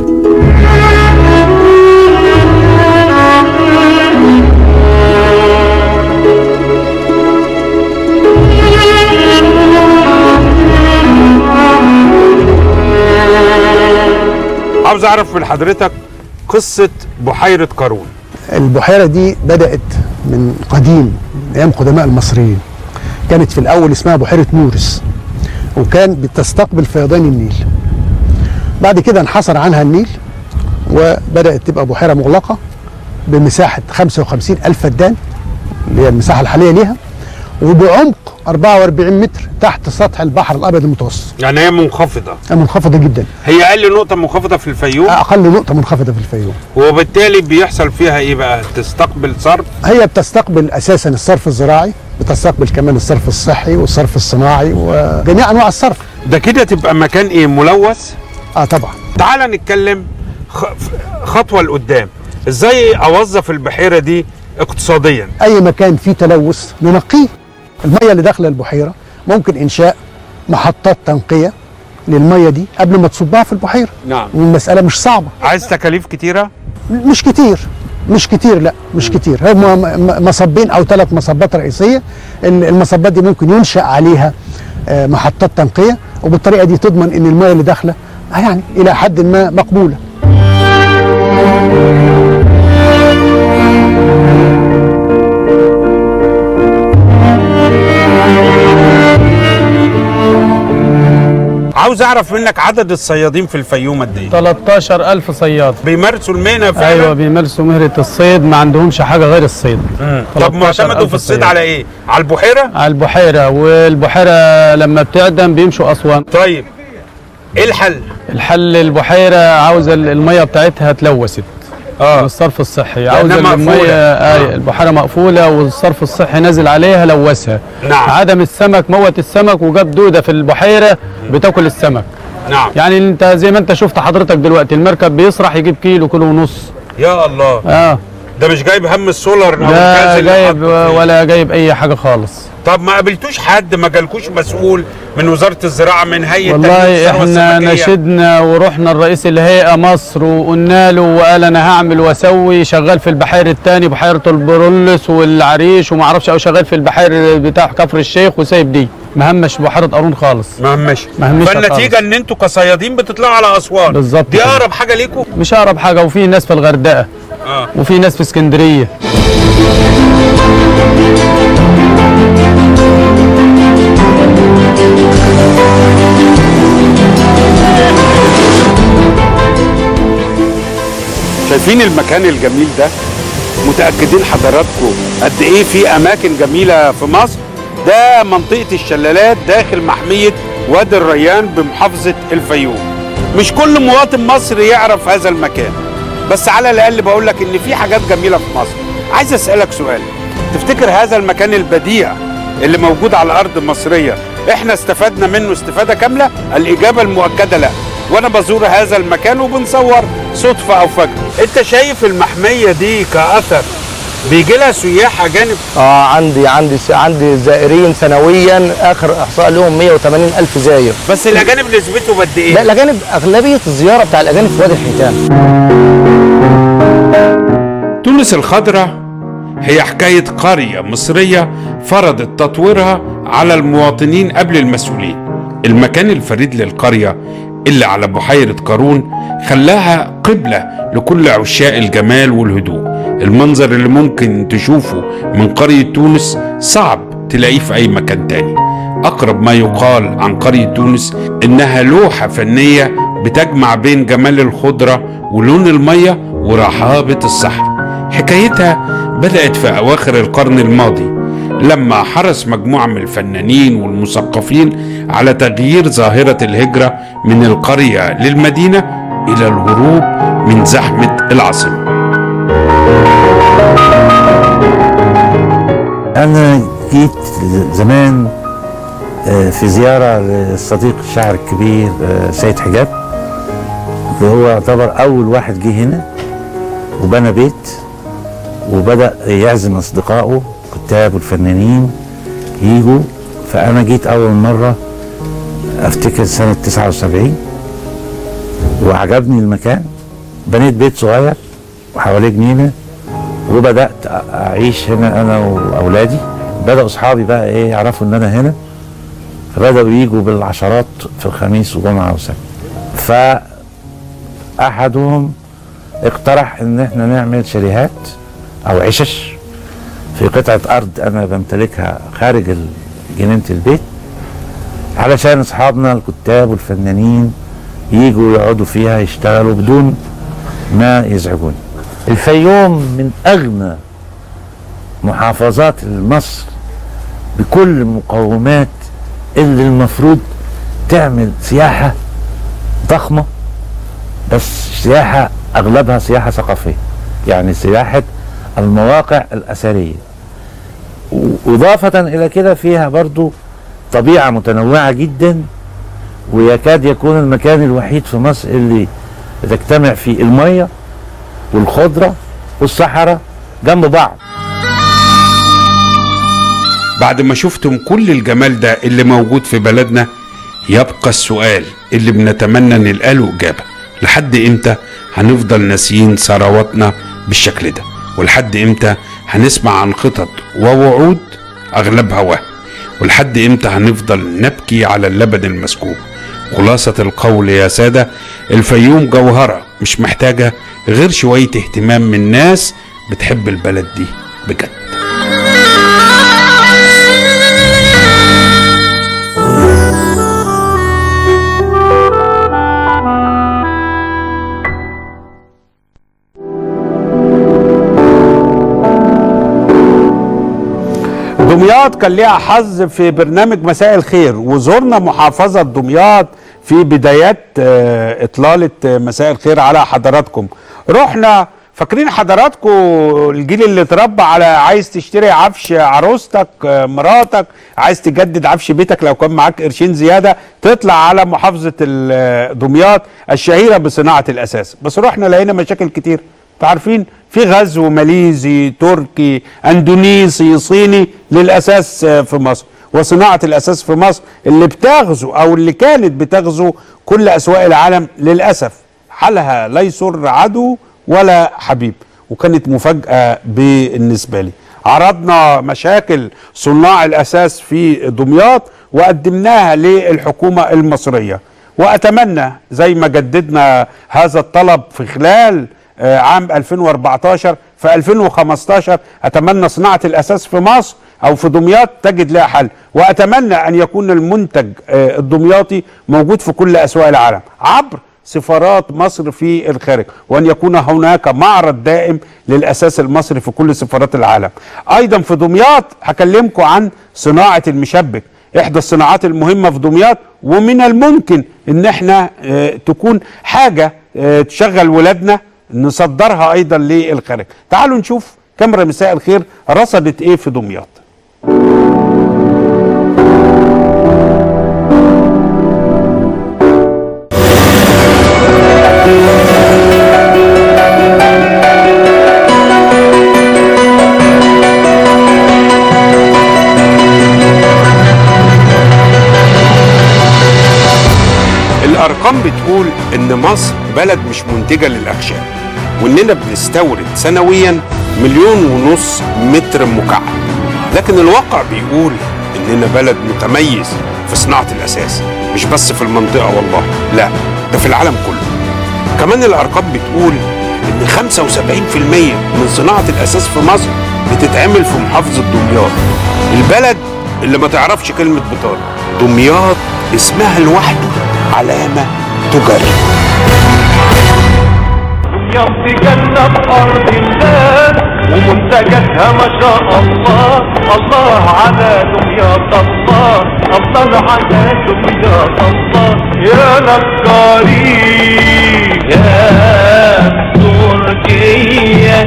عاوز اعرف من حضرتك قصة بحيرة قارون. البحيرة دي بدأت من قديم ايام قدماء المصريين. كانت في الاول اسمها بحيرة مورس، وكان بتستقبل فيضان النيل. بعد كده انحصر عنها النيل وبدأت تبقى بحيرة مغلقة بمساحة 55,000 فدان اللي هي المساحة الحالية ليها، وبعمق 44 متر تحت سطح البحر الأبيض المتوسط. يعني هي منخفضة؟ منخفضة جدا. هي أقل نقطة منخفضة في الفيوم؟ أقل نقطة منخفضة في الفيوم. وبالتالي بيحصل فيها إيه بقى؟ تستقبل صرف؟ هي بتستقبل أساسا الصرف الزراعي، بتستقبل كمان الصرف الصحي والصرف الصناعي وجميع أنواع الصرف. ده كده تبقى مكان إيه؟ ملوث؟ طبعا. تعال نتكلم خطوة لقدام، إزاي أوظف البحيرة دي اقتصاديا؟ أي مكان فيه تلوث ننقيه. المية اللي داخله البحيرة ممكن إنشاء محطات تنقية للمية دي قبل ما تصبها في البحيرة. نعم. والمسألة مش صعبة. عايز تكاليف كتيرة؟ مش كتير، مش كتير، لا مش كتير. هم مصبين أو 3 مصبات رئيسية. المصبات دي ممكن ينشأ عليها محطات تنقية، وبالطريقة دي تضمن إن المية اللي داخله يعني إلى حد ما مقبولة. عاوز اعرف منك عدد الصيادين في الفيوم قد ايه؟ 13,000 صياد بيمارسوا المهنه فعلا؟ ايوه بيمارسوا مهنه الصيد، ما عندهمش حاجه غير الصيد. طب معتمدوا في الصيد على ايه؟ على البحيره؟ على البحيره، والبحيره لما بتعدم بيمشوا اسوان. طيب ايه الحل؟ الحل البحيره عاوزه الميه بتاعتها اتلوثت. الصرف الصحي عاوزه الميه البحيره مقفوله والصرف الصحي نازل عليها لوثها. نعم. عدم السمك موت السمك وجاب دوده في البحيره بتاكل السمك. نعم. يعني انت زي ما انت شفت حضرتك دلوقتي المركب بيسرح يجيب كيلو ونص. يا الله. ده مش جايب هم السولار او الغاز اللي جايب ولا جايب اي حاجه خالص. طب ما قابلتوش حد، ما جالكوش مسؤول من وزاره الزراعه من هيئه والله احنا نشدنا ورحنا الرئيس الهيئه مصر وقلنا له وقال انا هعمل واسوي، شغال في البحير الثاني بحيره البرولس والعريش وما اعرفش، او شغال في البحير بتاع كفر الشيخ وسايب دي، مهمش بحيره قارون خالص. مهمش فالنتيجه ان انتوا كصيادين بتطلعوا على اسوان. بالظبط. دي اقرب حاجه ليكم؟ مش اقرب حاجه، وفي ناس في الغردقه وفي ناس في اسكندريه. شايفين المكان الجميل ده؟ متأكدين حضراتكم قد ايه في اماكن جميلة في مصر؟ ده منطقة الشلالات داخل محمية وادي الريان بمحافظة الفيوم. مش كل مواطن مصري يعرف هذا المكان، بس على الاقل بقول لك ان في حاجات جميلة في مصر. عايز اسألك سؤال، تفتكر هذا المكان البديع اللي موجود على الارض المصرية احنا استفدنا منه استفادة كاملة؟ الاجابة المؤكدة لا. وانا بزور هذا المكان وبنصور صدفه او فجأة. انت شايف المحميه دي كاثر بيجي لها سياح اجانب؟ عندي زائرين سنويا، اخر احصاء لهم 180 الف زائر. بس الاجانب نسبته قد ايه؟ لا الاجانب اغلبيه الزياره بتاع الاجانب في وادي الحيتان. تونس الخضراء هي حكاية قرية مصرية فرضت تطويرها على المواطنين قبل المسؤولين. المكان الفريد للقرية اللي على بحيرة قارون خلاها قبلة لكل عشاق الجمال والهدوء. المنظر اللي ممكن تشوفه من قرية تونس صعب تلاقيه في أي مكان تاني. أقرب ما يقال عن قرية تونس إنها لوحة فنية بتجمع بين جمال الخضرة ولون المية ورحابة الصحراء. حكايتها بدأت في أواخر القرن الماضي لما حرص مجموعة من الفنانين والمثقفين على تغيير ظاهرة الهجرة من القرية للمدينة إلى الهروب من زحمة العاصمة. أنا جيت زمان في زيارة للصديق الشاعر الكبير سيد حجاب، اللي هو يعتبر أول واحد جه هنا وبنى بيت وبدأ يعزم أصدقائه الكتاب والفنانين يجوا. فأنا جيت أول مرة أفتكر سنة 79 وعجبني المكان، بنيت بيت صغير وحواليه جنينة وبدأت أعيش هنا أنا وأولادي. بدأوا أصحابي بقى إيه يعرفوا إن أنا هنا، فبدأوا يجوا بالعشرات في الخميس وجمعة وسبت. فأحدهم اقترح إن إحنا نعمل شاليهات أو عشش في قطعة أرض أنا بمتلكها خارج جنينة البيت، علشان أصحابنا الكتاب والفنانين يجوا يقعدوا فيها يشتغلوا بدون ما يزعجوني. الفيوم من أغنى محافظات مصر بكل المقومات اللي المفروض تعمل سياحة ضخمة، بس سياحة أغلبها سياحة ثقافية، يعني سياحة المواقع الأثرية. وإضافة إلى كده فيها برضو طبيعة متنوعة جدا، ويكاد يكون المكان الوحيد في مصر اللي تجتمع فيه المية والخضرة والصحراء جنب بعض. بعد ما شفتم كل الجمال ده اللي موجود في بلدنا، يبقى السؤال اللي بنتمنى نلقى له إجابة: لحد إمتى هنفضل ناسيين ثرواتنا بالشكل ده؟ ولحد إمتى هنسمع عن خطط ووعود أغلبها وهم؟ ولحد إمتى هنفضل نبكي على اللبن المسكوب؟ خلاصة القول يا سادة، الفيوم جوهرة مش محتاجة غير شوية اهتمام من ناس بتحب البلد دي بجد. دمياط كان ليها حظ في برنامج مساء الخير، وزورنا محافظة دمياط في بدايات إطلالة مساء الخير على حضراتكم. رحنا فاكرين حضراتكم الجيل اللي اتربى على عايز تشتري عفش عروستك مراتك، عايز تجدد عفش بيتك لو كان معاك قرشين زيادة تطلع على محافظة دمياط الشهيرة بصناعة الأساس. بس رحنا لقينا مشاكل كتير، عارفين في غزو ماليزي تركي اندونيسي صيني للأساس في مصر، وصناعة الأساس في مصر اللي بتغزو أو اللي كانت بتغزو كل أسواق العالم للأسف حالها لا يسر عدو ولا حبيب. وكانت مفاجأة بالنسبة لي. عرضنا مشاكل صناع الأساس في دمياط وقدمناها للحكومة المصرية، وأتمنى زي ما جددنا هذا الطلب في خلال عام 2014 في 2015 أتمنى صناعة الأساس في مصر أو في دمياط تجد لها حل، وأتمنى أن يكون المنتج الدمياطي موجود في كل أسواق العالم عبر سفارات مصر في الخارج، وأن يكون هناك معرض دائم للأساس المصري في كل سفارات العالم. أيضا في دمياط هكلمكم عن صناعة المشبك، إحدى الصناعات المهمة في دمياط، ومن الممكن إن احنا تكون حاجة تشغل ولادنا نصدرها أيضا للخارج. تعالوا نشوف كاميرا مساء الخير رصدت إيه في دمياط. الارقام بتقول ان مصر بلد مش منتجه للاخشاب، واننا بنستورد سنويا 1.5 مليون متر مكعب، لكن الواقع بيقول اننا بلد متميز في صناعه الاساس، مش بس في المنطقه والله، لا ده في العالم كله. كمان الارقام بتقول ان 75% من صناعه الاساس في مصر بتتعمل في محافظه دمياط، البلد اللي ما تعرفش كلمه بطاله. دمياط اسمها لوحده علامه تجاريه. دمياط جنة بأرض الله ومنتجاتها ما شاء الله، الله على دمياط، الله الله على دمياط، الله يا نجارين يا تركيا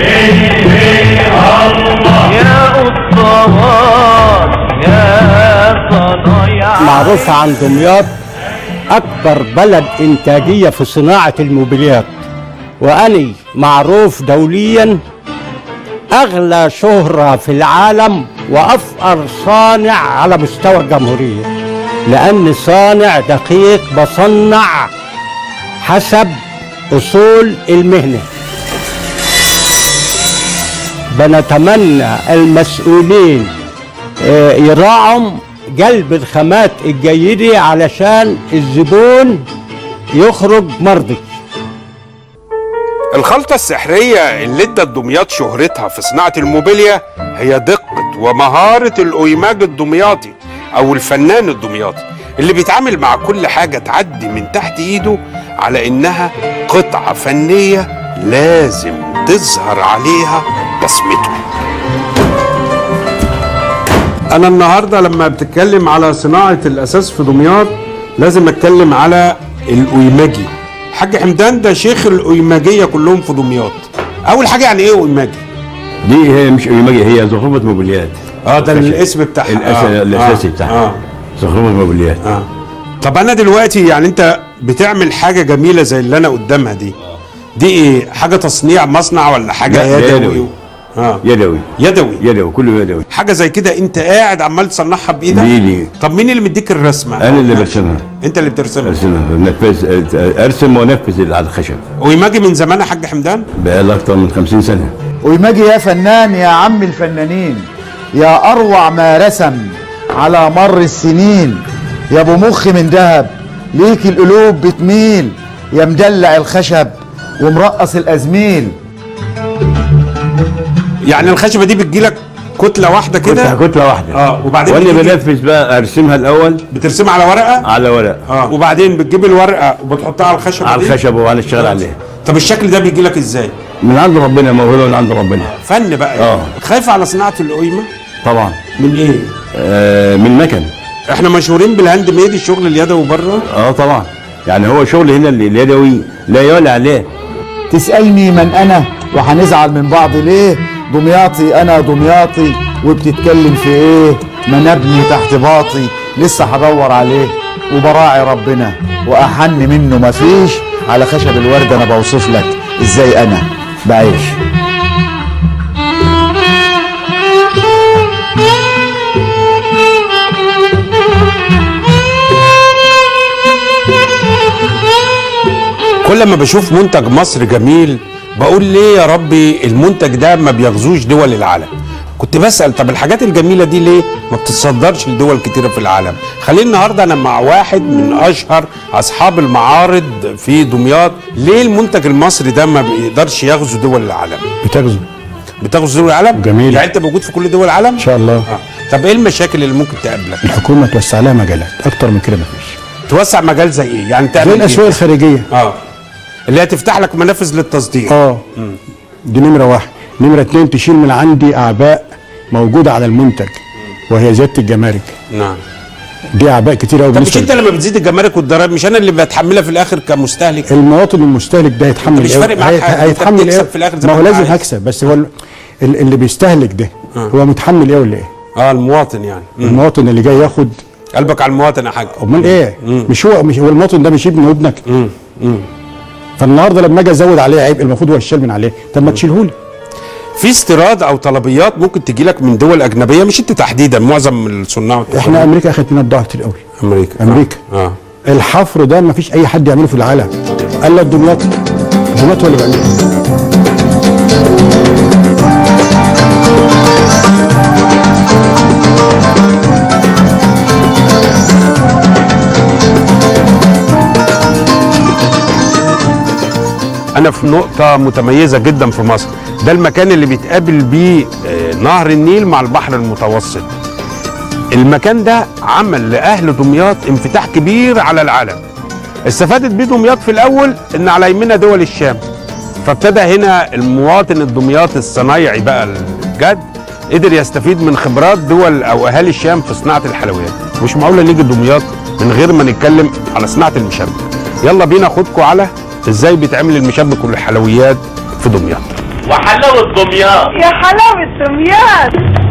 الله يا أسطوات يا صنايع. معروفة عن دمياط أكبر بلد إنتاجية في صناعة الموبيليات، وأني معروف دوليا أغلى شهرة في العالم وأفقر صانع على مستوى الجمهورية، لأني صانع دقيق بصنع حسب أصول المهنة. بنتمنى المسؤولين يراعوا جلب الخامات الجيدة علشان الزبون يخرج مرضي. الخلطة السحرية اللي ادت دمياط شهرتها في صناعة الموبيليا هي دقة ومهارة الأويماج الدمياطي أو الفنان الدمياطي، اللي بيتعامل مع كل حاجة تعدي من تحت إيده على إنها قطعة فنية لازم تظهر عليها بصمته. أنا النهاردة لما بتتكلم على صناعة الأساس في دمياط لازم أتكلم على الأويماجي. حاج حمدان ده شيخ الأويماجية كلهم في دمياط. أول حاجة يعني إيه أويماجي؟ دي هي مش أويماجي، هي زخرفة موبيليات. ده الاسم بتاعها. الأساسي بتاعها. زخرفة موبيليات. طب أنا دلوقتي يعني أنت بتعمل حاجة جميلة زي اللي أنا قدامها دي. دي إيه؟ حاجة تصنيع مصنع ولا حاجة يدوي؟ يدوي كله يدوي. حاجه زي كده انت قاعد عمال تصنعها بايدك؟ بايدي. طب مين اللي مديك الرسمه؟ انا اللي برسمها. انت اللي بترسمها؟ ارسم وانفذ على الخشب. ويماجي من زمان يا حاج حمدان؟ بقى اكتر من 50 سنه. ويماجي يا فنان يا عم الفنانين، يا اروع ما رسم على مر السنين، يا ابو مخ من ذهب ليك القلوب بتميل، يا مدلع الخشب ومرقص الازميل. يعني الخشبه دي بتجيلك كتله واحده كده؟ كتله واحده. وبعدين وانا بنفذ بقى ارسمها الاول. بترسمها على ورقه؟ على ورقه. وبعدين بتجيب الورقه وبتحطها على الخشبه على الخشبه وانا اشتغل عليها. طب الشكل ده بيجي لك ازاي؟ من عند ربنا، موهبه من عند ربنا. فن بقى. خايف على صناعه القيمه؟ طبعا. من ايه؟ من مكن. احنا مشهورين بالهاند ميد، الشغل اليدوي بره. طبعا. يعني هو شغل هنا اليدوي لا يعلى عليه. تسألني من أنا وهنزعل من بعض ليه؟ دمياطي أنا دمياطي، وبتتكلم في إيه؟ ما نبني تحت باطي، لسه هدور عليه وبراعي ربنا، وأحن منه مفيش. على خشب الورد أنا بوصف لك إزاي أنا بعيش. كل ما بشوف منتج مصر جميل بقول ليه يا ربي المنتج ده ما بيغزوش دول العالم. كنت بسأل طب الحاجات الجميلة دي ليه ما بتتصدرش لدول كتيرة في العالم؟ خليني النهاردة أنا مع واحد من أشهر أصحاب المعارض في دمياط. ليه المنتج المصري ده ما بيقدرش يغزو دول العالم؟ بتغزو دول العالم؟ جميل. يعني أنت موجود في كل دول العالم؟ إن شاء الله. طب إيه المشاكل اللي ممكن تقابلك؟ الحكومة توسع لها مجالات، أكتر من كده مفيش. توسع مجال زي إيه؟ يعني تعمل زي الأسواق الخارجية. اللي هتفتح لك منافذ للتصدير. دي نمرة واحد. نمرة اتنين تشيل من عندي أعباء موجودة على المنتج وهي زيادة الجمارك. نعم. دي أعباء كتير قوي. طب مش أنت لما بتزيد الجمارك والضرائب مش أنا اللي بتحملها في الآخر كمستهلك؟ المواطن المستهلك ده هيتحمل مش فارق معاك حاجة، هيتحمل إيه؟ في الآخر ما هو لازم هكسب، بس هو اللي بيستهلك ده هو متحمل إيه ولا إيه؟ المواطن يعني. المواطن اللي جاي ياخد. قلبك على المواطن يا حاج. أمال إيه؟ مش هو المواطن ده مش ابني وابنك. فالنهارده لما اجي ازود عليه عبء المفروض هو يشيل من عليه، طب ما تشيلهولي. في استيراد او طلبيات ممكن تجي لك من دول اجنبيه، مش انت تحديدا، معظم الصناع. احنا امريكا اخذت لنا بضاعه كتير قوي. امريكا. الحفر ده ما فيش اي حد يعمله في العالم الا دمياط هو اللي بيعمله. أنا في نقطة متميزة جدا في مصر، ده المكان اللي بيتقابل بيه نهر النيل مع البحر المتوسط. المكان ده عمل لأهل دمياط انفتاح كبير على العالم. استفادت بيه دمياط في الأول إن على يمنا دول الشام، فابتدى هنا المواطن الدمياطي الصنايعي بقى الجد قدر يستفيد من خبرات دول أو أهالي الشام في صناعة الحلويات. مش معقولة نيجي دمياط من غير ما نتكلم على صناعة المشبك. يلا بينا أخدكم على ازاي بيتعمل المشبك والحلويات في دمياط. وحلاوة دمياط يا حلاوة دمياط.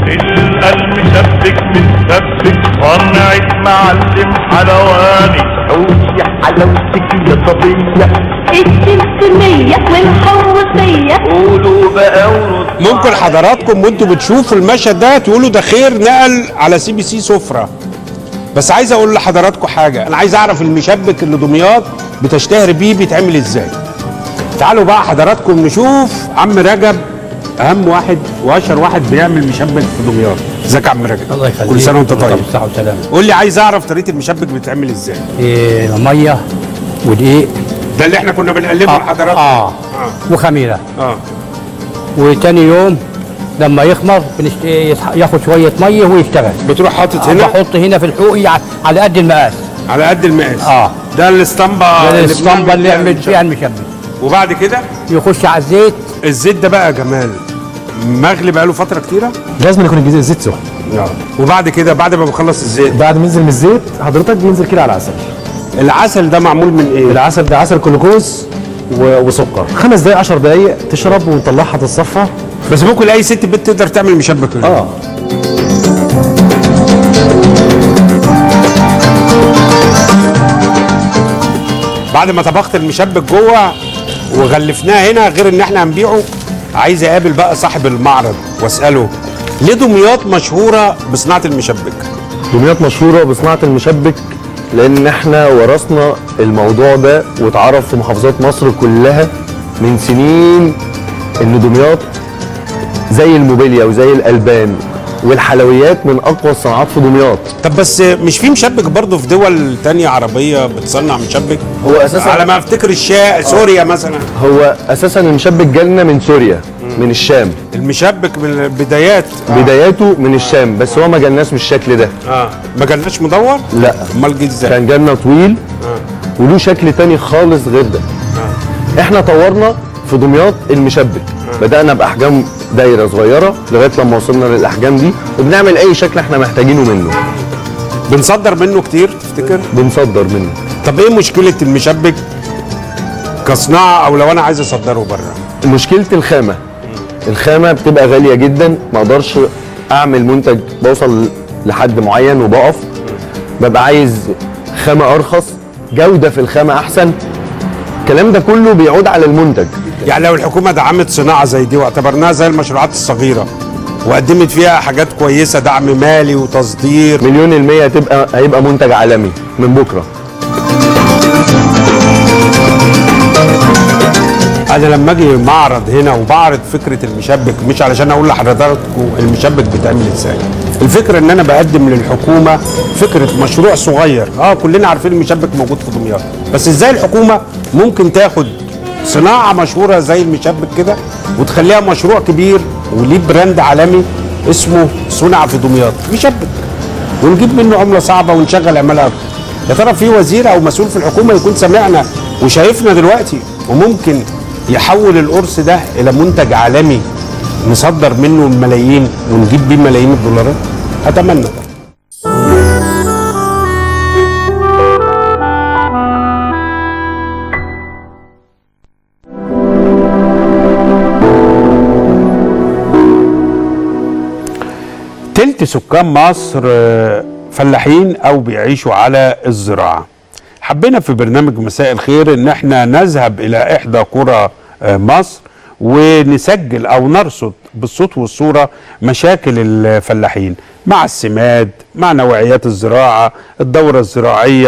المشبك متسبك صنعة معلم حلواني. حوشي حلاوتك يا صبية السمسمية والحوصية. قولوا بقى ورد. ممكن حضراتكم وانتوا بتشوفوا المشهد ده تقولوا ده خير نقل على CBC سفرة. بس عايز اقول لحضراتكم حاجة، انا عايز اعرف المشبك اللي دمياط بتشتهر بيه بيتعمل ازاي. تعالوا بقى حضراتكم نشوف عم رجب، اهم واحد واشهر واحد بيعمل مشبك في دمياط. ازيك يا عم رجب؟ الله يخليك. كل سنه وانت طيب. بالصحه والسلامه. قول لي، عايز اعرف طريقه المشبك بتتعمل ازاي. ميه ودقيق، ده اللي احنا كنا بنقلبه لحضراتكم. وخميره. وتاني يوم لما يخمر ياخد شويه ميه ويشتغل. بتروح حاطط هنا؟ بحط هنا في الحوقي على قد المقاس. على قد المقاس. ده الاسطمبه. ده الاسطمبه اللي يعمل فيها المشبك. وبعد كده يخش على الزيت. الزيت ده بقى يا جمال مغلي بقاله فتره كتيره؟ لازم يكون الزيت سخن. وبعد كده بعد ما بخلص الزيت، بعد ما ينزل من الزيت حضرتك بينزل كده على العسل. العسل ده معمول من ايه؟ العسل ده عسل جلوكوز وسكر. 5 دقايق 10 دقايق تشرب وتطلعها تتصفى. بس ممكن اي ست بنت تقدر تعمل مشبك. بعد ما طبخت المشبك جوه وغلفناه هنا، غير ان احنا هنبيعه، عايز اقابل بقى صاحب المعرض واساله ليه دمياط مشهوره بصناعه المشبك؟ دمياط مشهوره بصناعه المشبك لان احنا ورثنا الموضوع ده واتعرف في محافظات مصر كلها من سنين ان دمياط زي الموبيليا وزي الالبان والحلويات من اقوى الصناعات في دمياط. طب بس مش في مشبك برضه في دول تانية عربيه بتصنع مشبك؟ هو اساسا على ما افتكر سوريا مثلا. هو اساسا المشبك جالنا من سوريا، من الشام. المشبك من بداياته من الشام، بس هو ما جالناش بالشكل ده. ما جالناش مدور؟ لا. امال جه ازاي؟ كان جالنا طويل وله شكل تاني خالص غير ده. احنا طورنا في دمياط المشبك. بدأنا بأحجام دايرة صغيرة لغاية لما وصلنا للأحجام دي، وبنعمل أي شكل احنا محتاجينه منه. بنصدر منه كتير تفتكر؟ بنصدر منه. طب ايه مشكلة المشبك كصناعة او لو انا عايز اصدره بره؟ مشكلة الخامة. الخامة بتبقى غالية جدا، ما اقدرش اعمل منتج بوصل لحد معين وبقف. ببقى عايز خامة ارخص، جودة في الخامة احسن. الكلام ده كله بيعود على المنتج. يعني لو الحكومة دعمت صناعة زي دي واعتبرناها زي المشروعات الصغيرة وقدمت فيها حاجات كويسة، دعم مالي وتصدير، 100% هيبقى منتج عالمي من بكرة. أنا لما أجي معرض هنا وبعرض فكرة المشبك، مش علشان أقول لحضراتكم المشبك بيتعمل إزاي، الفكرة إن أنا بقدم للحكومة فكرة مشروع صغير. كلنا عارفين المشبك موجود في دمياط، بس إزاي الحكومة ممكن تاخد صناعة مشهورة زي المشبك كده وتخليها مشروع كبير وليه براند عالمي اسمه صنع في دمياط مشبك، ونجيب منه عملة صعبة ونشغل عمالة أكتر. يا ترى في وزير أو مسؤول في الحكومة يكون سمعنا وشايفنا دلوقتي وممكن يحول القرص ده إلى منتج عالمي نصدر منه الملايين ونجيب بيه ملايين الدولارات؟ أتمنى. تلت سكان مصر فلاحين او بيعيشوا على الزراعة. حبينا في برنامج مساء الخير ان احنا نذهب الى احدى قرى مصر ونسجل او نرصد بالصوت والصورة مشاكل الفلاحين مع السماد، مع نوعيات الزراعة، الدورة الزراعية،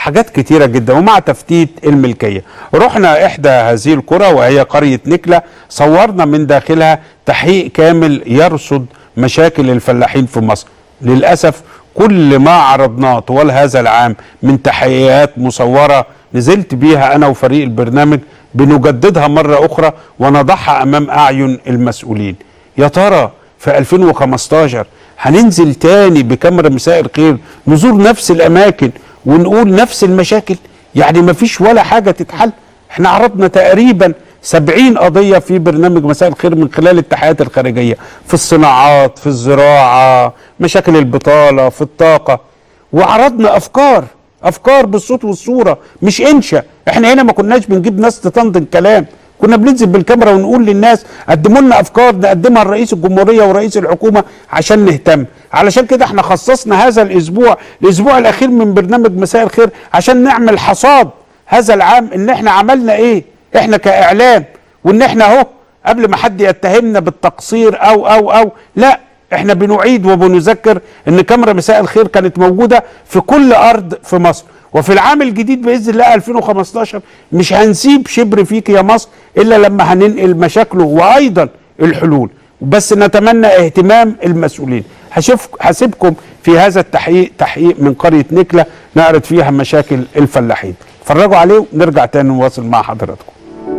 حاجات كتيرة جدا، ومع تفتيت الملكية. رحنا إحدى هذه القرى وهي قرية نكلة، صورنا من داخلها تحقيق كامل يرصد مشاكل الفلاحين في مصر. للأسف كل ما عرضناه طوال هذا العام من تحقيقات مصورة نزلت بيها أنا وفريق البرنامج بنجددها مرة أخرى ونضعها أمام أعين المسؤولين. يا ترى في 2015 هننزل تاني بكاميرا مساء الخير نزور نفس الأماكن ونقول نفس المشاكل؟ يعني مفيش ولا حاجة تتحل. احنا عرضنا تقريبا 70 قضية في برنامج مساء الخير من خلال التحقيقات الخارجية، في الصناعات، في الزراعة، مشاكل البطالة، في الطاقة، وعرضنا أفكار بالصوت والصورة، مش إنشا. احنا هنا ما كناش بنجيب ناس تطندن كلام، كنا بننزل بالكاميرا ونقول للناس قدموا لنا أفكار نقدمها لرئيس الجمهورية ورئيس الحكومة عشان نهتم. علشان كده احنا خصصنا هذا الأسبوع الأخير من برنامج مساء الخير عشان نعمل حصاد هذا العام، إن احنا عملنا إيه احنا كإعلام، وإن احنا أهو قبل ما حد يتهمنا بالتقصير أو لا، احنا بنعيد وبنذكر ان كاميرا مساء الخير كانت موجودة في كل ارض في مصر. وفي العام الجديد باذن الله 2015 مش هنسيب شبر فيك يا مصر الا لما هننقل مشاكله وايضا الحلول، بس نتمنى اهتمام المسؤولين. هسيبكم في هذا تحقيق من قرية نكلة نعرض فيها مشاكل الفلاحين، اتفرجوا عليه ونرجع تاني نواصل مع حضراتكم.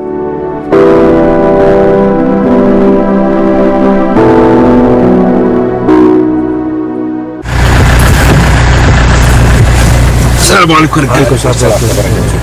السلام عليكم ورحمة الله وبركاته.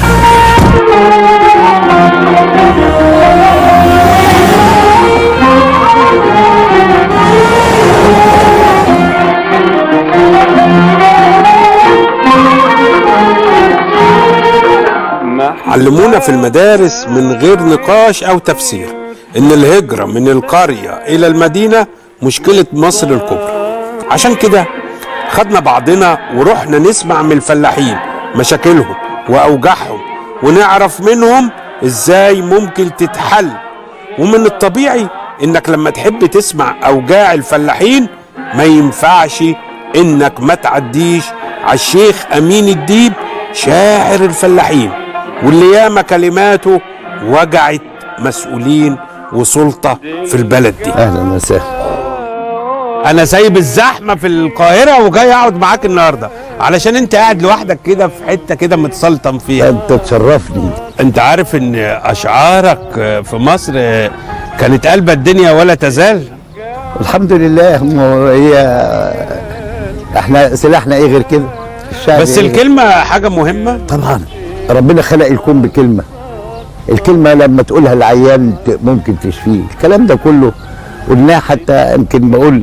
علمونا في المدارس من غير نقاش أو تفسير إن الهجرة من القرية إلى المدينة مشكلة مصر الكبرى. عشان كده خدنا بعضنا ورحنا نسمع من الفلاحين مشاكلهم وأوجاعهم ونعرف منهم إزاي ممكن تتحل. ومن الطبيعي إنك لما تحب تسمع أوجاع الفلاحين ما ينفعش إنك ما تعديش على الشيخ أمين الديب شاعر الفلاحين، واللي ياما كلماته وجعت مسؤولين وسلطة في البلد دي. أهلا وسهلا. انا سايب الزحمه في القاهره وجاي اقعد معاك النهارده علشان انت قاعد لوحدك كده في حته كده متسلطن فيها. انت تشرفني. انت عارف ان اشعارك في مصر كانت قلبة الدنيا ولا تزال. الحمد لله. هي احنا سلاحنا ايه غير كده؟ بس إيه الكلمه حاجه مهمه طبعا. ربنا خلق الكون بكلمه. الكلمه لما تقولها العيان ممكن تشفيه. الكلام ده كله قلناه، حتى يمكن بقول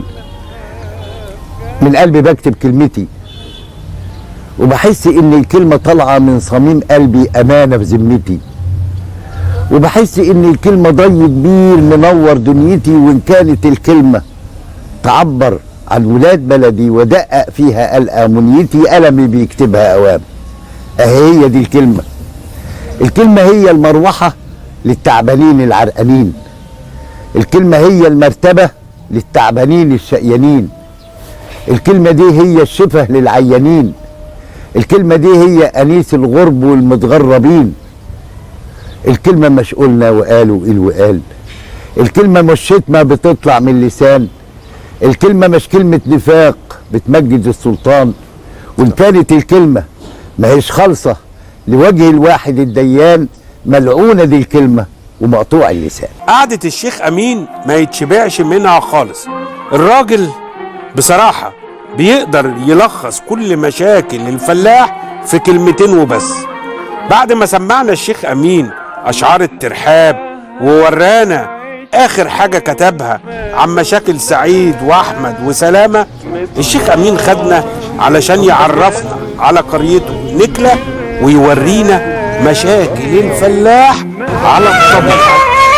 من قلبي بكتب كلمتي وبحس ان الكلمه طالعه من صميم قلبي، امانه في ذمتي، وبحس ان الكلمه ضي كبير منور دنيتي. وان كانت الكلمه تعبر عن ولاد بلدي ودقق فيها ألقى منيتي، ألمي بيكتبها أوام. أهي دي الكلمة. الكلمة هي المروحة للتعبانين العرقانين. الكلمة هي المرتبة للتعبانين الشقيانين. الكلمة دي هي الشفة للعيانين. الكلمة دي هي أنيس الغرب والمتغربين. الكلمة مش قلنا وقالوا إيه وقال. الكلمة مش شتمة بتطلع من اللسان. الكلمة مش كلمة نفاق بتمجد السلطان. وإن كانت الكلمة ما هيش خالصة لوجه الواحد الديان، ملعونة دي الكلمة ومقطوع اللسان. قعدة الشيخ أمين ما يتشبعش منها خالص. الراجل بصراحة بيقدر يلخص كل مشاكل الفلاح في كلمتين وبس. بعد ما سمعنا الشيخ أمين أشعار الترحاب وورانا آخر حاجة كتبها عن مشاكل سعيد وأحمد وسلامة، الشيخ أمين خدنا علشان يعرفنا على قريته نكلة ويورينا مشاكل الفلاح على الطبيعة.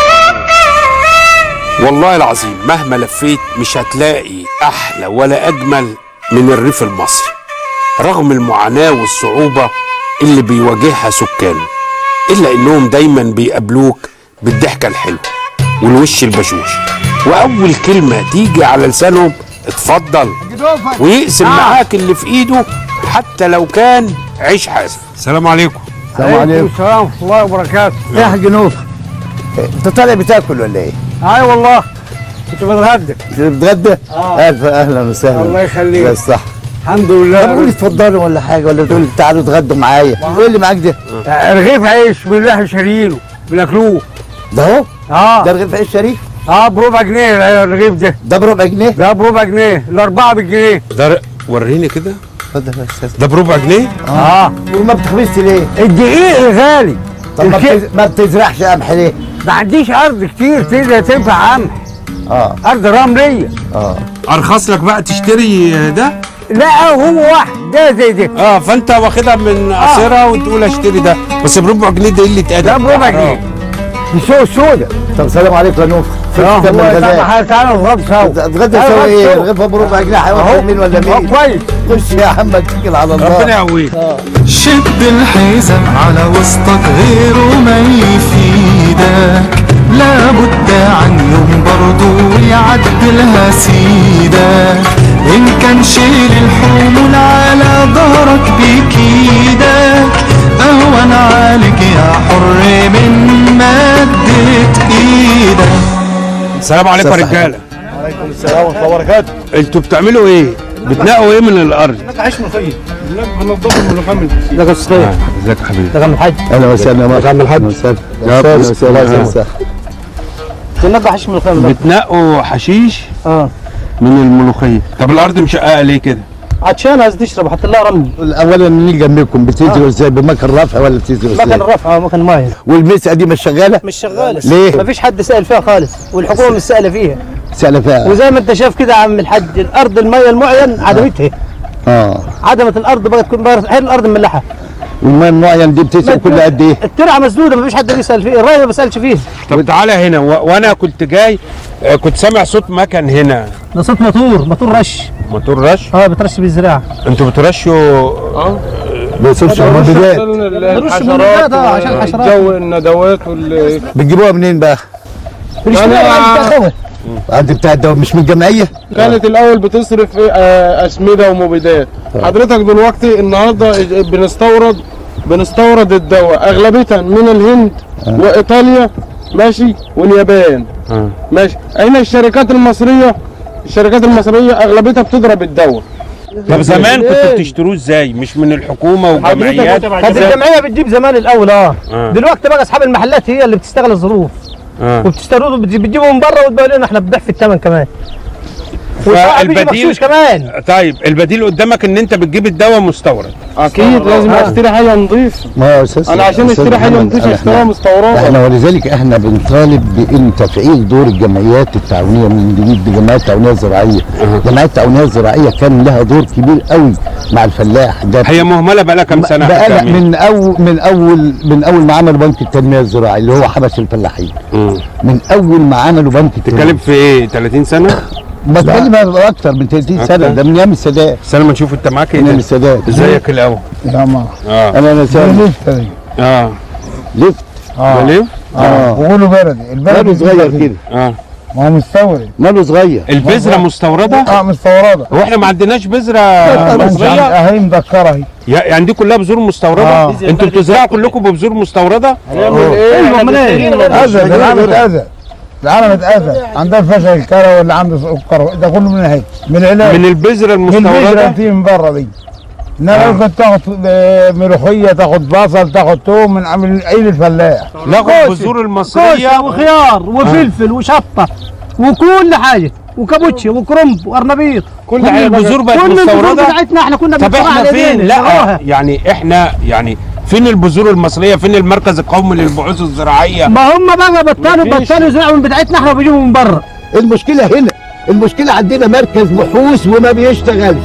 والله العظيم مهما لفيت مش هتلاقي أحلى ولا أجمل من الريف المصري، رغم المعاناة والصعوبة اللي بيواجهها سكانه، إلا إنهم دايما بيقابلوك بالضحكة الحلوة والوش البشوش، وأول كلمة تيجي على لسانهم اتفضل، ويقسم معاك اللي في إيده حتى لو كان عيش حاسم. السلام عليكم. السلام عليكم. السلام ورحمه الله وبركاته. ايه يا حاج نور؟ انت طالع بتاكل ولا ايه؟ اي والله كنت بتغدى. بتتغدى؟ الف اهلا وسهلا. الله يخليك. بس صح. الحمد لله. طب قول لي اتفضلوا ولا حاجه، ولا تقول لي تعالوا اتغدوا معايا. ايه اللي معاك ده؟ رغيف عيش من اللي احنا شاريينه بناكلوه. ده اهو؟ ده رغيف عيش شريف؟ بربع جنيه الرغيف ده. ده بربع جنيه؟ ده بربع جنيه، الاربعه بالجنيه. ده وريني كده. ده بربع جنيه؟ وما بتخبزش ليه؟ الدقيق غالي. طب ما بتزرعش قمح ليه؟ ما عنديش ارض كتير تنفع قمح. ارض رمليه. ارخص لك بقى تشتري ده؟ لا هو واحد ده زي ده. فانت واخدها من قصيرة وتقول اشتري ده، بس بربع جنيه ده اللي اتقدم. ده بربع جنيه. السوق السوداء. طب سلام عليكم يا نوف. تعالى نتغدى سوا. نتغدى سوا ايه؟ رغيفها بربع جنيه هيوصل مين ولا مين؟ كويس. خش يا عم اتكل على الله. ربنا يقويك. شد الحزام على وسطك غيره ما يفيدك، لابد عن يوم برضو يعدلها سيدك، إن كان شيل الحمول على ظهرك بكيدك، أهون عليك يا حر من مدة إيدك. السلام عليكم يا رجالة. وعليكم السلام ورحمة الله وبركاته. انتوا بتعملوا ايه؟ بتنقوا ايه من الارض؟ عيش ملوخية. هنضف الملوخية من ازيك يا استاذ؟ ازيك يا حبيبي؟ ازيك يا عم الحاج؟ اهلا وسهلا يا مرحبا. عم الحاج. اهلا وسهلا. بننقع حشيش ملوخية. بتنقوا حشيش من الملوخية. طب الارض مشققة ليه كده؟ عطشان عايز تشرب، حط لها رمل. اولا نيجي جنبكم بتنزلوا ازاي؟ بمكن رفع ولا بتنزلوا ازاي؟ مكن رفع مكن ميه. والمسقه دي مش شغاله؟ مش شغاله. ليه؟ مفيش حد سائل فيها خالص، والحكومه مش سائله فيها. سائله فيها. وزي ما انت شايف كده يا عم الحاج، الارض الميه المعين عدمتها. عدمت الارض، بقت هي الارض مملحه. والميه المعين دي بتسال كل قد ايه؟ الترعه مسدوده، مفيش حد بيسال فيه، الري ما بيسالش فيه. طب تعالى هنا وانا كنت جاي كنت سامع صوت مكن هنا. ده صوت موتور رش. موتور رش؟ بترش بالزراعه. انتوا بترشوا بترش المبيدات. بترش المبيدات عشان الحشرات. جو الندوات بتجيبوها منين بقى؟ انت بتاع الدواء مش من الجمعيه؟ كانت الاول بتصرف اسمده ومبيدات. حضرتك دلوقتي النهارده بنستورد الدواء اغلبيه من الهند وايطاليا ماشي واليابان ماشي. هنا الشركات المصريه اغلبيتها بتضرب الدواء. طب زمان كنتوا بتشتروه ازاي؟ مش من الحكومه والجمعيات؟ كانت الجمعيه بتجيب زمان الاول دلوقتي بقى اصحاب المحلات هي اللي بتستغل الظروف وبتستوردوا، بتجيبوا من بره وتبيعوا لنا احنا بنضيع في الثمن كمان. فالبديل كمان. طيب البديل قدامك ان انت بتجيب الدواء مستورد. اكيد لازم اشتري حاجه نظيفه. انا عشان اشتري حاجه نظيفه اشتريها مستورده. احنا ولذلك احنا بنطالب بان تفعيل دور الجمعيات التعاونيه من جديد بجمعيات التعاونيه الزراعيه. الجمعيات التعاونيه الزراعيه كان لها دور كبير قوي مع الفلاح. ده هي مهمله بقالها كام سنه؟ بقالها من اول ما عملوا بنك التنميه الزراعي اللي هو حبس الفلاحين. من اول ما عملوا بنك التنميه. تتكلم في ايه؟ 30 سنه؟ بتكلم اكتر من 30 سنه. ده من ايام السادات. استنى ما نشوف انت معاك ايه. من ايام السادات. ازيك الاول؟ يا ماما. انا سامي. لفت. ليه؟ وقولوا بلدي. البلد صغير كده. ما هو مستورد. ماله صغير. البذره مستورده؟ مستورده. هو احنا ما عندناش بذره مصريه؟ اهي مذكره اهي. يعني دي كلها بذور مستورده؟ انتوا بتزرعوا كلكم بذور مستورده؟ هنعمل ايه؟ العالم اتأذى. عندها فشل الكلى واللي عنده سكر، ده كله من هي من العلاج. من البذره المستورده؟ من البذره بتيجي من بره دي. انما ممكن تاخد ملوخيه، تاخد بصل، تاخد توم من عيد الفلاح. ناخد بذور المصريه وخيار وفلفل وشطه وكل حاجه وكابوتشي وكرنب وارنبيط. كل حاجه البذور بقت مستورده. البذور بتاعتنا احنا كنا طب احنا فين؟ لا يعني احنا فين البذور المصريه؟ فين المركز القومي للبحوث الزراعيه؟ ما هم بقى بطلوا يزرعوا من بتاعتنا احنا وبيجيبوا من بره. المشكله هنا، المشكله عندنا مركز بحوث وما بيشتغلش.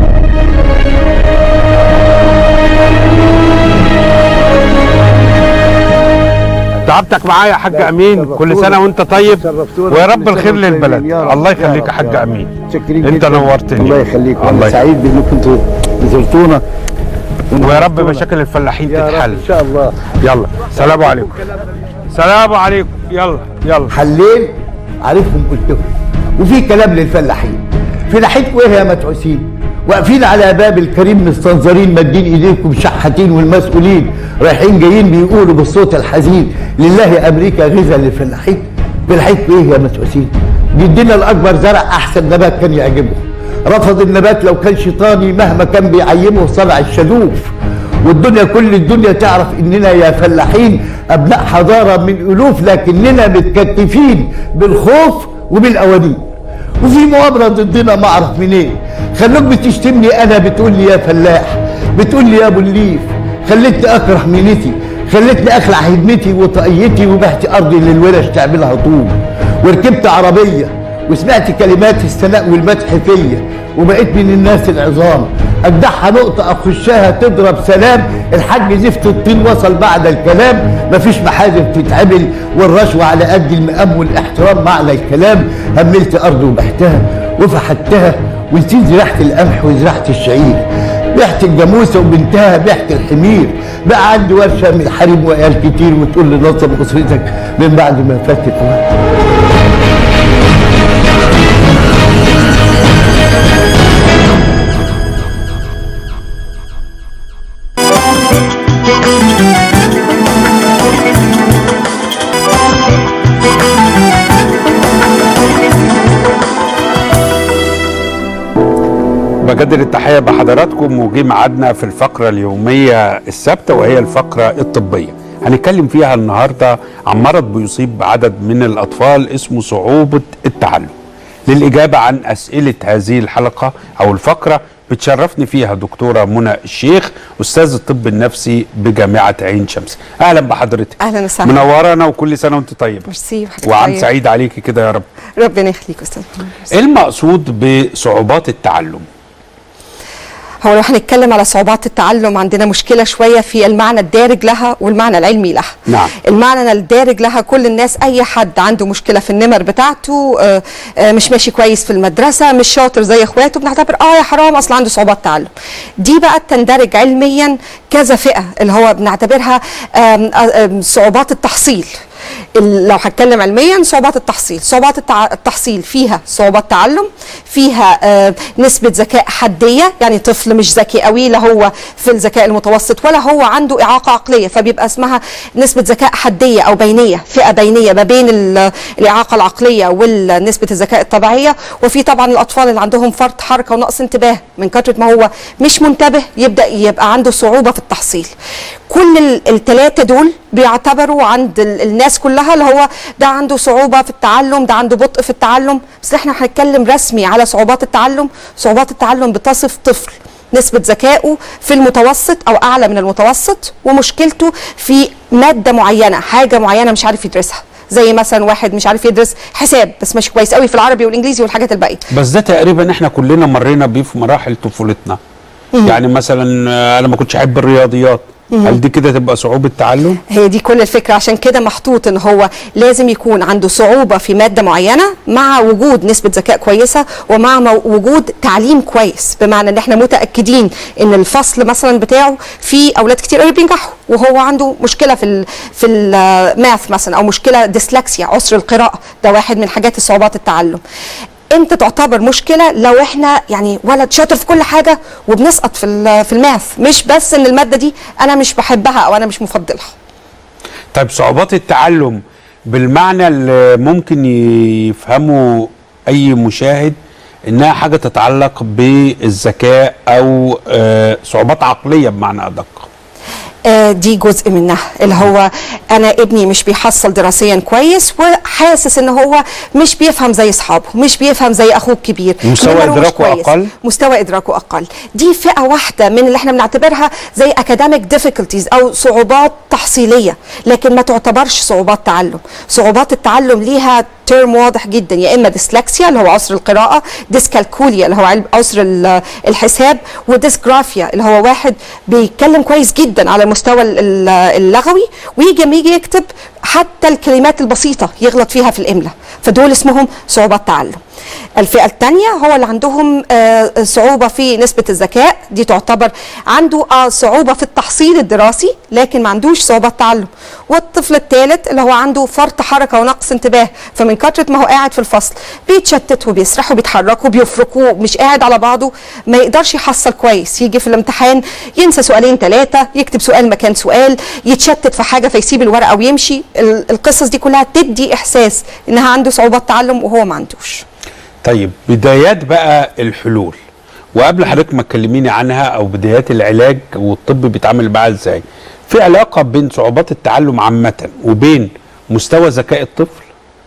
تعبتك معايا يا حاج امين، كل سنه وانت طيب ويا رب الخير للبلد. الله يخليك يا حاج امين، انت نورتني. الله يخليك، انا سعيد بانكم انتوا زرتونا، ويا رب مشاكل الفلاحين تتحل ان شاء الله. يلا سلام عليكم. سلام عليكم. يلا حلين عارفهم قلتهم. وفي كلام للفلاحين، فلاحينكم ايه يا متعوسين؟ واقفين على باب الكريم مستنظرين مادين ايديكم شحاتين، والمسؤولين رايحين جايين بيقولوا بالصوت الحزين لله امريكا غذاء للفلاحين. فلاحين ايه يا مسؤولين؟ بيدينا الاكبر زرع احسن نبات كان يعجبه، رفض النبات لو كان شيطاني مهما كان بيعيمه صنع الشلوف. والدنيا كل الدنيا تعرف اننا يا فلاحين ابناء حضاره من الوف، لكننا متكتفين بالخوف وبالقوانين. وفي مؤامره ضدنا ما اعرف منين. خلوك بتشتمني انا، بتقول لي يا فلاح، بتقول لي يا ابو الليف، خلتني اكره مينتي، خلتني اخلع هدمتي وطاقيتي، وبعت ارضي للورش تعملها طوب، وركبت عربيه وسمعت كلمات الثناء والمدح فيا، وبقيت من الناس العظام. اجدعها نقطه اخشها تضرب سلام، الحاج زفت الطين وصل بعد الكلام، مفيش محاذر تتعمل والرشوه على قد المقام والاحترام معنى الكلام. هملت ارض وبحتها وفحتها، ونسيت زراعه القمح وزراعه الشعير، بعت الجاموسه وبنتها بعت الحمير. بقى عندي ورشه من الحريم وقال كتير، وتقول لي نظم اسرتك من بعد ما فات الاوان. بجدد التحية بحضراتكم، وجي ميعادنا في الفقرة اليومية الثابتة وهي الفقرة الطبية. هنتكلم فيها النهاردة عن مرض بيصيب عدد من الأطفال اسمه صعوبة التعلم. للإجابة عن أسئلة هذه الحلقة أو الفقرة بتشرفني فيها دكتورة منى الشيخ، أستاذ الطب النفسي بجامعة عين شمس. أهلا بحضرتك. أهلا وسهلا. منورانا وكل سنة وأنت طيبة. ميرسي. وعام سعيد عليكي كده يا رب. ربنا يخليك أستاذ. إيه المقصود بصعوبات التعلم؟ هو لو هنتكلم على صعوبات التعلم عندنا مشكلة شوية في المعنى الدارج لها والمعنى العلمي لها. نعم. المعنى الدارج لها كل الناس، أي حد عنده مشكلة في النمر بتاعته، مش ماشي كويس في المدرسة، مش شاطر زي إخواته، بنعتبر يا حرام أصل عنده صعوبات تعلم. دي بقى تندرج علميا كذا فئة اللي هو بنعتبرها صعوبات التحصيل. لو هتكلم علميا صعوبات التحصيل، صعوبات التحصيل فيها صعوبات تعلم، فيها نسبة ذكاء حدية، يعني طفل مش ذكي قوي، لا هو في الذكاء المتوسط ولا هو عنده إعاقة عقلية، فبيبقى اسمها نسبة ذكاء حدية أو بينية، فئة بينية ما بين الإعاقة العقلية ونسبة الذكاء الطبيعية. وفي طبعا الأطفال اللي عندهم فرط حركة ونقص انتباه، من كثرة ما هو مش منتبه يبقى عنده صعوبة في التحصيل. كل الثلاثة دول بيعتبروا عند الناس كلها اللي هو ده عنده صعوبة في التعلم، ده عنده بطء في التعلم. بس احنا هنتكلم رسمي على صعوبات التعلم. صعوبات التعلم بتصف طفل نسبة ذكائه في المتوسط أو أعلى من المتوسط، ومشكلته في مادة معينة، حاجة معينة مش عارف يدرسها. زي مثلا واحد مش عارف يدرس حساب بس ماشي كويس قوي في العربي والإنجليزي والحاجات الباقية. بس ده تقريبا احنا كلنا مرينا بيه في مراحل طفولتنا. يعني مثلا انا ما كنتش احب الرياضيات، هل دي كده تبقى صعوبة تعلم؟ هي دي كل الفكرة، عشان كده محطوط ان هو لازم يكون عنده صعوبة في مادة معينة مع وجود نسبة ذكاء كويسة ومع وجود تعليم كويس، بمعنى ان احنا متأكدين ان الفصل مثلا بتاعه في اولاد كتير قوي بينجحوا وهو عنده مشكلة في الماث مثلا، او مشكلة ديسلكسيا عسر القراءة، ده واحد من حاجات الصعوبات التعلم. امتى تعتبر مشكله؟ لو احنا يعني ولد شاطر في كل حاجه وبنسقط في الماث، مش بس ان الماده دي انا مش بحبها او انا مش مفضلها. طيب صعوبات التعلم بالمعنى اللي ممكن يفهمه اي مشاهد انها حاجه تتعلق بالذكاء او صعوبات عقليه بمعنى ادق. دي جزء منها، اللي هو انا ابني مش بيحصل دراسيا كويس وحاسس ان هو مش بيفهم زي اصحابه، مش بيفهم زي اخوه الكبير، مستوى ادراكه اقل، مستوى ادراكه اقل. دي فئه واحده من اللي احنا بنعتبرها زي academic difficulties او صعوبات تحصيليه، لكن ما تعتبرش صعوبات تعلم. صعوبات التعلم ليها تيرم واضح جدا، يا اما ديسلكسيا اللي هو عسر القراءه، ديسكالكوليا اللي هو عسر الحساب، وديسجرافيا اللي هو واحد بيتكلم كويس جدا على المستوى اللغوي ويجي لما يجي يكتب حتى الكلمات البسيطه يغلط فيها في الاملاء، فدول اسمهم صعوبات تعلم. الفئه الثانيه هو اللي عندهم صعوبه في نسبه الذكاء، دي تعتبر عنده صعوبه في التحصيل الدراسي لكن ما عندوش صعوبات تعلم. والطفل الثالث اللي هو عنده فرط حركه ونقص انتباه، فمن كثره ما هو قاعد في الفصل بيتشتت وبيسرح وبيتحرك وبيفرك ومش قاعد على بعضه، ما يقدرش يحصل كويس، يجي في الامتحان ينسى سؤالين ثلاثه، يكتب سؤال مكان سؤال، يتشتت في حاجه فيسيب الورقه ويمشي. القصص دي كلها تدي احساس انها عنده صعوبات تعلم وهو ما عندوش. طيب بدايات بقى الحلول، وقبل حضرتك ما تكلميني عنها او بدايات العلاج والطب بيتعامل معاها ازاي، في علاقه بين صعوبات التعلم عامه وبين مستوى ذكاء الطفل؟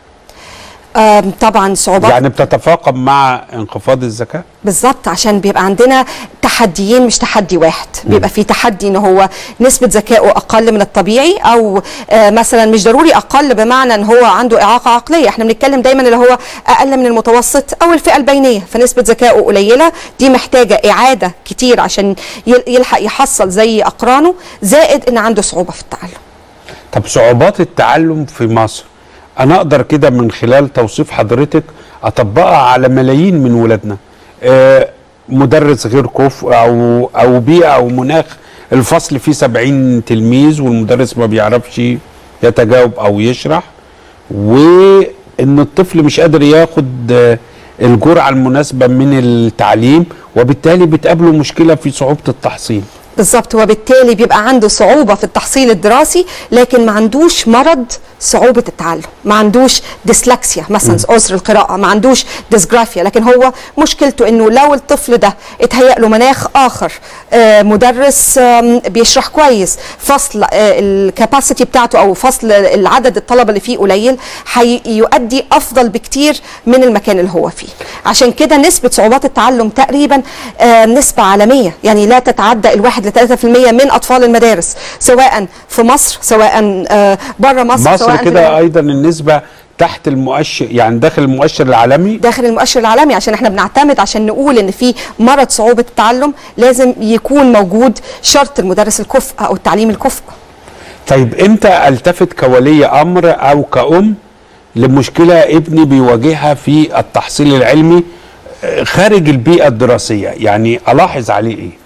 طبعا صعوبات يعني بتتفاقم مع انخفاض الذكاء؟ بالظبط، عشان بيبقى عندنا تحديين مش تحدي واحد، بيبقى في تحدي ان هو نسبه ذكائه اقل من الطبيعي، او مثلا مش ضروري اقل بمعنى ان هو عنده اعاقه عقليه، احنا بنتكلم دايما اللي هو اقل من المتوسط او الفئه البينيه، فنسبه ذكائه قليله، دي محتاجه اعاده كتير عشان يلحق يحصل زي اقرانه، زائد ان عنده صعوبه في التعلم. طب صعوبات التعلم في مصر انا اقدر كده من خلال توصيف حضرتك اطبقها على ملايين من ولادنا، مدرس غير كفء او بيئه او مناخ الفصل فيه 70 تلميذ والمدرس ما بيعرفش يتجاوب او يشرح، وان الطفل مش قادر ياخد الجرعه المناسبه من التعليم، وبالتالي بتقابله مشكله في صعوبه التحصيل. بالظبط، وبالتالي بيبقى عنده صعوبة في التحصيل الدراسي لكن ما عندوش مرض صعوبة التعلم، ما عندوش ديسلكسيا مثلا عسر القراءة، ما عندوش ديسجرافيا، لكن هو مشكلته انه لو الطفل ده اتهيأ له مناخ اخر، مدرس بيشرح كويس، فصل الكاباسيتي بتاعته او فصل العدد الطلبة اللي فيه قليل، هيؤدي افضل بكتير من المكان اللي هو فيه. عشان كده نسبة صعوبات التعلم تقريبا نسبة عالمية، يعني لا تتعدى 1 ل 3% من اطفال المدارس، سواء في مصر سواء بره مصر كده ايضا النسبه تحت المؤشر، يعني داخل المؤشر العالمي، داخل المؤشر العالمي، عشان احنا بنعتمد عشان نقول ان في مرض صعوبه التعلم لازم يكون موجود شرط المدرس الكفء او التعليم الكفء. طيب امتى التفت كولي امر او كأم لمشكله ابني بيواجهها في التحصيل العلمي خارج البيئه الدراسيه، يعني الاحظ عليه ايه؟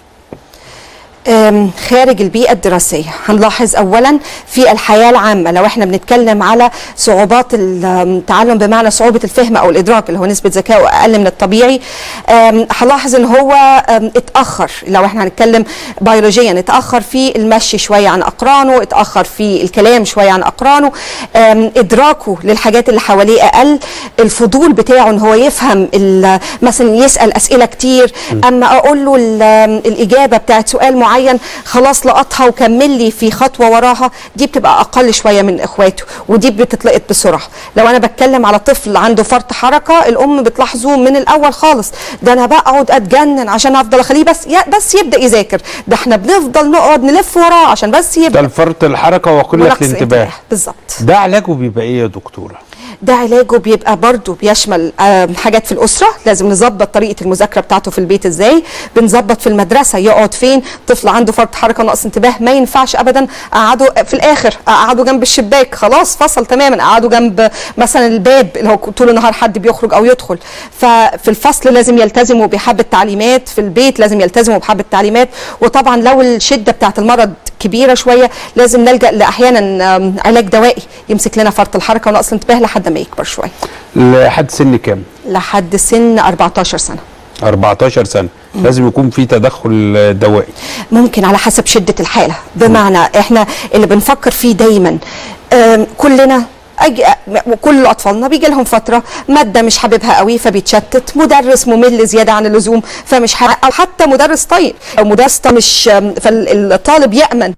خارج البيئة الدراسية هنلاحظ أولا في الحياة العامة، لو احنا بنتكلم على صعوبات التعلم بمعنى صعوبة الفهم أو الإدراك اللي هو نسبة ذكائه أقل من الطبيعي، هنلاحظ إن هو اتأخر، لو احنا هنتكلم بيولوجيا اتأخر في المشي شوية عن أقرانه، اتأخر في الكلام شوية عن أقرانه، إدراكه للحاجات اللي حواليه أقل، الفضول بتاعه إن هو يفهم مثلا يسأل أسئلة كتير، أما أقول له الإجابة بتاعت سؤال معين خلاص لقطها وكمل لي في خطوه وراها، دي بتبقى اقل شويه من اخواته، ودي بتتلقط بسرعه. لو انا بتكلم على طفل عنده فرط حركه، الام بتلاحظه من الاول خالص، ده انا بقعد اتجنن عشان افضل اخليه بس يبدا يذاكر، ده احنا بنفضل نقعد نلف وراه عشان بس يبدا. ده الفرط الحركه وقله الانتباه. بالظبط. ده علاجه بيبقى ايه يا دكتوره؟ ده علاجه بيبقى برضه بيشمل حاجات في الأسرة، لازم نظبط طريقة المذاكرة بتاعته في البيت ازاي، بنظبط في المدرسة يقعد فين، طفل عنده فرط حركة ونقص انتباه ما ينفعش أبدا أقعده في الآخر، أقعده جنب الشباك، خلاص فصل تماما، أقعده جنب مثلا الباب اللي هو طول النهار حد بيخرج أو يدخل، ففي الفصل لازم يلتزموا بحبة تعليمات، في البيت لازم يلتزموا بحبة تعليمات، وطبعا لو الشدة بتاعت المرض كبيرة شوية لازم نلجأ لأحيانا علاج دوائي يمسك لنا فرط الحركة ونقص الانتباه لحد ما يكبر شوية. لحد سن كام؟ لحد سن 14 سنة. 14 سنة لازم يكون في تدخل دوائي. ممكن على حسب شدة الحالة، بمعنى احنا اللي بنفكر فيه دايما كلنا كل اطفالنا بيجي لهم فتره ماده مش حاببها قوي فبيتشتت، مدرس ممل زياده عن اللزوم فمش او حتى مدرس طيب او مدرس مش، فالطالب يامن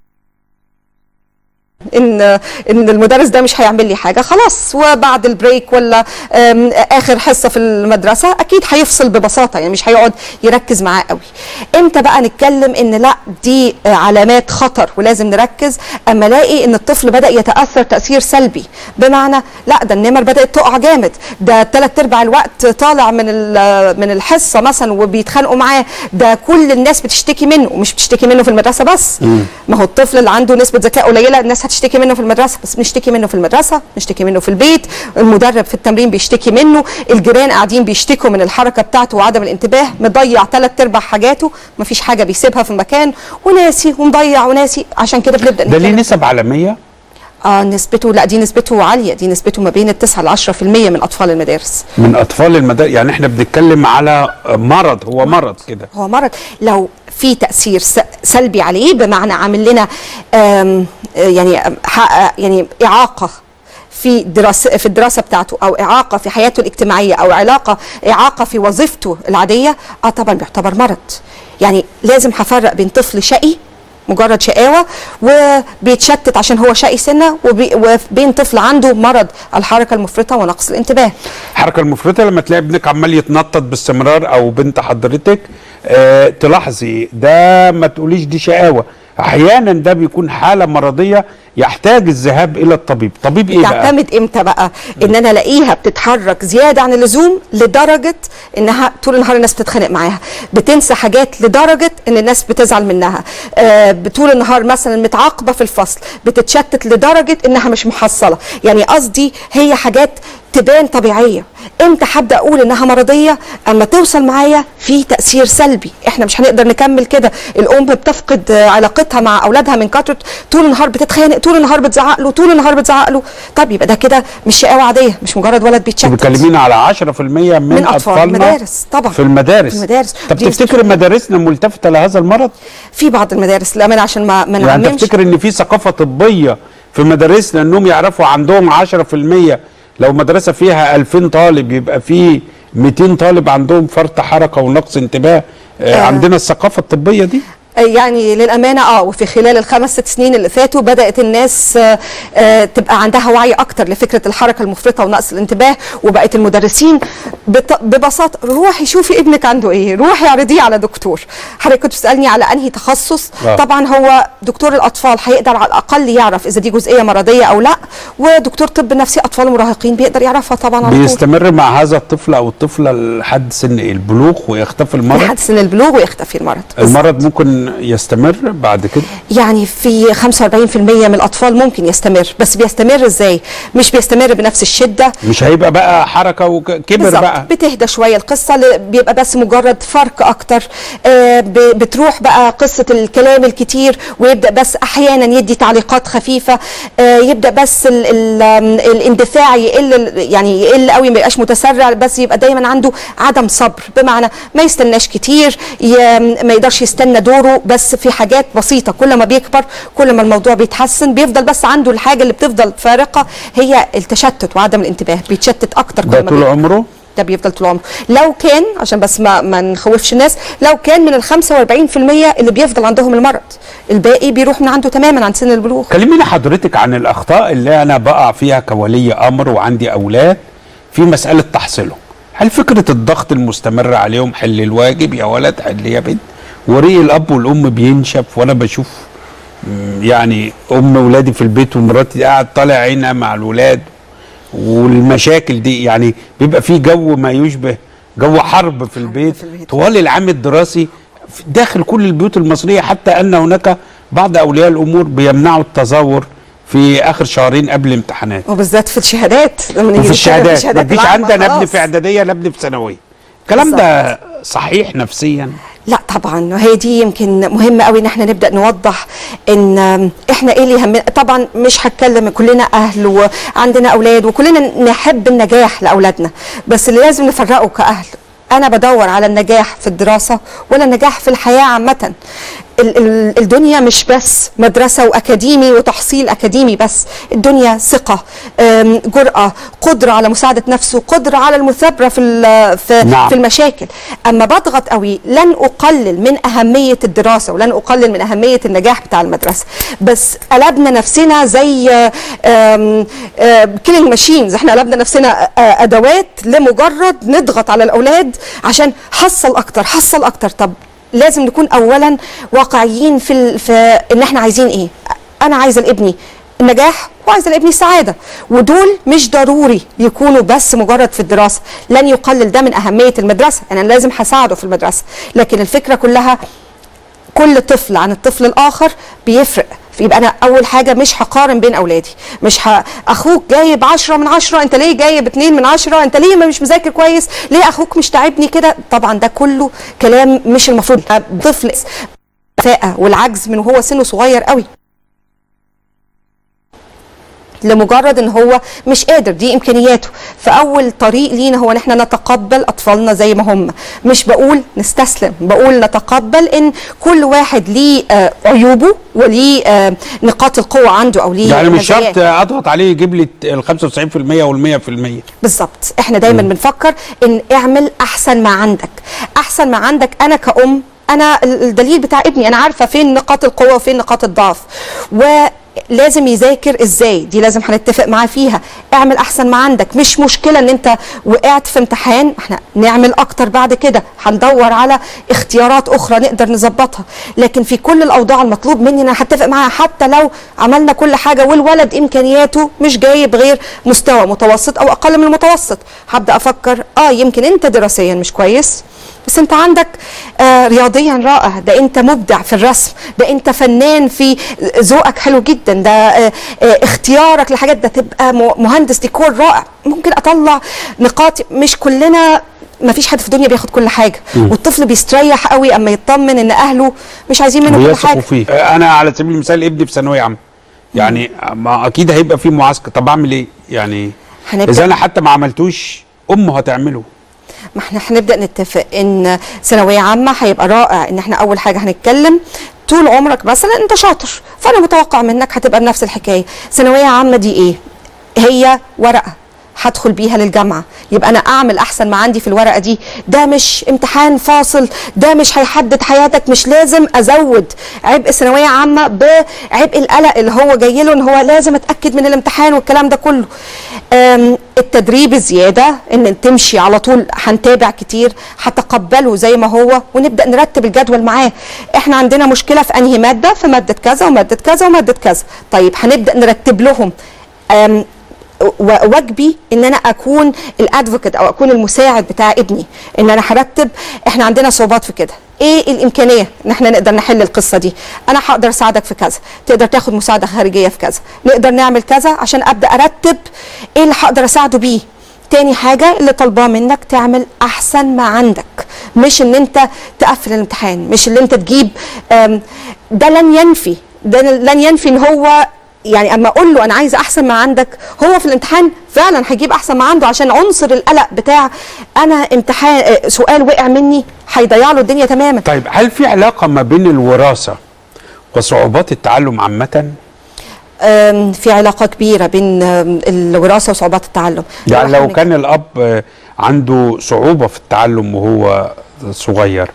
ان المدرس ده مش هيعمل لي حاجه خلاص، وبعد البريك ولا اخر حصه في المدرسه اكيد هيفصل ببساطه، يعني مش هيقعد يركز معاه قوي. امتى بقى نتكلم ان لا دي علامات خطر ولازم نركز؟ اما الاقي ان الطفل بدا يتاثر تاثير سلبي، بمعنى لا ده النمر بدات تقع جامد، ده 3/4 الوقت طالع من الحصه مثلا وبيتخانقوا معاه، ده كل الناس بتشتكي منه، ومش بتشتكي منه في المدرسه بس، ما هو الطفل اللي عنده نسبه ذكاء قليله الناس هتشتكي منه في المدرسه، بس بنشتكي منه في المدرسه، بنشتكي منه في البيت، المدرب في التمرين بيشتكي منه، الجيران قاعدين بيشتكوا من الحركه بتاعته وعدم الانتباه، مضيع 3/4 حاجاته، مفيش حاجه بيسيبها في مكان، وناسي ومضيع وناسي. عشان كده بنبدا ده ليه نسب عالميه؟ نسبته، لا دي نسبته عاليه، دي نسبته ما بين 9 ل 10% من اطفال المدارس. من اطفال المدارس، يعني احنا بنتكلم على مرض، هو مرض كده. هو مرض لو في تاثير سلبي عليه، بمعنى عامل لنا يعني اعاقه في الدراسه بتاعته، او اعاقه في حياته الاجتماعيه، او اعاقه في وظيفته العاديه، طبعا بيعتبر مرض. يعني لازم هفرق بين طفل شقي مجرد شقاوه وبيتشتت عشان هو شقي سنه، وبين طفل عنده مرض الحركه المفرطه ونقص الانتباه. الحركه المفرطه لما تلاقي ابنك عمال يتنطط باستمرار، او بنت حضرتك تلاحظي ده، ما تقوليش دي شقاوه، احيانا ده بيكون حاله مرضيه يحتاج الذهاب الى الطبيب. طبيب ايه بقى؟ تعتمد امتى بقى؟ ان انا الاقيها بتتحرك زياده عن اللزوم لدرجه انها طول النهار الناس بتتخانق معاها، بتنسى حاجات لدرجه ان الناس بتزعل منها، طول النهار مثلا متعاقبه في الفصل، بتتشتت لدرجه انها مش محصله. يعني قصدي هي حاجات تبان طبيعيه. امتى هبدا اقول انها مرضيه؟ اما توصل معايا في تاثير سلبي، احنا مش هنقدر نكمل كده. الام بتفقد علاقتها مع اولادها من كتر طول النهار بتتخانق، طول النهار بتزعق له، طول النهار بتزعق له. طب يبقى ده كده مش شقاوه عاديه، مش مجرد ولد بيتشتت. بتكلمينا على 10% من اطفالنا المدارس طبعا. في المدارس. طب تفتكر مدارسنا ملتفته لهذا المرض؟ في بعض المدارس للامانه، عشان ما نعممش. يعني تفتكر ان في ثقافه طبيه في مدارسنا انهم يعرفوا عندهم 10%؟ لو مدرسه فيها 2000 طالب يبقى في 200 طالب عندهم فرط حركه ونقص انتباه. عندنا الثقافه الطبيه دي؟ يعني للامانه وفي خلال ال5 6 سنين اللي فاتوا بدات الناس تبقى عندها وعي اكتر لفكره الحركه المفرطه ونقص الانتباه، وبقت المدرسين ببساطه روحي شوفي ابنك عنده ايه، روحي اعرضيه على دكتور. حضرتك كنت بتسالني على انهي تخصص. طبعا هو دكتور الاطفال هيقدر على الاقل يعرف اذا دي جزئيه مرضيه او لا، ودكتور طب نفسي اطفال ومراهقين بيقدر يعرفها طبعا على طول. بيستمر مع هذا الطفل او الطفله لحد سن البلوغ ويختفي المرض؟ لحد سن البلوغ ويختفي المرض. المرض ممكن يستمر بعد كده؟ يعني في 45% من الاطفال ممكن يستمر، بس بيستمر ازاي؟ مش بيستمر بنفس الشده، مش هيبقى بقى حركه وكبر بقى، بتهدى شويه القصه، بيبقى بس مجرد فرق اكتر. بتروح بقى قصه الكلام الكتير، ويبدا بس احيانا يدي تعليقات خفيفه، يبدا بس الاندفاع يقل، يعني يقل قوي، ما يبقاش متسرع، بس يبقى دايما عنده عدم صبر، بمعنى ما يستناش كتير، ما يقدرش يستنى دوره، بس في حاجات بسيطه. كل ما بيكبر كل ما الموضوع بيتحسن، بيفضل بس عنده الحاجه اللي بتفضل فارقه هي التشتت وعدم الانتباه، بيتشتت اكتر كل ما طول عمره. ده بيفضل طول عمره. لو كان، عشان بس ما نخوفش الناس، لو كان من ال 45% اللي بيفضل عندهم المرض، الباقي بيروح من عنده تماما عن سن البلوغ. كلمينا حضرتك عن الاخطاء اللي انا بقع فيها كولي امر وعندي اولاد في مساله تحصيلهم. هل فكره الضغط المستمر عليهم، حل الواجب يا ولد، حل يا بنت، وريق الاب والام بينشف، وانا بشوف يعني ولادي في البيت ومراتي قاعد طالع عينها مع الولاد، والمشاكل دي يعني بيبقى في جو ما يشبه جو حرب في البيت طوال العام الدراسي داخل كل البيوت المصريه، حتى ان هناك بعض اولياء الامور بيمنعوا التظاهر في اخر شهرين قبل الامتحانات، وبالذات في الشهادات. وفي الشهادات ما فيش عندنا ابن في اعداديه لا ابن في ثانويه. الكلام ده صحيح نفسيا؟ لا طبعا، وهي دي يمكن مهمه قوي ان احنا نبدا نوضح ان احنا ايه اللي يهمنا. طبعا مش هتكلم، كلنا اهل وعندنا اولاد وكلنا نحب النجاح لاولادنا، بس اللي لازم نفرقه كاهل، انا بدور على النجاح في الدراسه ولا النجاح في الحياه عامه. الدنيا مش بس مدرسة وأكاديمي وتحصيل أكاديمي بس، الدنيا ثقة، جرأة، قدرة على مساعدة نفسه، قدرة على المثابرة في المشاكل. أما بضغط قوي لن أقلل من أهمية الدراسة ولن أقلل من أهمية النجاح بتاع المدرسة، بس قلبنا نفسنا زي كيلينج ماشينز، احنا قلبنا نفسنا أدوات لمجرد نضغط على الأولاد عشان حصل أكتر حصل أكتر. طب لازم نكون اولا واقعيين في ان احنا عايزين ايه. انا عايزه لابني النجاح وعايزه لابني السعاده، ودول مش ضروري يكونوا بس مجرد في الدراسه. لن يقلل ده من اهميه المدرسه، انا لازم هساعده في المدرسه، لكن الفكره كلها كل طفل عن الطفل الاخر بيفرق يبقى انا اول حاجه مش هقارن بين اولادي، مش اخوك جايب 10 من 10 انت ليه جايب 2 من 10، انت ليه مش مذاكر كويس، ليه اخوك مش تعبني كده. طبعا ده كله كلام مش المفروض. طفل الكفاءه والعجز من وهو سنه صغير قوي لمجرد ان هو مش قادر، دي امكانياته. فاول طريق لينا هو ان احنا نتقبل اطفالنا زي ما هم، مش بقول نستسلم، بقول نتقبل ان كل واحد ليه عيوبه وليه نقاط القوه عنده او ليه يعني مش شرط اضغط عليه يجيب لي ال 95% وال 100%. بالظبط. احنا دايما بنفكر ان اعمل احسن ما عندك، احسن ما عندك. انا كأم انا الدليل بتاع ابني، انا عارفه فين نقاط القوه وفين نقاط الضعف، ولازم يذاكر ازاي، دي لازم هنتفق معاه فيها. اعمل احسن ما عندك، مش مشكله ان انت وقعت في امتحان، احنا نعمل اكتر بعد كده، هندور على اختيارات اخرى نقدر نظبطها. لكن في كل الاوضاع المطلوب مني انا هتفق معاه، حتى لو عملنا كل حاجه والولد امكانياته مش جايب غير مستوى متوسط او اقل من المتوسط، هبدا افكر يمكن انت دراسيا مش كويس، بس انت عندك رياضيا رائع، ده انت مبدع في الرسم، ده انت فنان في ذوقك حلو جدا، ده اختيارك لحاجات، ده تبقى مهندس ديكور رائع. ممكن اطلع نقاط. مش كلنا، ما فيش حد في الدنيا بياخد كل حاجه، والطفل بيستريح قوي اما يطمن ان اهله مش عايزين منه كل حاجه. فيه. انا على سبيل المثال ابني في ثانويه عامه، يعني ما اكيد هيبقى في معسكر، طب اعمل ايه؟ يعني اذا انا حتى ما عملتوش امه هتعمله. ما احنا هنبدا نتفق ان ثانويه عامه هيبقى رائع، ان احنا اول حاجه هنتكلم طول عمرك مثلا انت شاطر، فانا متوقع منك هتبقى بنفس الحكايه. ثانويه عامه دي ايه؟ هي ورقه هدخل بيها للجامعه، يبقى انا اعمل احسن ما عندي في الورقه دي. ده مش امتحان فاصل، ده مش هيحدد حياتك، مش لازم ازود عبء ثانويه عامه بعبء القلق اللي هو جاي له ان هو لازم اتاكد من الامتحان والكلام ده كله. التدريب الزياده ان تمشي على طول، هنتابع كتير، هتقبله زي ما هو ونبدا نرتب الجدول معاه. احنا عندنا مشكله في انهي ماده، في ماده كذا وماده كذا وماده كذا، طيب هنبدا نرتب لهم. واجبي ان انا اكون الادفوكيت او اكون المساعد بتاع ابني، ان انا هرتب. احنا عندنا صعوبات في كده، ايه الامكانيه ان احنا نقدر نحل القصه دي؟ انا هقدر اساعدك في كذا، تقدر تاخد مساعده خارجيه في كذا، نقدر نعمل كذا، عشان ابدا ارتب ايه اللي هقدر اساعده بيه. تاني حاجه اللي طالباه منك تعمل احسن ما عندك، مش ان انت تقفل الامتحان، مش ان انت تجيب ده لن ينفي ان هو يعني اما اقول له انا عايز احسن ما عندك، هو في الامتحان فعلا هيجيب احسن ما عنده، عشان عنصر القلق بتاع انا امتحان سؤال وقع مني هيضيع له الدنيا تماما. طيب هل في علاقه ما بين الوراثه وصعوبات التعلم عامه؟ في علاقه كبيره بين الوراثه وصعوبات التعلم. يعني لو كان الاب عنده صعوبه في التعلم وهو صغير،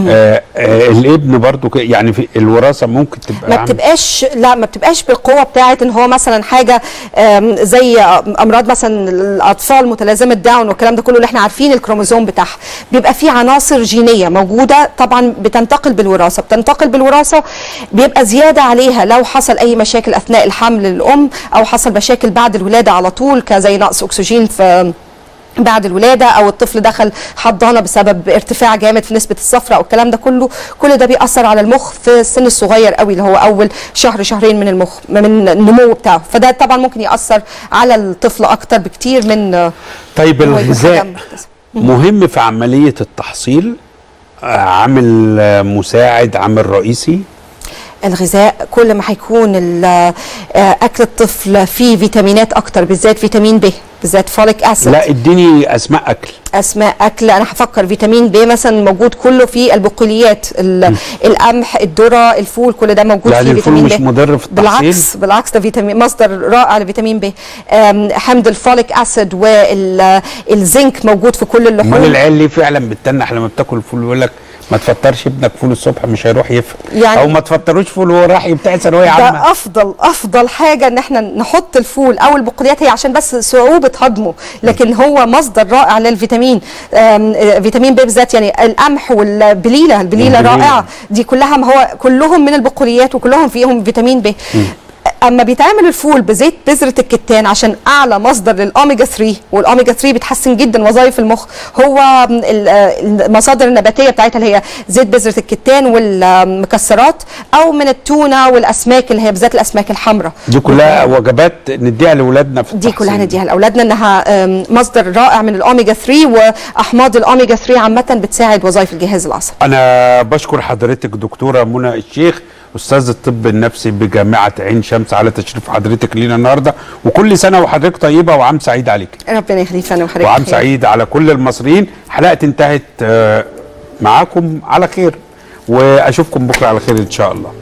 الابن برضو يعني في الوراثه ممكن تبقى ما بتبقاش بالقوه بتاعه ان هو مثلا حاجه زي امراض مثلا الاطفال متلازمه داون والكلام ده كله اللي احنا عارفين الكروموزوم بتاعها، بيبقى فيه عناصر جينيه موجوده طبعا بتنتقل بالوراثه، بيبقى زياده عليها لو حصل اي مشاكل اثناء الحمل للام، او حصل مشاكل بعد الولاده على طول كزي نقص اكسجين في بعد الولاده، او الطفل دخل حضانه بسبب ارتفاع جامد في نسبه الصفرة او الكلام ده كله. كل ده بيأثر على المخ في السن الصغير قوي اللي هو اول شهرين من المخ من النمو بتاعه، فده طبعا ممكن يأثر على الطفل اكتر بكتير من. طيب الغذاء مهم في عمليه التحصيل، عامل مساعد، عامل رئيسي؟ الغذاء كل ما هيكون اكل الطفل فيه فيتامينات اكتر، بالذات فيتامين ب، بالذات فوليك اسيد. لا اديني اسماء اكل. انا هفكر فيتامين ب مثلا موجود كله في البقوليات، القمح، الذره، الفول، كل ده موجود يعني فيه فيتامين ب. مش مضر في التحصيل؟ بالعكس ده فيتامين مصدر رائع لفيتامين ب. حمض الفوليك اسيد والزنك موجود في كل اللحوم. امال العيال ليه فعلا بتتنح لما بتاكل الفول؟ يقول لك ما تفطرش ابنك فول الصبح مش هيروح يفهم، يعني او ما تفطروش فول وهو راح بتاع ثانويه عامه. ده افضل حاجه ان احنا نحط الفول او البقوليات، هي عشان بس صعوبه هضمه، لكن هو مصدر رائع للفيتامين. فيتامين ب بالذات، يعني القمح والبليله رائعه، دي كلها ما هو كلهم من البقوليات وكلهم فيهم فيتامين ب. اما بيتعمل الفول بزيت بذره الكتان عشان اعلى مصدر للاوميجا 3، والاوميجا 3 بتحسن جدا وظائف المخ، هو المصادر النباتيه بتاعتها اللي هي زيت بذره الكتان والمكسرات، او من التونه والاسماك اللي هي بالذات الاسماك الحمراء. دي كلها وجبات نديها لاولادنا في دي كلها نديها لاولادنا، انها مصدر رائع من الاوميجا 3، واحماض الاوميجا 3 عامه بتساعد وظائف الجهاز العصبي. انا بشكر حضرتك دكتوره منى الشيخ استاذ الطب النفسي بجامعه عين شمس على تشريف حضرتك لينا النهارده، وكل سنه وحضرتك طيبه وعام سعيد عليك. ربنا يخليك انا وحضرتك وعام سعيد على كل المصريين. حلقه انتهت معاكم على خير، واشوفكم بكره على خير ان شاء الله.